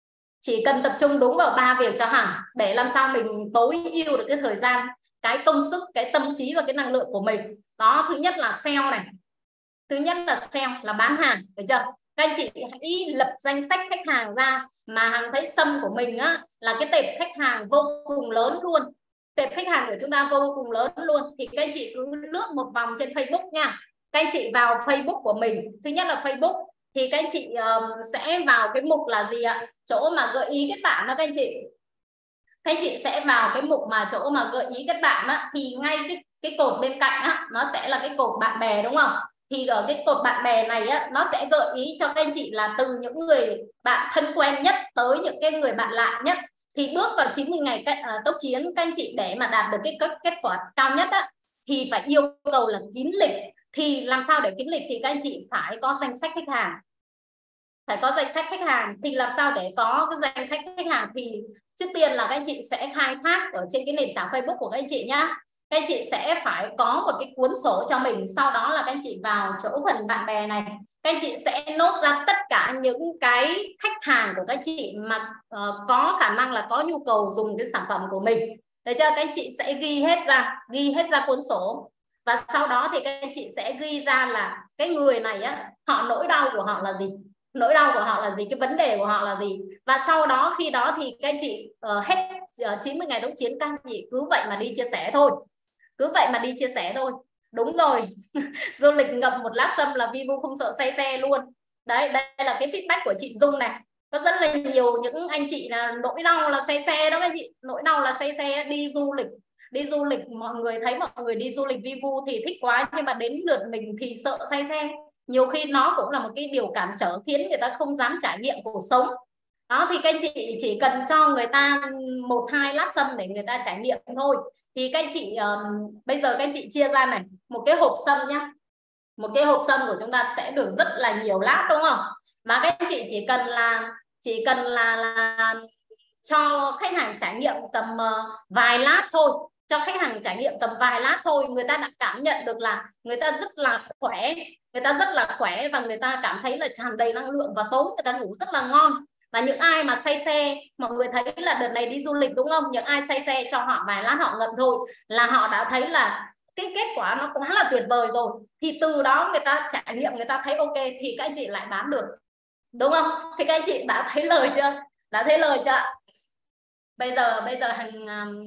Chỉ cần tập trung đúng vào ba việc cho Hằng để làm sao mình tối ưu được cái thời gian, cái công sức, cái tâm trí và cái năng lượng của mình. Đó, thứ nhất là sale này. Thứ nhất là sale, là bán hàng, được chưa? Các anh chị hãy lập danh sách khách hàng ra, mà Hằng thấy Sâm của mình á là cái tệp khách hàng vô cùng lớn luôn. Tệp khách hàng của chúng ta vô cùng lớn luôn. Thì các anh chị cứ lướt một vòng trên Facebook nha. Các anh chị vào Facebook của mình. Thứ nhất là Facebook. Thì các anh chị um, sẽ vào cái mục là gì ạ? Chỗ mà gợi ý kết bạn đó các anh chị. Các anh chị sẽ vào cái mục mà chỗ mà gợi ý kết bạn á, thì ngay cái cái cột bên cạnh á, nó sẽ là cái cột bạn bè đúng không? Thì ở cái cột bạn bè này á, nó sẽ gợi ý cho các anh chị là từ những người bạn thân quen nhất tới những cái người bạn lạ nhất. Thì bước vào chín mươi ngày uh, tốc chiến, các anh chị để mà đạt được cái kết quả cao nhất á, thì phải yêu cầu là kín lịch. Thì làm sao để kín lịch? Thì các anh chị phải có danh sách khách hàng. Phải có danh sách khách hàng. Thì làm sao để có cái danh sách khách hàng? Thì trước tiên là các anh chị sẽ khai thác ở trên cái nền tảng Facebook của các anh chị nhá. Các anh chị sẽ phải có một cái cuốn sổ cho mình. Sau đó là các anh chị vào chỗ phần bạn bè này, các anh chị sẽ nốt ra tất cả những cái khách hàng của các anh chị mà uh, có khả năng là có nhu cầu dùng cái sản phẩm của mình. Để cho các anh chị sẽ ghi hết ra, ghi hết ra cuốn sổ. Và sau đó thì các anh chị sẽ ghi ra là cái người này á, họ nỗi đau của họ là gì, nỗi đau của họ là gì, cái vấn đề của họ là gì. Và sau đó khi đó thì các anh chị uh, hết uh, chín mươi ngày đấu chiến, các anh chị cứ vậy mà đi chia sẻ thôi, cứ vậy mà đi chia sẻ thôi. Đúng rồi. Du lịch ngậm một lát sâm là Vivu không sợ say xe luôn. Đấy, đây là cái feedback của chị Dung này. Có rất là nhiều những anh chị là nỗi đau là say xe đó các chị, nỗi đau là say xe đi du lịch. Đi du lịch mọi người thấy mọi người đi du lịch Vivu thì thích quá, nhưng mà đến lượt mình thì sợ say xe. Nhiều khi nó cũng là một cái điều cản trở khiến người ta không dám trải nghiệm cuộc sống. Đó, thì các anh chị chỉ cần cho người ta một hai lát sâm để người ta trải nghiệm thôi. Thì các anh chị um, bây giờ các anh chị chia ra này, một cái hộp sâm nhá, một cái hộp sâm của chúng ta sẽ được rất là nhiều lát đúng không? Mà các anh chị chỉ cần là chỉ cần là, là cho khách hàng trải nghiệm tầm uh, vài lát thôi, cho khách hàng trải nghiệm tầm vài lát thôi, người ta đã cảm nhận được là người ta rất là khỏe, người ta rất là khỏe và người ta cảm thấy là tràn đầy năng lượng và tối người ta ngủ rất là ngon. Và những ai mà say xe, mọi người thấy là đợt này đi du lịch đúng không, những ai say xe cho họ vài lát họ ngậm thôi là họ đã thấy là cái kết quả nó quá là tuyệt vời rồi. Thì từ đó người ta trải nghiệm, người ta thấy ok thì các anh chị lại bán được, đúng không? Thì các anh chị đã thấy lời chưa? Đã thấy lời chưa? Bây giờ bây giờ hàng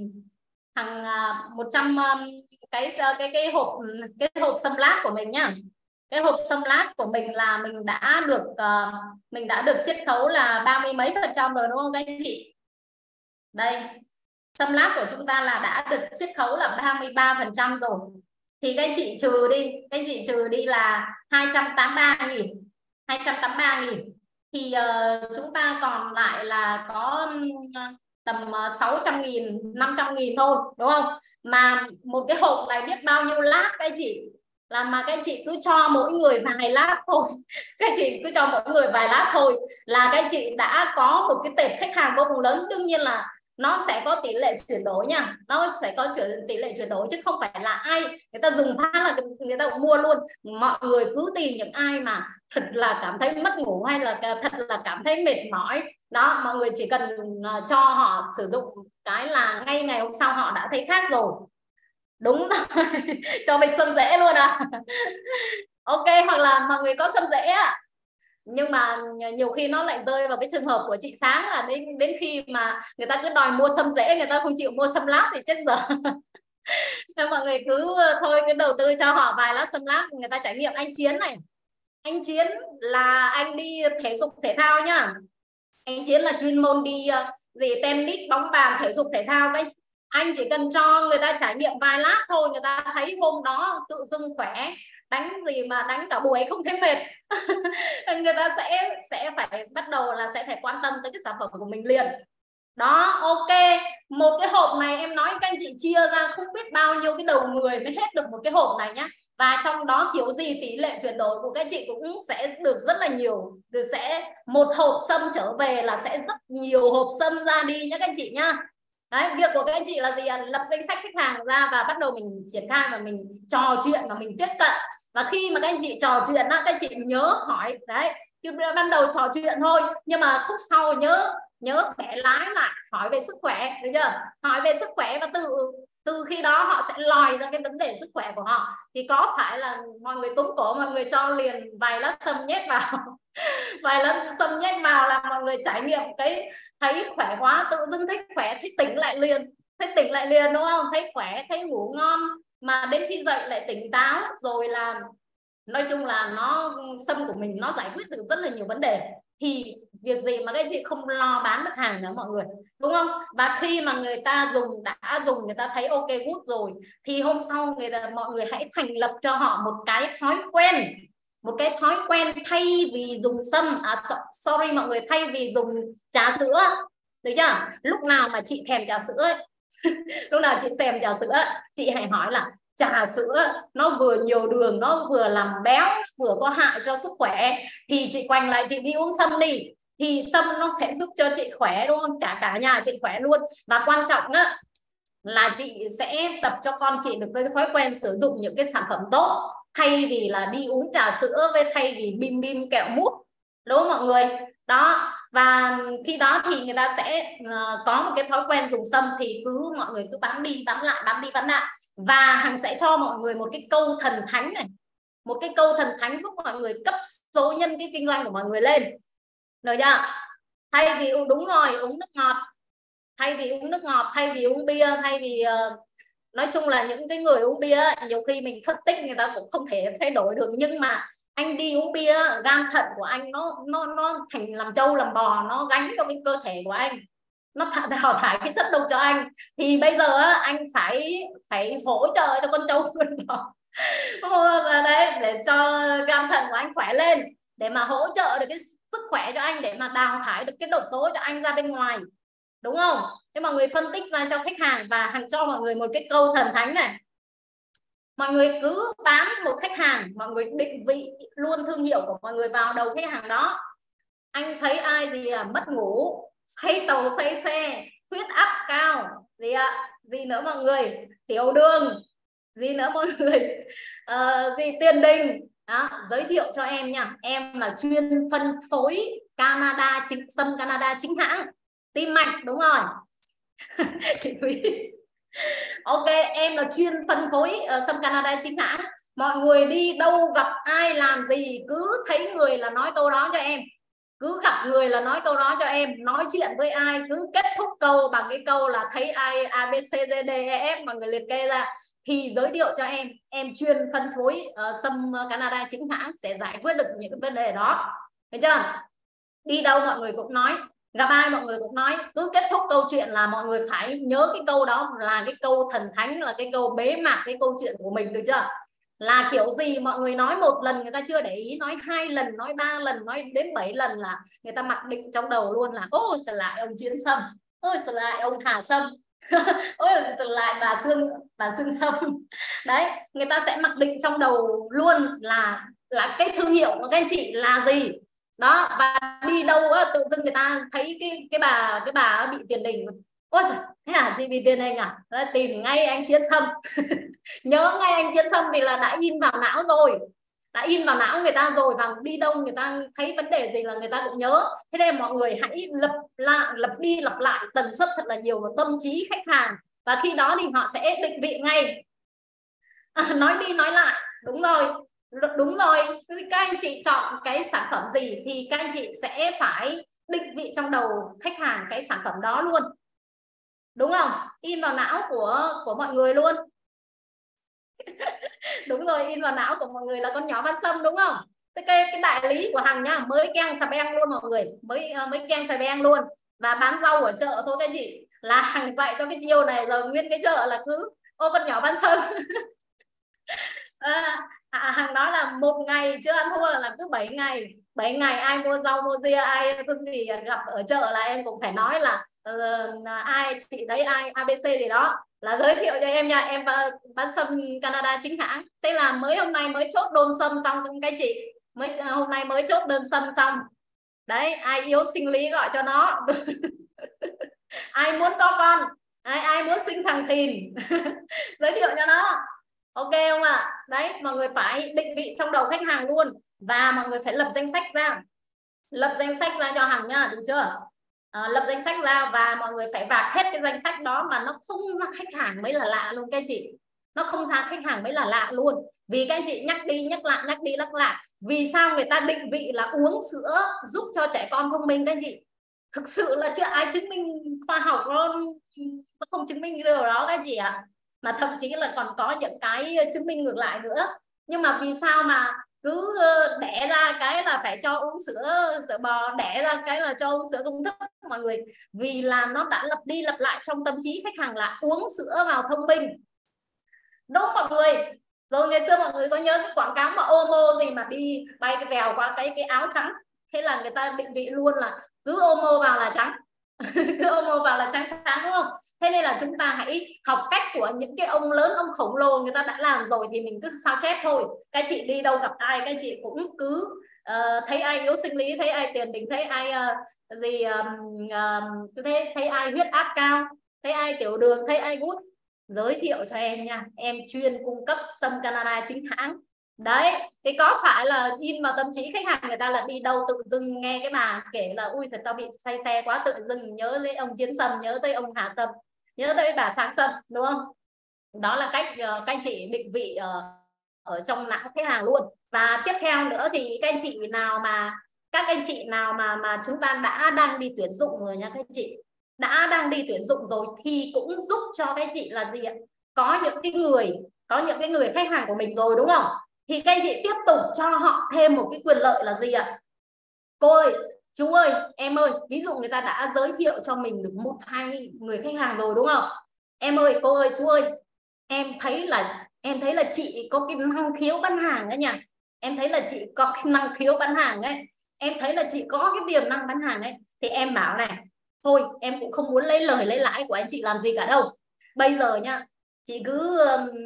hàng một trăm cái cái cái hộp cái hộp sâm lát của mình nhá. Cái hộp sâm lát của mình là mình đã được uh, mình đã được chiết khấu là ba mươi mấy phần trăm rồi đúng không các anh chị? Đây, sâm lát của chúng ta là đã được chiết khấu là ba mươi ba phần trăm rồi. Thì các anh chị trừ đi, các anh chị trừ đi là hai trăm tám mươi ba nghìn, hai trăm tám mươi ba nghìn. Thì uh, chúng ta còn lại là có uh, tầm uh, sáu trăm nghìn, năm trăm nghìn thôi, đúng không? Mà một cái hộp này biết bao nhiêu lát các anh chị? Là mà các anh chị cứ cho mỗi người vài lát thôi, các anh chị cứ cho mỗi người vài lát thôi là các anh chị đã có một cái tệp khách hàng vô cùng lớn. Đương nhiên là nó sẽ có tỷ lệ chuyển đổi nha, nó sẽ có chuyển tỷ lệ chuyển đổi chứ không phải là ai người ta dùng phát là người ta cũng mua luôn. Mọi người cứ tìm những ai mà thật là cảm thấy mất ngủ hay là thật là cảm thấy mệt mỏi đó, mọi người chỉ cần cho họ sử dụng cái là ngay ngày hôm sau họ đã thấy khác rồi. Đúng rồi. Cho mình sâm rễ luôn à. Ok, hoặc là mọi người có sâm rễ à, nhưng mà nhiều khi nó lại rơi vào cái trường hợp của chị Sáng là đến đến khi mà người ta cứ đòi mua sâm rễ, người ta không chịu mua sâm lát thì chết giờ. Nên mọi người cứ thôi cứ đầu tư cho họ vài lát sâm lát, người ta trải nghiệm. Anh Chiến này, anh Chiến là anh đi thể dục thể thao nhá, anh Chiến là chuyên môn đi gì tennis, bóng bàn, thể dục thể thao. Cái anh chỉ cần cho người ta trải nghiệm vài lát thôi, người ta thấy hôm đó tự dưng khỏe, đánh gì mà đánh cả buổi không thấy mệt. Người ta sẽ sẽ phải bắt đầu là sẽ phải quan tâm tới cái sản phẩm của mình liền. Đó, ok. Một cái hộp này em nói các anh chị chia ra không biết bao nhiêu cái đầu người mới hết được một cái hộp này nhá. Và trong đó kiểu gì tỷ lệ chuyển đổi của các chị cũng sẽ được rất là nhiều. Từ sẽ một hộp sâm trở về là sẽ rất nhiều hộp sâm ra đi nhá các anh chị nhá. Đấy, việc của các anh chị là gì? Lập danh sách khách hàng ra và bắt đầu mình triển khai và mình trò chuyện và mình tiếp cận. Và khi mà các anh chị trò chuyện á, các anh chị nhớ hỏi đấy. Khi ban đầu trò chuyện thôi, nhưng mà khúc sau nhớ nhớ bẻ lái lại, hỏi về sức khỏe, được chưa? Hỏi về sức khỏe và từ từ khi đó họ sẽ lòi ra cái vấn đề sức khỏe của họ. Thì có phải là mọi người túm cổ, mọi người cho liền vài lát sâm nhét vào vài lát sâm nhét vào là mọi người trải nghiệm cái thấy khỏe quá, tự dưng thấy khỏe, thấy tỉnh lại liền, thấy tỉnh lại liền đúng không? Thấy khỏe, thấy ngủ ngon, mà đến khi dậy lại tỉnh táo, rồi là nói chung là nó sâm của mình nó giải quyết được rất là nhiều vấn đề. Thì việc gì mà các chị không lo bán được hàng nữa mọi người, đúng không? Và khi mà người ta dùng, đã dùng, người ta thấy ok good rồi, thì hôm sau người ta, mọi người hãy thành lập cho họ một cái thói quen, một cái thói quen thay vì dùng sâm, à, sorry mọi người, thay vì dùng trà sữa, được chưa? Lúc nào mà chị thèm trà sữa ấy, lúc nào chị thèm trà sữa, chị hãy hỏi là trà sữa nó vừa nhiều đường, nó vừa làm béo, vừa có hại cho sức khỏe, thì chị quành lại chị đi uống sâm đi, thì sâm nó sẽ giúp cho chị khỏe, đúng không? Cả cả nhà chị khỏe luôn. Và quan trọng á là chị sẽ tập cho con chị được cái thói quen sử dụng những cái sản phẩm tốt, thay vì là đi uống trà sữa với thay vì bim bim kẹo mút, đúng không mọi người? Đó, và khi đó thì người ta sẽ uh, có một cái thói quen dùng sâm, thì cứ mọi người cứ bán đi bán lại, bán đi bán lại. Và Hằng sẽ cho mọi người một cái câu thần thánh này, một cái câu thần thánh giúp mọi người cấp số nhân cái kinh doanh của mọi người lên, được chưa? Thay vì đúng rồi uống nước ngọt, thay vì uống nước ngọt, thay vì uống bia, thay vì uh, nói chung là những cái người uống bia nhiều khi mình phân tích người ta cũng không thể thay đổi được, nhưng mà anh đi uống bia, gan thận của anh nó nó nó thành làm trâu làm bò, nó gánh cho cái cơ thể của anh, nó đào thải cái chất độc cho anh. Thì bây giờ anh phải phải hỗ trợ cho con trâu con bò đấy, để cho gan thận của anh khỏe lên, để mà hỗ trợ được cái sức khỏe cho anh, để mà đào thải được cái độc tố cho anh ra bên ngoài, đúng không? Thế mọi người phân tích ra cho khách hàng. Và Hằng cho mọi người một cái câu thần thánh này, mọi người cứ bám một khách hàng, mọi người định vị luôn thương hiệu của mọi người vào đầu khách hàng đó. Anh thấy ai gì à, mất ngủ, say tàu say xe, huyết áp cao, gì ạ, à? Gì nữa mọi người, tiểu đường, gì nữa mọi người, uh, gì tiền đình đó, giới thiệu cho em nha. Em là chuyên phân phối Canada chính, sâm Canada chính hãng, tim mạch, đúng rồi. Chị Thúy ok, em là chuyên phân phối uh, sâm Canada chính hãng. Mọi người đi đâu gặp ai làm gì cứ thấy người là nói câu đó cho em, cứ gặp người là nói câu đó cho em, nói chuyện với ai cứ kết thúc câu bằng cái câu là thấy ai a bê xê đê đê e ép, mọi người liệt kê ra thì giới thiệu cho em. Em chuyên phân phối uh, sâm Canada chính hãng, sẽ giải quyết được những cái vấn đề đó, được chưa? Đi đâu mọi người cũng nói, gặp ai mọi người cũng nói, cứ kết thúc câu chuyện là mọi người phải nhớ cái câu đó là cái câu thần thánh, là cái câu bế mạc cái câu chuyện của mình, được chưa? Là kiểu gì mọi người nói một lần người ta chưa để ý, nói hai lần, nói ba lần, nói đến bảy lần là người ta mặc định trong đầu luôn là ôi sợ lại ông Chiến Sâm, ôi sợ lại ông Hà Sâm, ôi sợ lại bà Sương, bà Sương Sâm. Đấy, người ta sẽ mặc định trong đầu luôn là là cái thương hiệu của các anh chị là gì đó. Và đi đâu á, tự dưng người ta thấy cái cái bà cái bà bị tiền đình, ôi giời, thế à, chị bị tiền đình à? Đấy, tìm ngay anh Chiến Sâm. Nhớ ngay anh Chiến Sâm vì là đã in vào não rồi, đã in vào não người ta rồi, và đi đâu người ta thấy vấn đề gì là người ta cũng nhớ. Thế nên mọi người hãy lập lại, lập đi lập lại tần suất thật là nhiều vào tâm trí khách hàng, và khi đó thì họ sẽ định vị ngay. À, nói đi nói lại, đúng rồi, đúng rồi, các anh chị chọn cái sản phẩm gì thì các anh chị sẽ phải định vị trong đầu khách hàng cái sản phẩm đó luôn, đúng không? In vào não của của mọi người luôn. Đúng rồi, in vào não của mọi người là con nhỏ Văn Sâm, đúng không? Cái cái đại lý của Hằng nhá, mới keng xà beng luôn mọi người, mới mới keng xà beng luôn, và bán rau ở chợ thôi các anh chị, là Hằng dạy cho cái chiêu này rồi, nguyên cái chợ là cứ ô con nhỏ Văn Sâm. À, Hằng nói là một ngày chưa ăn thua là cứ bảy ngày bảy ngày ai mua rau mua dưa, ai cái gì gặp ở chợ là em cũng phải nói là uh, ai chị thấy ai a bê xê gì đó là giới thiệu cho em nha, em bán sâm Canada chính hãng. Thế là mới hôm nay mới chốt đơn sâm xong các chị, mới hôm nay mới chốt đơn sâm xong đấy. Ai yếu sinh lý gọi cho nó ai muốn có con, ai ai muốn sinh thằng Thìn giới thiệu cho nó, ok không ạ? À? Đấy, mọi người phải định vị trong đầu khách hàng luôn, và mọi người phải lập danh sách ra, lập danh sách ra cho Hằng nha, được chưa? À, lập danh sách ra và mọi người phải vạc hết cái danh sách đó mà nó không ra khách hàng mới là lạ luôn các anh chị, nó không ra khách hàng mới là lạ luôn. Vì các anh chị nhắc đi nhắc lại nhắc đi nhắc lại, vì sao người ta định vị là uống sữa giúp cho trẻ con thông minh các anh chị? Thực sự là chưa ai chứng minh khoa học nó, nó không chứng minh cái điều đó các anh chị ạ. À? Mà thậm chí là còn có những cái chứng minh ngược lại nữa. Nhưng mà vì sao mà cứ đẻ ra cái là phải cho uống sữa sữa bò, đẻ ra cái là cho uống sữa công thức mọi người? Vì là nó đã lặp đi lặp lại trong tâm trí khách hàng là uống sữa vào thông minh, đúng mọi người. Rồi ngày xưa mọi người có nhớ cái quảng cáo mà Omo gì mà đi bay cái vèo qua cái cái áo trắng, thế là người ta định vị luôn là cứ Omo vào là trắng cứ Omo vào là trắng sáng, đúng không? Thế nên là chúng ta hãy học cách của những cái ông lớn, ông khổng lồ người ta đã làm rồi thì mình cứ sao chép thôi. Các chị đi đâu gặp ai các chị cũng cứ uh, thấy ai yếu sinh lý, thấy ai tiền đình, thấy ai uh, gì um, uh, thấy, thấy ai huyết áp cao, thấy ai tiểu đường, thấy ai gút, giới thiệu cho em nha, em chuyên cung cấp sâm Canada chính hãng. Đấy, thì có phải là in vào tâm trí khách hàng người ta là đi đâu tự dưng nghe cái bà kể là ui thật tao bị say xe quá, tự dưng nhớ lấy ông Chiến Sâm, nhớ tới ông Hà Sâm, nhớ tới bà Sáng Sâm, đúng không? Đó là cách uh, các anh chị định vị uh, ở trong não khách hàng luôn. Và tiếp theo nữa thì các anh chị nào mà các anh chị nào mà mà chúng ta đã đang đi tuyển dụng rồi nha các anh chị, đã đang đi tuyển dụng rồi thì cũng giúp cho các anh chị là gì ạ? Có những cái người có những cái người khách hàng của mình rồi, đúng không? Thì các anh chị tiếp tục cho họ thêm một cái quyền lợi là gì ạ? Cô ơi, chú ơi, em ơi, ví dụ người ta đã giới thiệu cho mình được một hai người khách hàng rồi, đúng không? Em ơi, cô ơi, chú ơi, em thấy là em thấy là chị có cái năng khiếu bán hàng ấy nhỉ? Em thấy là chị có cái năng khiếu bán hàng ấy, em thấy là chị có cái tiềm năng bán hàng ấy, thì em bảo này, thôi em cũng không muốn lấy lời lấy lãi của anh chị làm gì cả đâu. Bây giờ nhá, chị cứ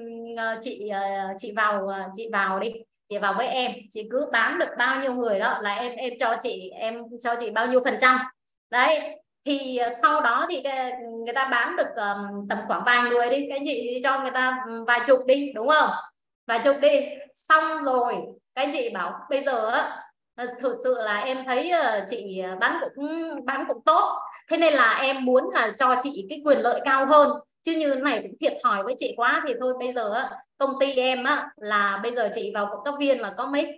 chị chị vào chị vào đi, chị vào với em, chị cứ bán được bao nhiêu người đó là em em cho chị em cho chị bao nhiêu phần trăm. Đấy, thì sau đó thì người ta bán được um, tầm khoảng vài người đi, cái chị cho người ta vài chục đi, đúng không? Vài chục đi, xong rồi cái chị bảo bây giờ á, thực sự là em thấy chị bán cũng bán cũng tốt, thế nên là em muốn là cho chị cái quyền lợi cao hơn, chứ như này cũng thiệt thòi với chị quá, thì thôi bây giờ á, công ty em á là bây giờ chị vào cộng tác viên là có mấy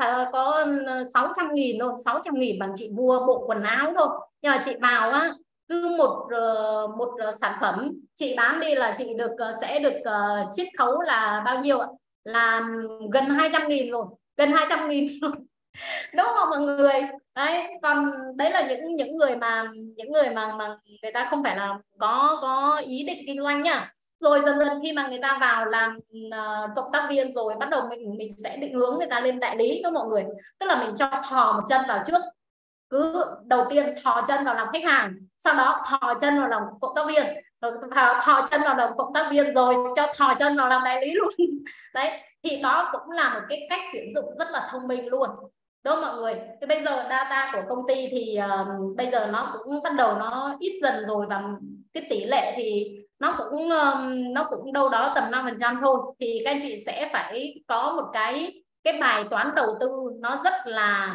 có sáu trăm nghìn thôi, sáu trăm nghìn bằng chị mua bộ quần áo thôi. Nhưng mà chị vào á, cứ một một sản phẩm chị bán đi là chị được sẽ được chiết khấu là bao nhiêu ạ? Là gần hai trăm nghìn rồi, gần hai trăm nghìn rồi. Đúng không mọi người? Đấy, còn đấy là những những người mà những người mà mà người ta không phải là có có ý định kinh doanh nhá. Rồi dần dần khi mà người ta vào làm uh, cộng tác viên rồi, bắt đầu mình mình sẽ định hướng người ta lên đại lý đó mọi người. Tức là mình cho thò một chân vào trước. Cứ đầu tiên thò chân vào làm khách hàng, sau đó thò chân vào làm cộng tác viên, rồi thò chân vào làm cộng tác viên rồi cho thò chân vào làm đại lý luôn. Đấy, thì đó cũng là một cái cách tuyển dụng rất là thông minh luôn. Đúng không mọi người? Thì bây giờ data của công ty thì uh, bây giờ nó cũng bắt đầu nó ít dần rồi, và cái tỷ lệ thì nó cũng um, nó cũng đâu đó tầm năm phần trăm thôi. Thì các anh chị sẽ phải có một cái cái bài toán đầu tư nó rất là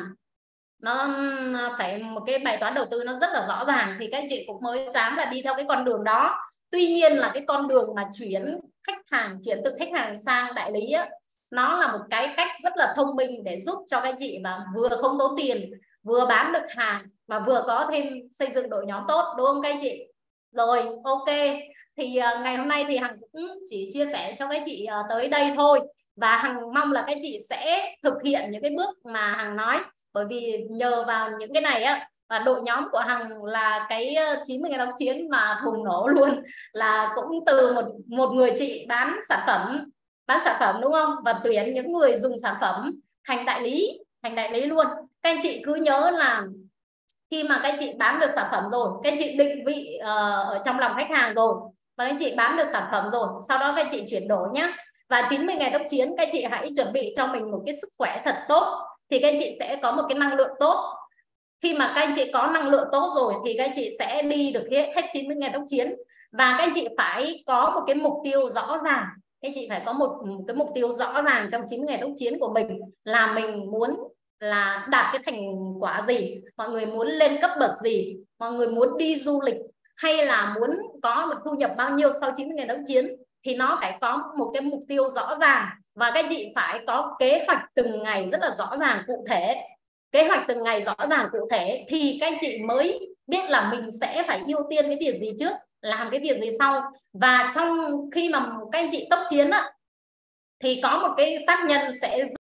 nó phải một cái bài toán đầu tư nó rất là rõ ràng, thì các anh chị cũng mới dám là đi theo cái con đường đó. Tuy nhiên là cái con đường mà chuyển khách hàng, chuyển từ khách hàng sang đại lý á, nó là một cái cách rất là thông minh để giúp cho các anh chị mà vừa không tốn tiền, vừa bán được hàng, mà vừa có thêm xây dựng đội nhóm tốt, đúng không các anh chị? Rồi, ok. Thì uh, ngày hôm nay thì Hằng cũng chỉ chia sẻ cho các chị uh, tới đây thôi. Và Hằng mong là các chị sẽ thực hiện những cái bước mà Hằng nói. Bởi vì nhờ vào những cái này á, và đội nhóm của Hằng là cái chín mươi ngày tóc chiến mà bùng nổ luôn, là cũng từ một một người chị bán sản phẩm bán sản phẩm đúng không, và tuyển những người dùng sản phẩm thành đại lý thành đại lý luôn. các anh chị cứ nhớ là khi mà các anh chị bán được sản phẩm rồi, các anh chị định vị uh, ở trong lòng khách hàng rồi, và các anh chị bán được sản phẩm rồi, sau đó các anh chị chuyển đổi nhé. Và chín mươi ngày tốc chiến, các anh chị hãy chuẩn bị cho mình một cái sức khỏe thật tốt, thì các anh chị sẽ có một cái năng lượng tốt. Khi mà các anh chị có năng lượng tốt rồi thì các anh chị sẽ đi được hết, hết chín mươi ngày tốc chiến. Và các anh chị phải có một cái mục tiêu rõ ràng. Các anh chị phải có một, một cái mục tiêu rõ ràng trong chín mươi ngày tốc chiến của mình, là mình muốn là đạt cái thành quả gì, mọi người muốn lên cấp bậc gì, mọi người muốn đi du lịch, hay là muốn có một thu nhập bao nhiêu sau chín mươi ngày tốc chiến, thì nó phải có một cái mục tiêu rõ ràng. Và các anh chị phải có kế hoạch từng ngày rất là rõ ràng cụ thể. Kế hoạch từng ngày rõ ràng cụ thể thì các anh chị mới biết là mình sẽ phải ưu tiên cái việc gì trước, làm cái việc gì sau. Và trong khi mà các anh chị tốc chiến á, thì có một cái tác nhân sẽ